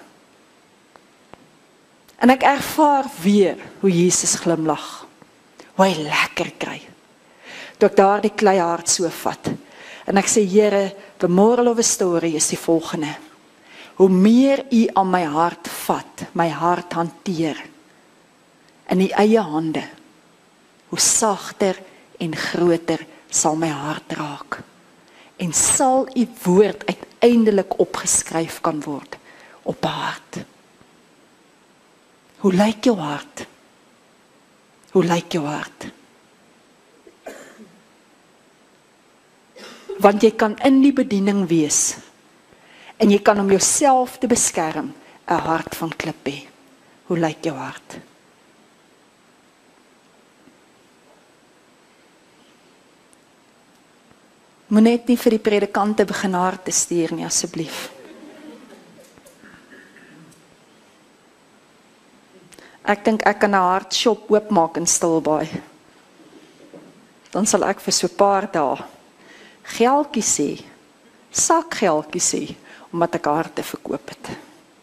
En ek ervaar weer hoe Jesus glimlag, hoe hy lekker kry. Toe ek daar die klei hart so vat, en ek sê, Here, the moral of the story is die volgende. Hoe meer u aan my hart vat, my hart hanteer, in die eie hande, hoe sagter en groter sal my hart raak. En sal u woord uiteindelik opgeskryf kan word op 'n hart. Hoe lyk jou hart? Hoe lyk jou hart? Want jy kan in die bediening wees En jy kan om jouself te beskerm 'n hart van klip hê. Hoe lyk jou hart? Moet net nie vir die predikante begin harte stuur nie, asseblief. Ek dink ek kan 'n hartshop oopmaak in Stilbaai. Dan sal ek vir so 'n paar dae geldjies sê, sakgeldjies sê, omdat ek harte verkoop het.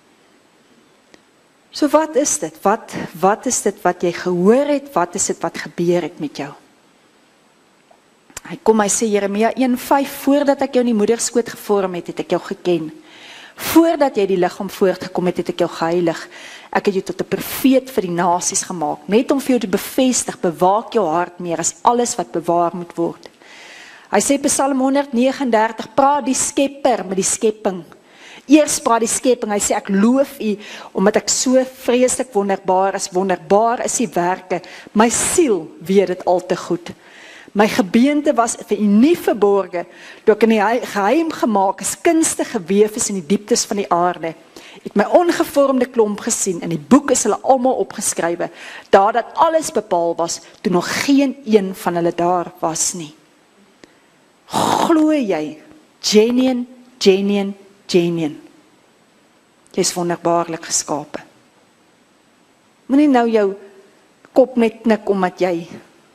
So wat is dit? Wat, wat is dit wat jy gehoor het? Wat is dit wat gebeur het met jou? Hy kom, hy sê Jeremia een vyf, voordat ek jou in die moederskoot gevorm het, het ek jou geken. Voordat jy die liggaam voortgekom het, het ek jou geheilig. Ek het jou tot 'n profeet vir die nasies gemaak, net om vir jou te bevestig, bewaak jou hart meer as alles wat bewaar moet word. Hy sê Psalm honderd vyf nege, praat die skepper met die skepping. Eers praat die skepping, hy sê ek loof u, omdat ek so vreeslik wonderbaar is, wonderbaar is die werke, my siel weet dit al te goed. My gebeente was vir u nie verborge, toe ek in die geheim gemaak is, kunstig geweef is in die dieptes van die aarde. Ek het my ongevormde klomp gesien, in die boek is hulle almal opgeskrywe, daar dat alles bepaal was, toe nog geen een van hulle daar was nie. Glo jy, genuine, genuine, genuine. Jy is wonderbaarlik geskape. Moenie nou jou kop net knik, omdat jy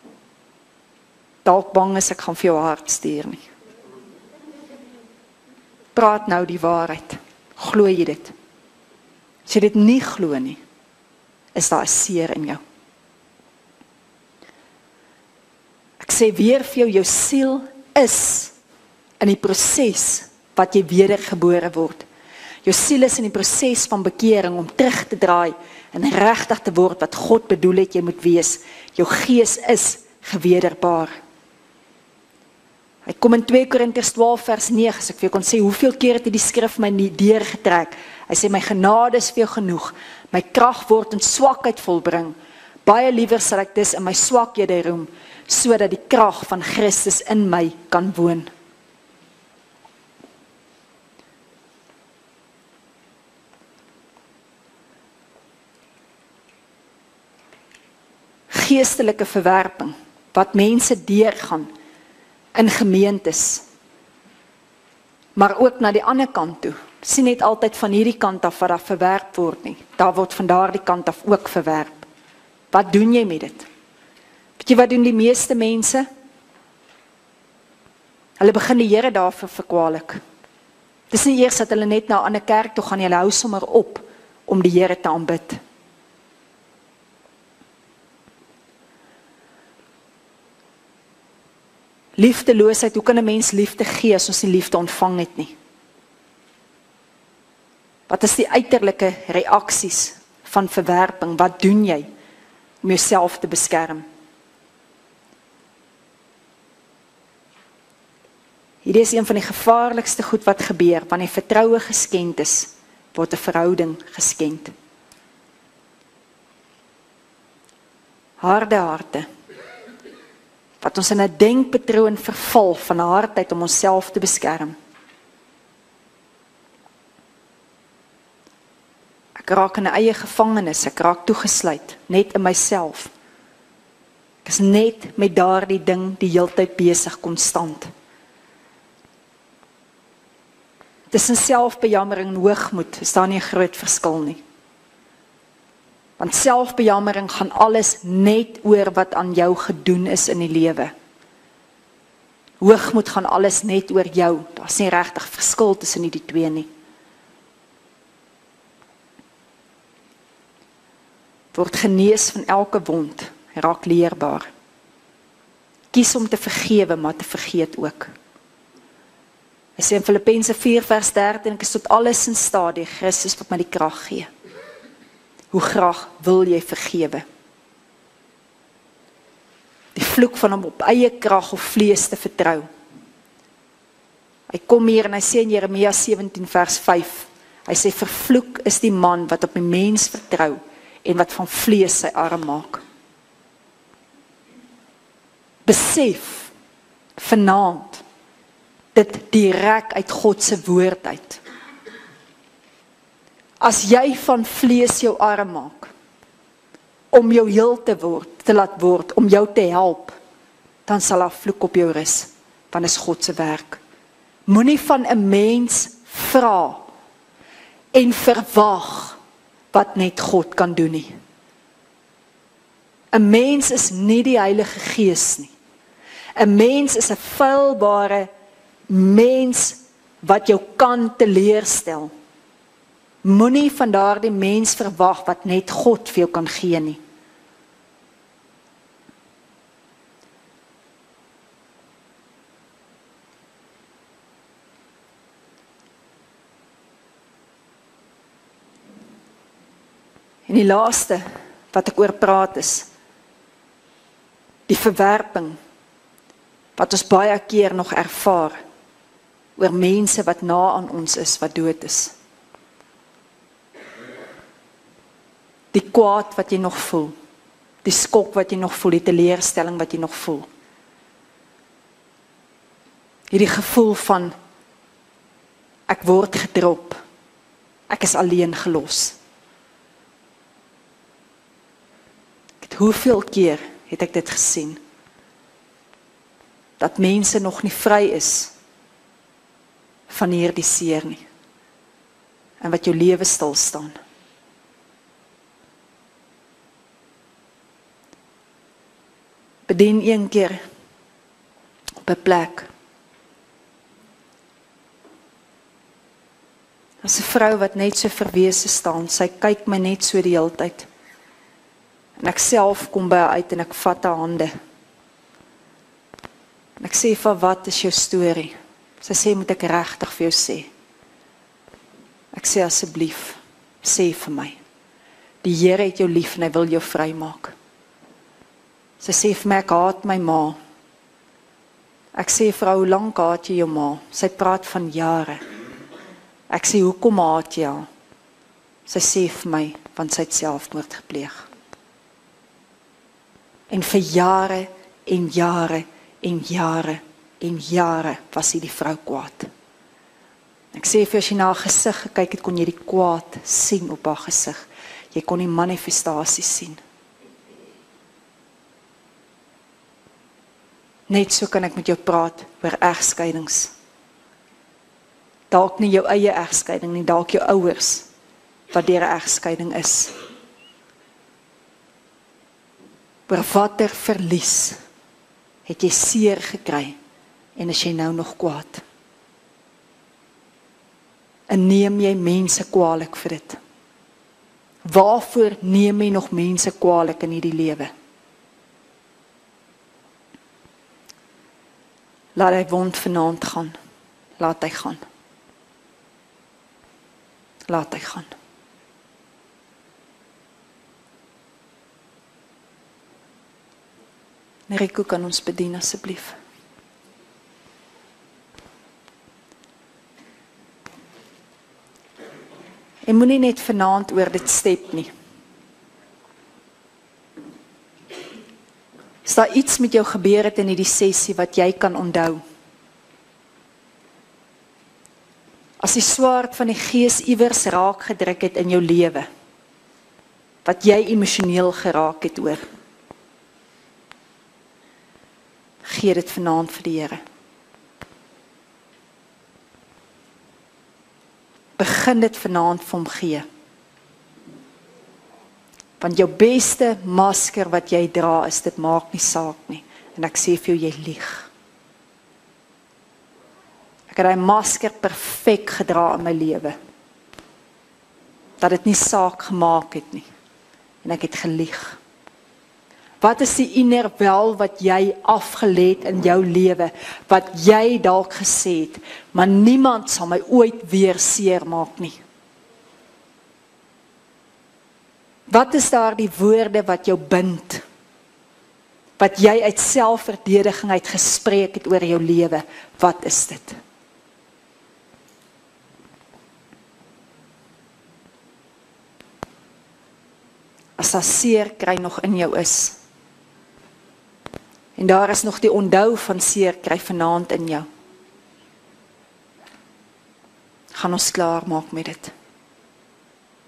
dalk bang is, ek gaan vir jou hart stuur nie. Praat nou die waarheid. Glo jy dit? As jy dit nie glo nie, is daar 'n seer in jou. Ek sê weer vir jou, jou siel is in die proses wat jy wedergebore word. Jou siel is in die proses van bekering om terug te draai en regtig te word wat God bedoel het jy moet wees. Jou gees is gewederbaar. Hy kom in twee Korintiërs twaalf vers nege, as ek vir jou kon sê, hoeveel keer het hy die skrif my nie deurgetrek. Hy sê, my genade is vir jou genoeg, my krag word in swakheid volbring. Baie liewer sal ek dis in my swakhede roem, sodat die krag van Christus in my kan woon. Geestelike verwerping, wat mense deurgaan, in gemeentes, maar ook na die ander kant toe. Sien net altyd van hierdie kant af wat daar verwerp word nie. Daar word van daardie kant af ook verwerp. Wat doen jy met dit? Weet jy wat doen die meeste mense? Hulle begin die Here daarvoor verkwalik. Dis nie eers dat hulle net na 'n ander kerk toe gaan, hulle hou sommer op om die Here te aanbid. Liefdeloosheid, hoe kan 'n mens liefde gee as ons nie liefde ontvang het nie? Wat is die uiterlike reaksies van verwerping? Wat doen jy om jouself te beskerm? Hierdie is een van die gevaarlikste goed wat gebeur, wanneer vertroue geskend is, word 'n verhouding geskend. Harde harte, wat ons in 'n denkpatroon verval van hardheid om onsself te beskerm. Ek raak in 'n eie gevangenis, ek raak toegesluit, net in myself. Ek is net met daardie ding die heeltyd besig, konstant. Tussen selfbejammering en hoogmoed is daar nie 'n groot verskil nie. Want selfbejammering gaan alles net oor wat aan jou gedoen is in die lewe. Hoogmoed gaan alles net oor jou. Daar's nie regtig verskil tussen die twee nie. Word genees van elke wond, raak leerbaar. Kies om te vergewe, maar te vergeet ook. Hy sê in Filippense vier vers dertien, ek is tot alles in staat deur Christus wat my die krag gee. Hoe graag wil jy vergewe? Die vloek van om op eie krag of vlees te vertrou. Hy kom hier en hy sê in Jeremia sewentien vers vyf, hy sê vervloek is die man wat op die mens vertrou en wat van vlees sy arm maak. Besef vanaand dit direk uit God se woord uit. As jy van vlees jou arm maak, om jou heel te word, te laat word, om jou te help, dan sal daar vloek op jou rus, want is God se werk. Moenie van 'n mens vra en verwag wat net God kan doen nie. 'n Mens is nie die Heilige Gees nie. 'n Mens is 'n feilbare mens wat jou kan teleurstel. Moenie van daardie mens verwag wat net God vir jou kan gee nie. En die laaste wat ek oor praat is die verwerping wat ons baie keer nog ervaar oor mense wat na aan ons is, wat dood is. Die kwaad wat jy nog voel, die skok wat jy nog voel, die teleurstelling wat jy nog voel. Hierdie gevoel van ek word gedrop, ek is alleen gelos. Hoeveel keer het ek dit gesien, dat mense nog nie vry is van hierdie seer nie, en wat jou lewe stil staan. Bedien een keer op 'n plek. As 'n vrou wat net so verwese staan, sy kyk my net so die hele tyd. En ek self kom by haar uit en ek vat haar hande. En ek sê vir wat is jou storie? Sy sê, moet ek regtig vir jou sê? Ek sê asseblief, sê vir my. Die Here het jou lief en hy wil jou vrymaak. Sy sê vir my, ek haat my ma. Ek sê vir haar, hoe lank haat jy jou ma? Sy praat van jare. Ek sê, hoekom haat jy haar? Sy sê vir my, want sy het selfmoord gepleeg. En vir jare en jare en jare en jare was hy die vrou kwaad. Ek sê vir as jy na haar gesig gekyk het, kon jy die kwaad sien op haar gesig. Jy kon die manifestasie sien. Net so kan ek met jou praat oor egskeidings. Dalk nie jou eie egskeiding nie, dalk jou ouers wat deur 'n egskeiding is. Oor watter verlies het jy seer gekry en is jy nou nog kwaad? En neem jy mense kwaadlik vir dit? Waarvoor neem jy nog mense kwaadlik in hierdie lewe? Laat hy wond vanaand gaan. Laat hy gaan. Laat hy gaan. Rico, kan ons bedien asseblief? En moenie net vanaand oor dit step nie. As daar iets met jou gebeur het in hierdie sessie wat jy kan onthou. As die swaard van die Gees iewers raak gedruk het in jou lewe, wat jy emosioneel geraak het oor, gee dit vanaand vir die Here. Begin dit vanaand vir hom gee. Want jou beste masker wat jy dra is, dit maak nie saak nie. En ek sê vir jou, jy lieg. Ek het die masker perfek gedra in my lewe. Dat dit nie saak gemaak het nie. En ek het gelieg. Wat is die inner wel wat jy afgeleed in jou lewe, wat jy dalk gesê het, maar niemand sal my ooit weer seer maak nie. Wat is daar die woorde wat jou bind, wat jy uit selfverdediging uit gespreek het oor jou lewe, wat is dit? As daar seer kry nog in jou is, en daar is nog die onthou van seer kry vanaand in jou, gaan ons klaar maak met dit.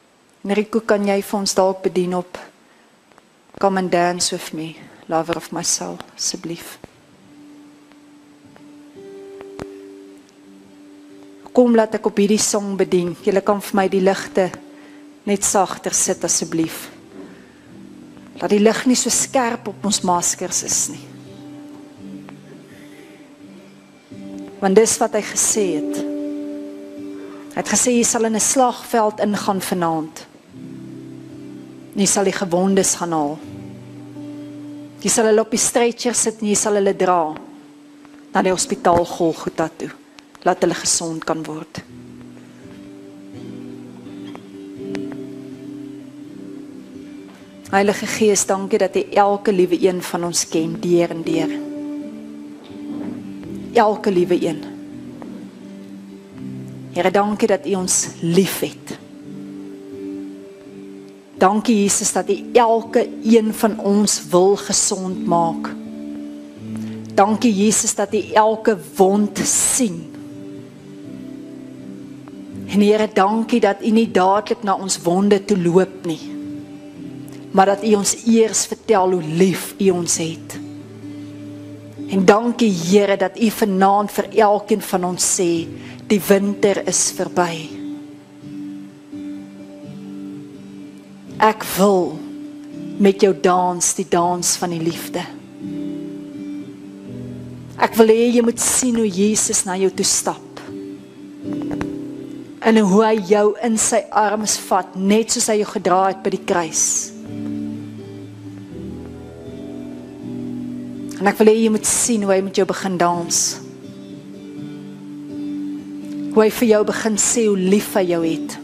Rico, kan jy vir ons dalk bedien op Come and Dance With Me, Lover of My Soul, asseblief. Kom, laat ek op hierdie song bedien. Julle kan vir my die ligte net sagter sit asseblief. Laat die lig nie so skerp op ons maskers is nie. Want dis wat hy gesê het. Hy het gesê, jy sal in 'n slagveld ingaan vanaand. Jy sal die gewondes gaan haal. Jy sal hulle op die stretcher sit en jy sal hulle dra na die hospitaal Golgotha toe. Laat hulle gesond kan word. Heilige Gees, dankie dat jy elke liewe een van ons ken, deur en deur. Elke liewe een. Here, dankie dat U ons lief het. Dankie Jesus dat U elke een van ons wil gesond maak. Dankie Jesus dat U elke wond sien. En Here, dankie dat U nie dadelik na ons wonde toe loop nie, maar dat U ons eers vertel hoe lief U ons het. En dankie Here dat U vanaand vir elkeen van ons sê, die winter is verby. Ek wil met jou dans, die dans van die liefde. Ek wil hê jy moet sien hoe Jesus na jou toe stap. En hoe hy jou in sy arms vat, net soos hy jou gedra het by die kruis. En ek wil hê jy moet sien hoe hy met jou begin dans. Hoe hy vir jou begin sê hoe lief hy jou het.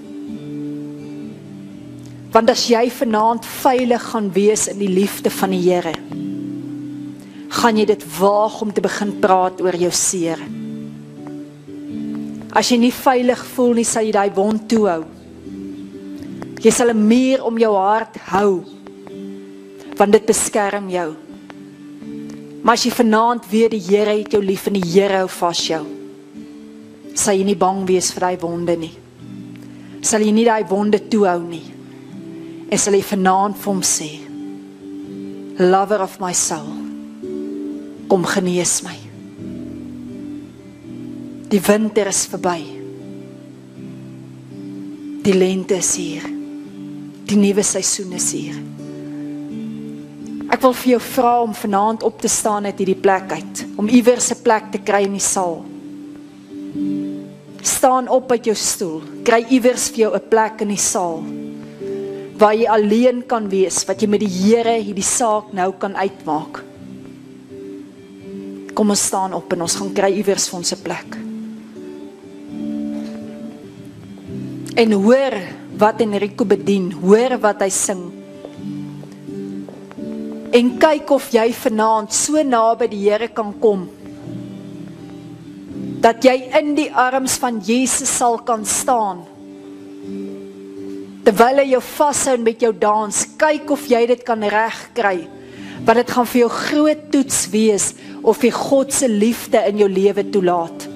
Want as jy vanaand veilig gaan wees in die liefde van die Here, gaan jy dit waag om te begin praat oor jou seer. As jy nie veilig voel nie, sal jy daai wond toehou. Jy sal 'n muur om jou hart hou, want dit beskerm jou. Maar as jy vanaand weet die Here het jou lief en die Here hou vas jou, sal jy nie bang wees vir daai wonde nie. Sal jy nie daai wonde toehou nie. En sal jy vanaand vir hom sê, Lover of my soul, kom genees my. Die winter is verby. Die lente is hier. Die nuwe seisoen is hier. Ek wil vir jou vra om vanaand op te staan uit hierdie plek uit, om iewers 'n plek te kry in die saal. Staan op uit jou stoel, kry iewers vir jou 'n plek in die saal, waar jy alleen kan wees, wat jy met die Here hierdie saak nou kan uitmaak. Kom ons staan op en ons gaan kry iewers vir ons 'n plek. En hoor wat Enrico bedien, hoor wat hy sing. En kyk of jy vanaand so naby die Here kan kom, dat jy in die arms van Jesus sal kan staan, terwyl hy jou vashou en met jou dans. Kyk of jy dit kan regkry, want dit gaan vir jou groot toets wees, of jy God se liefde in jou lewe toelaat.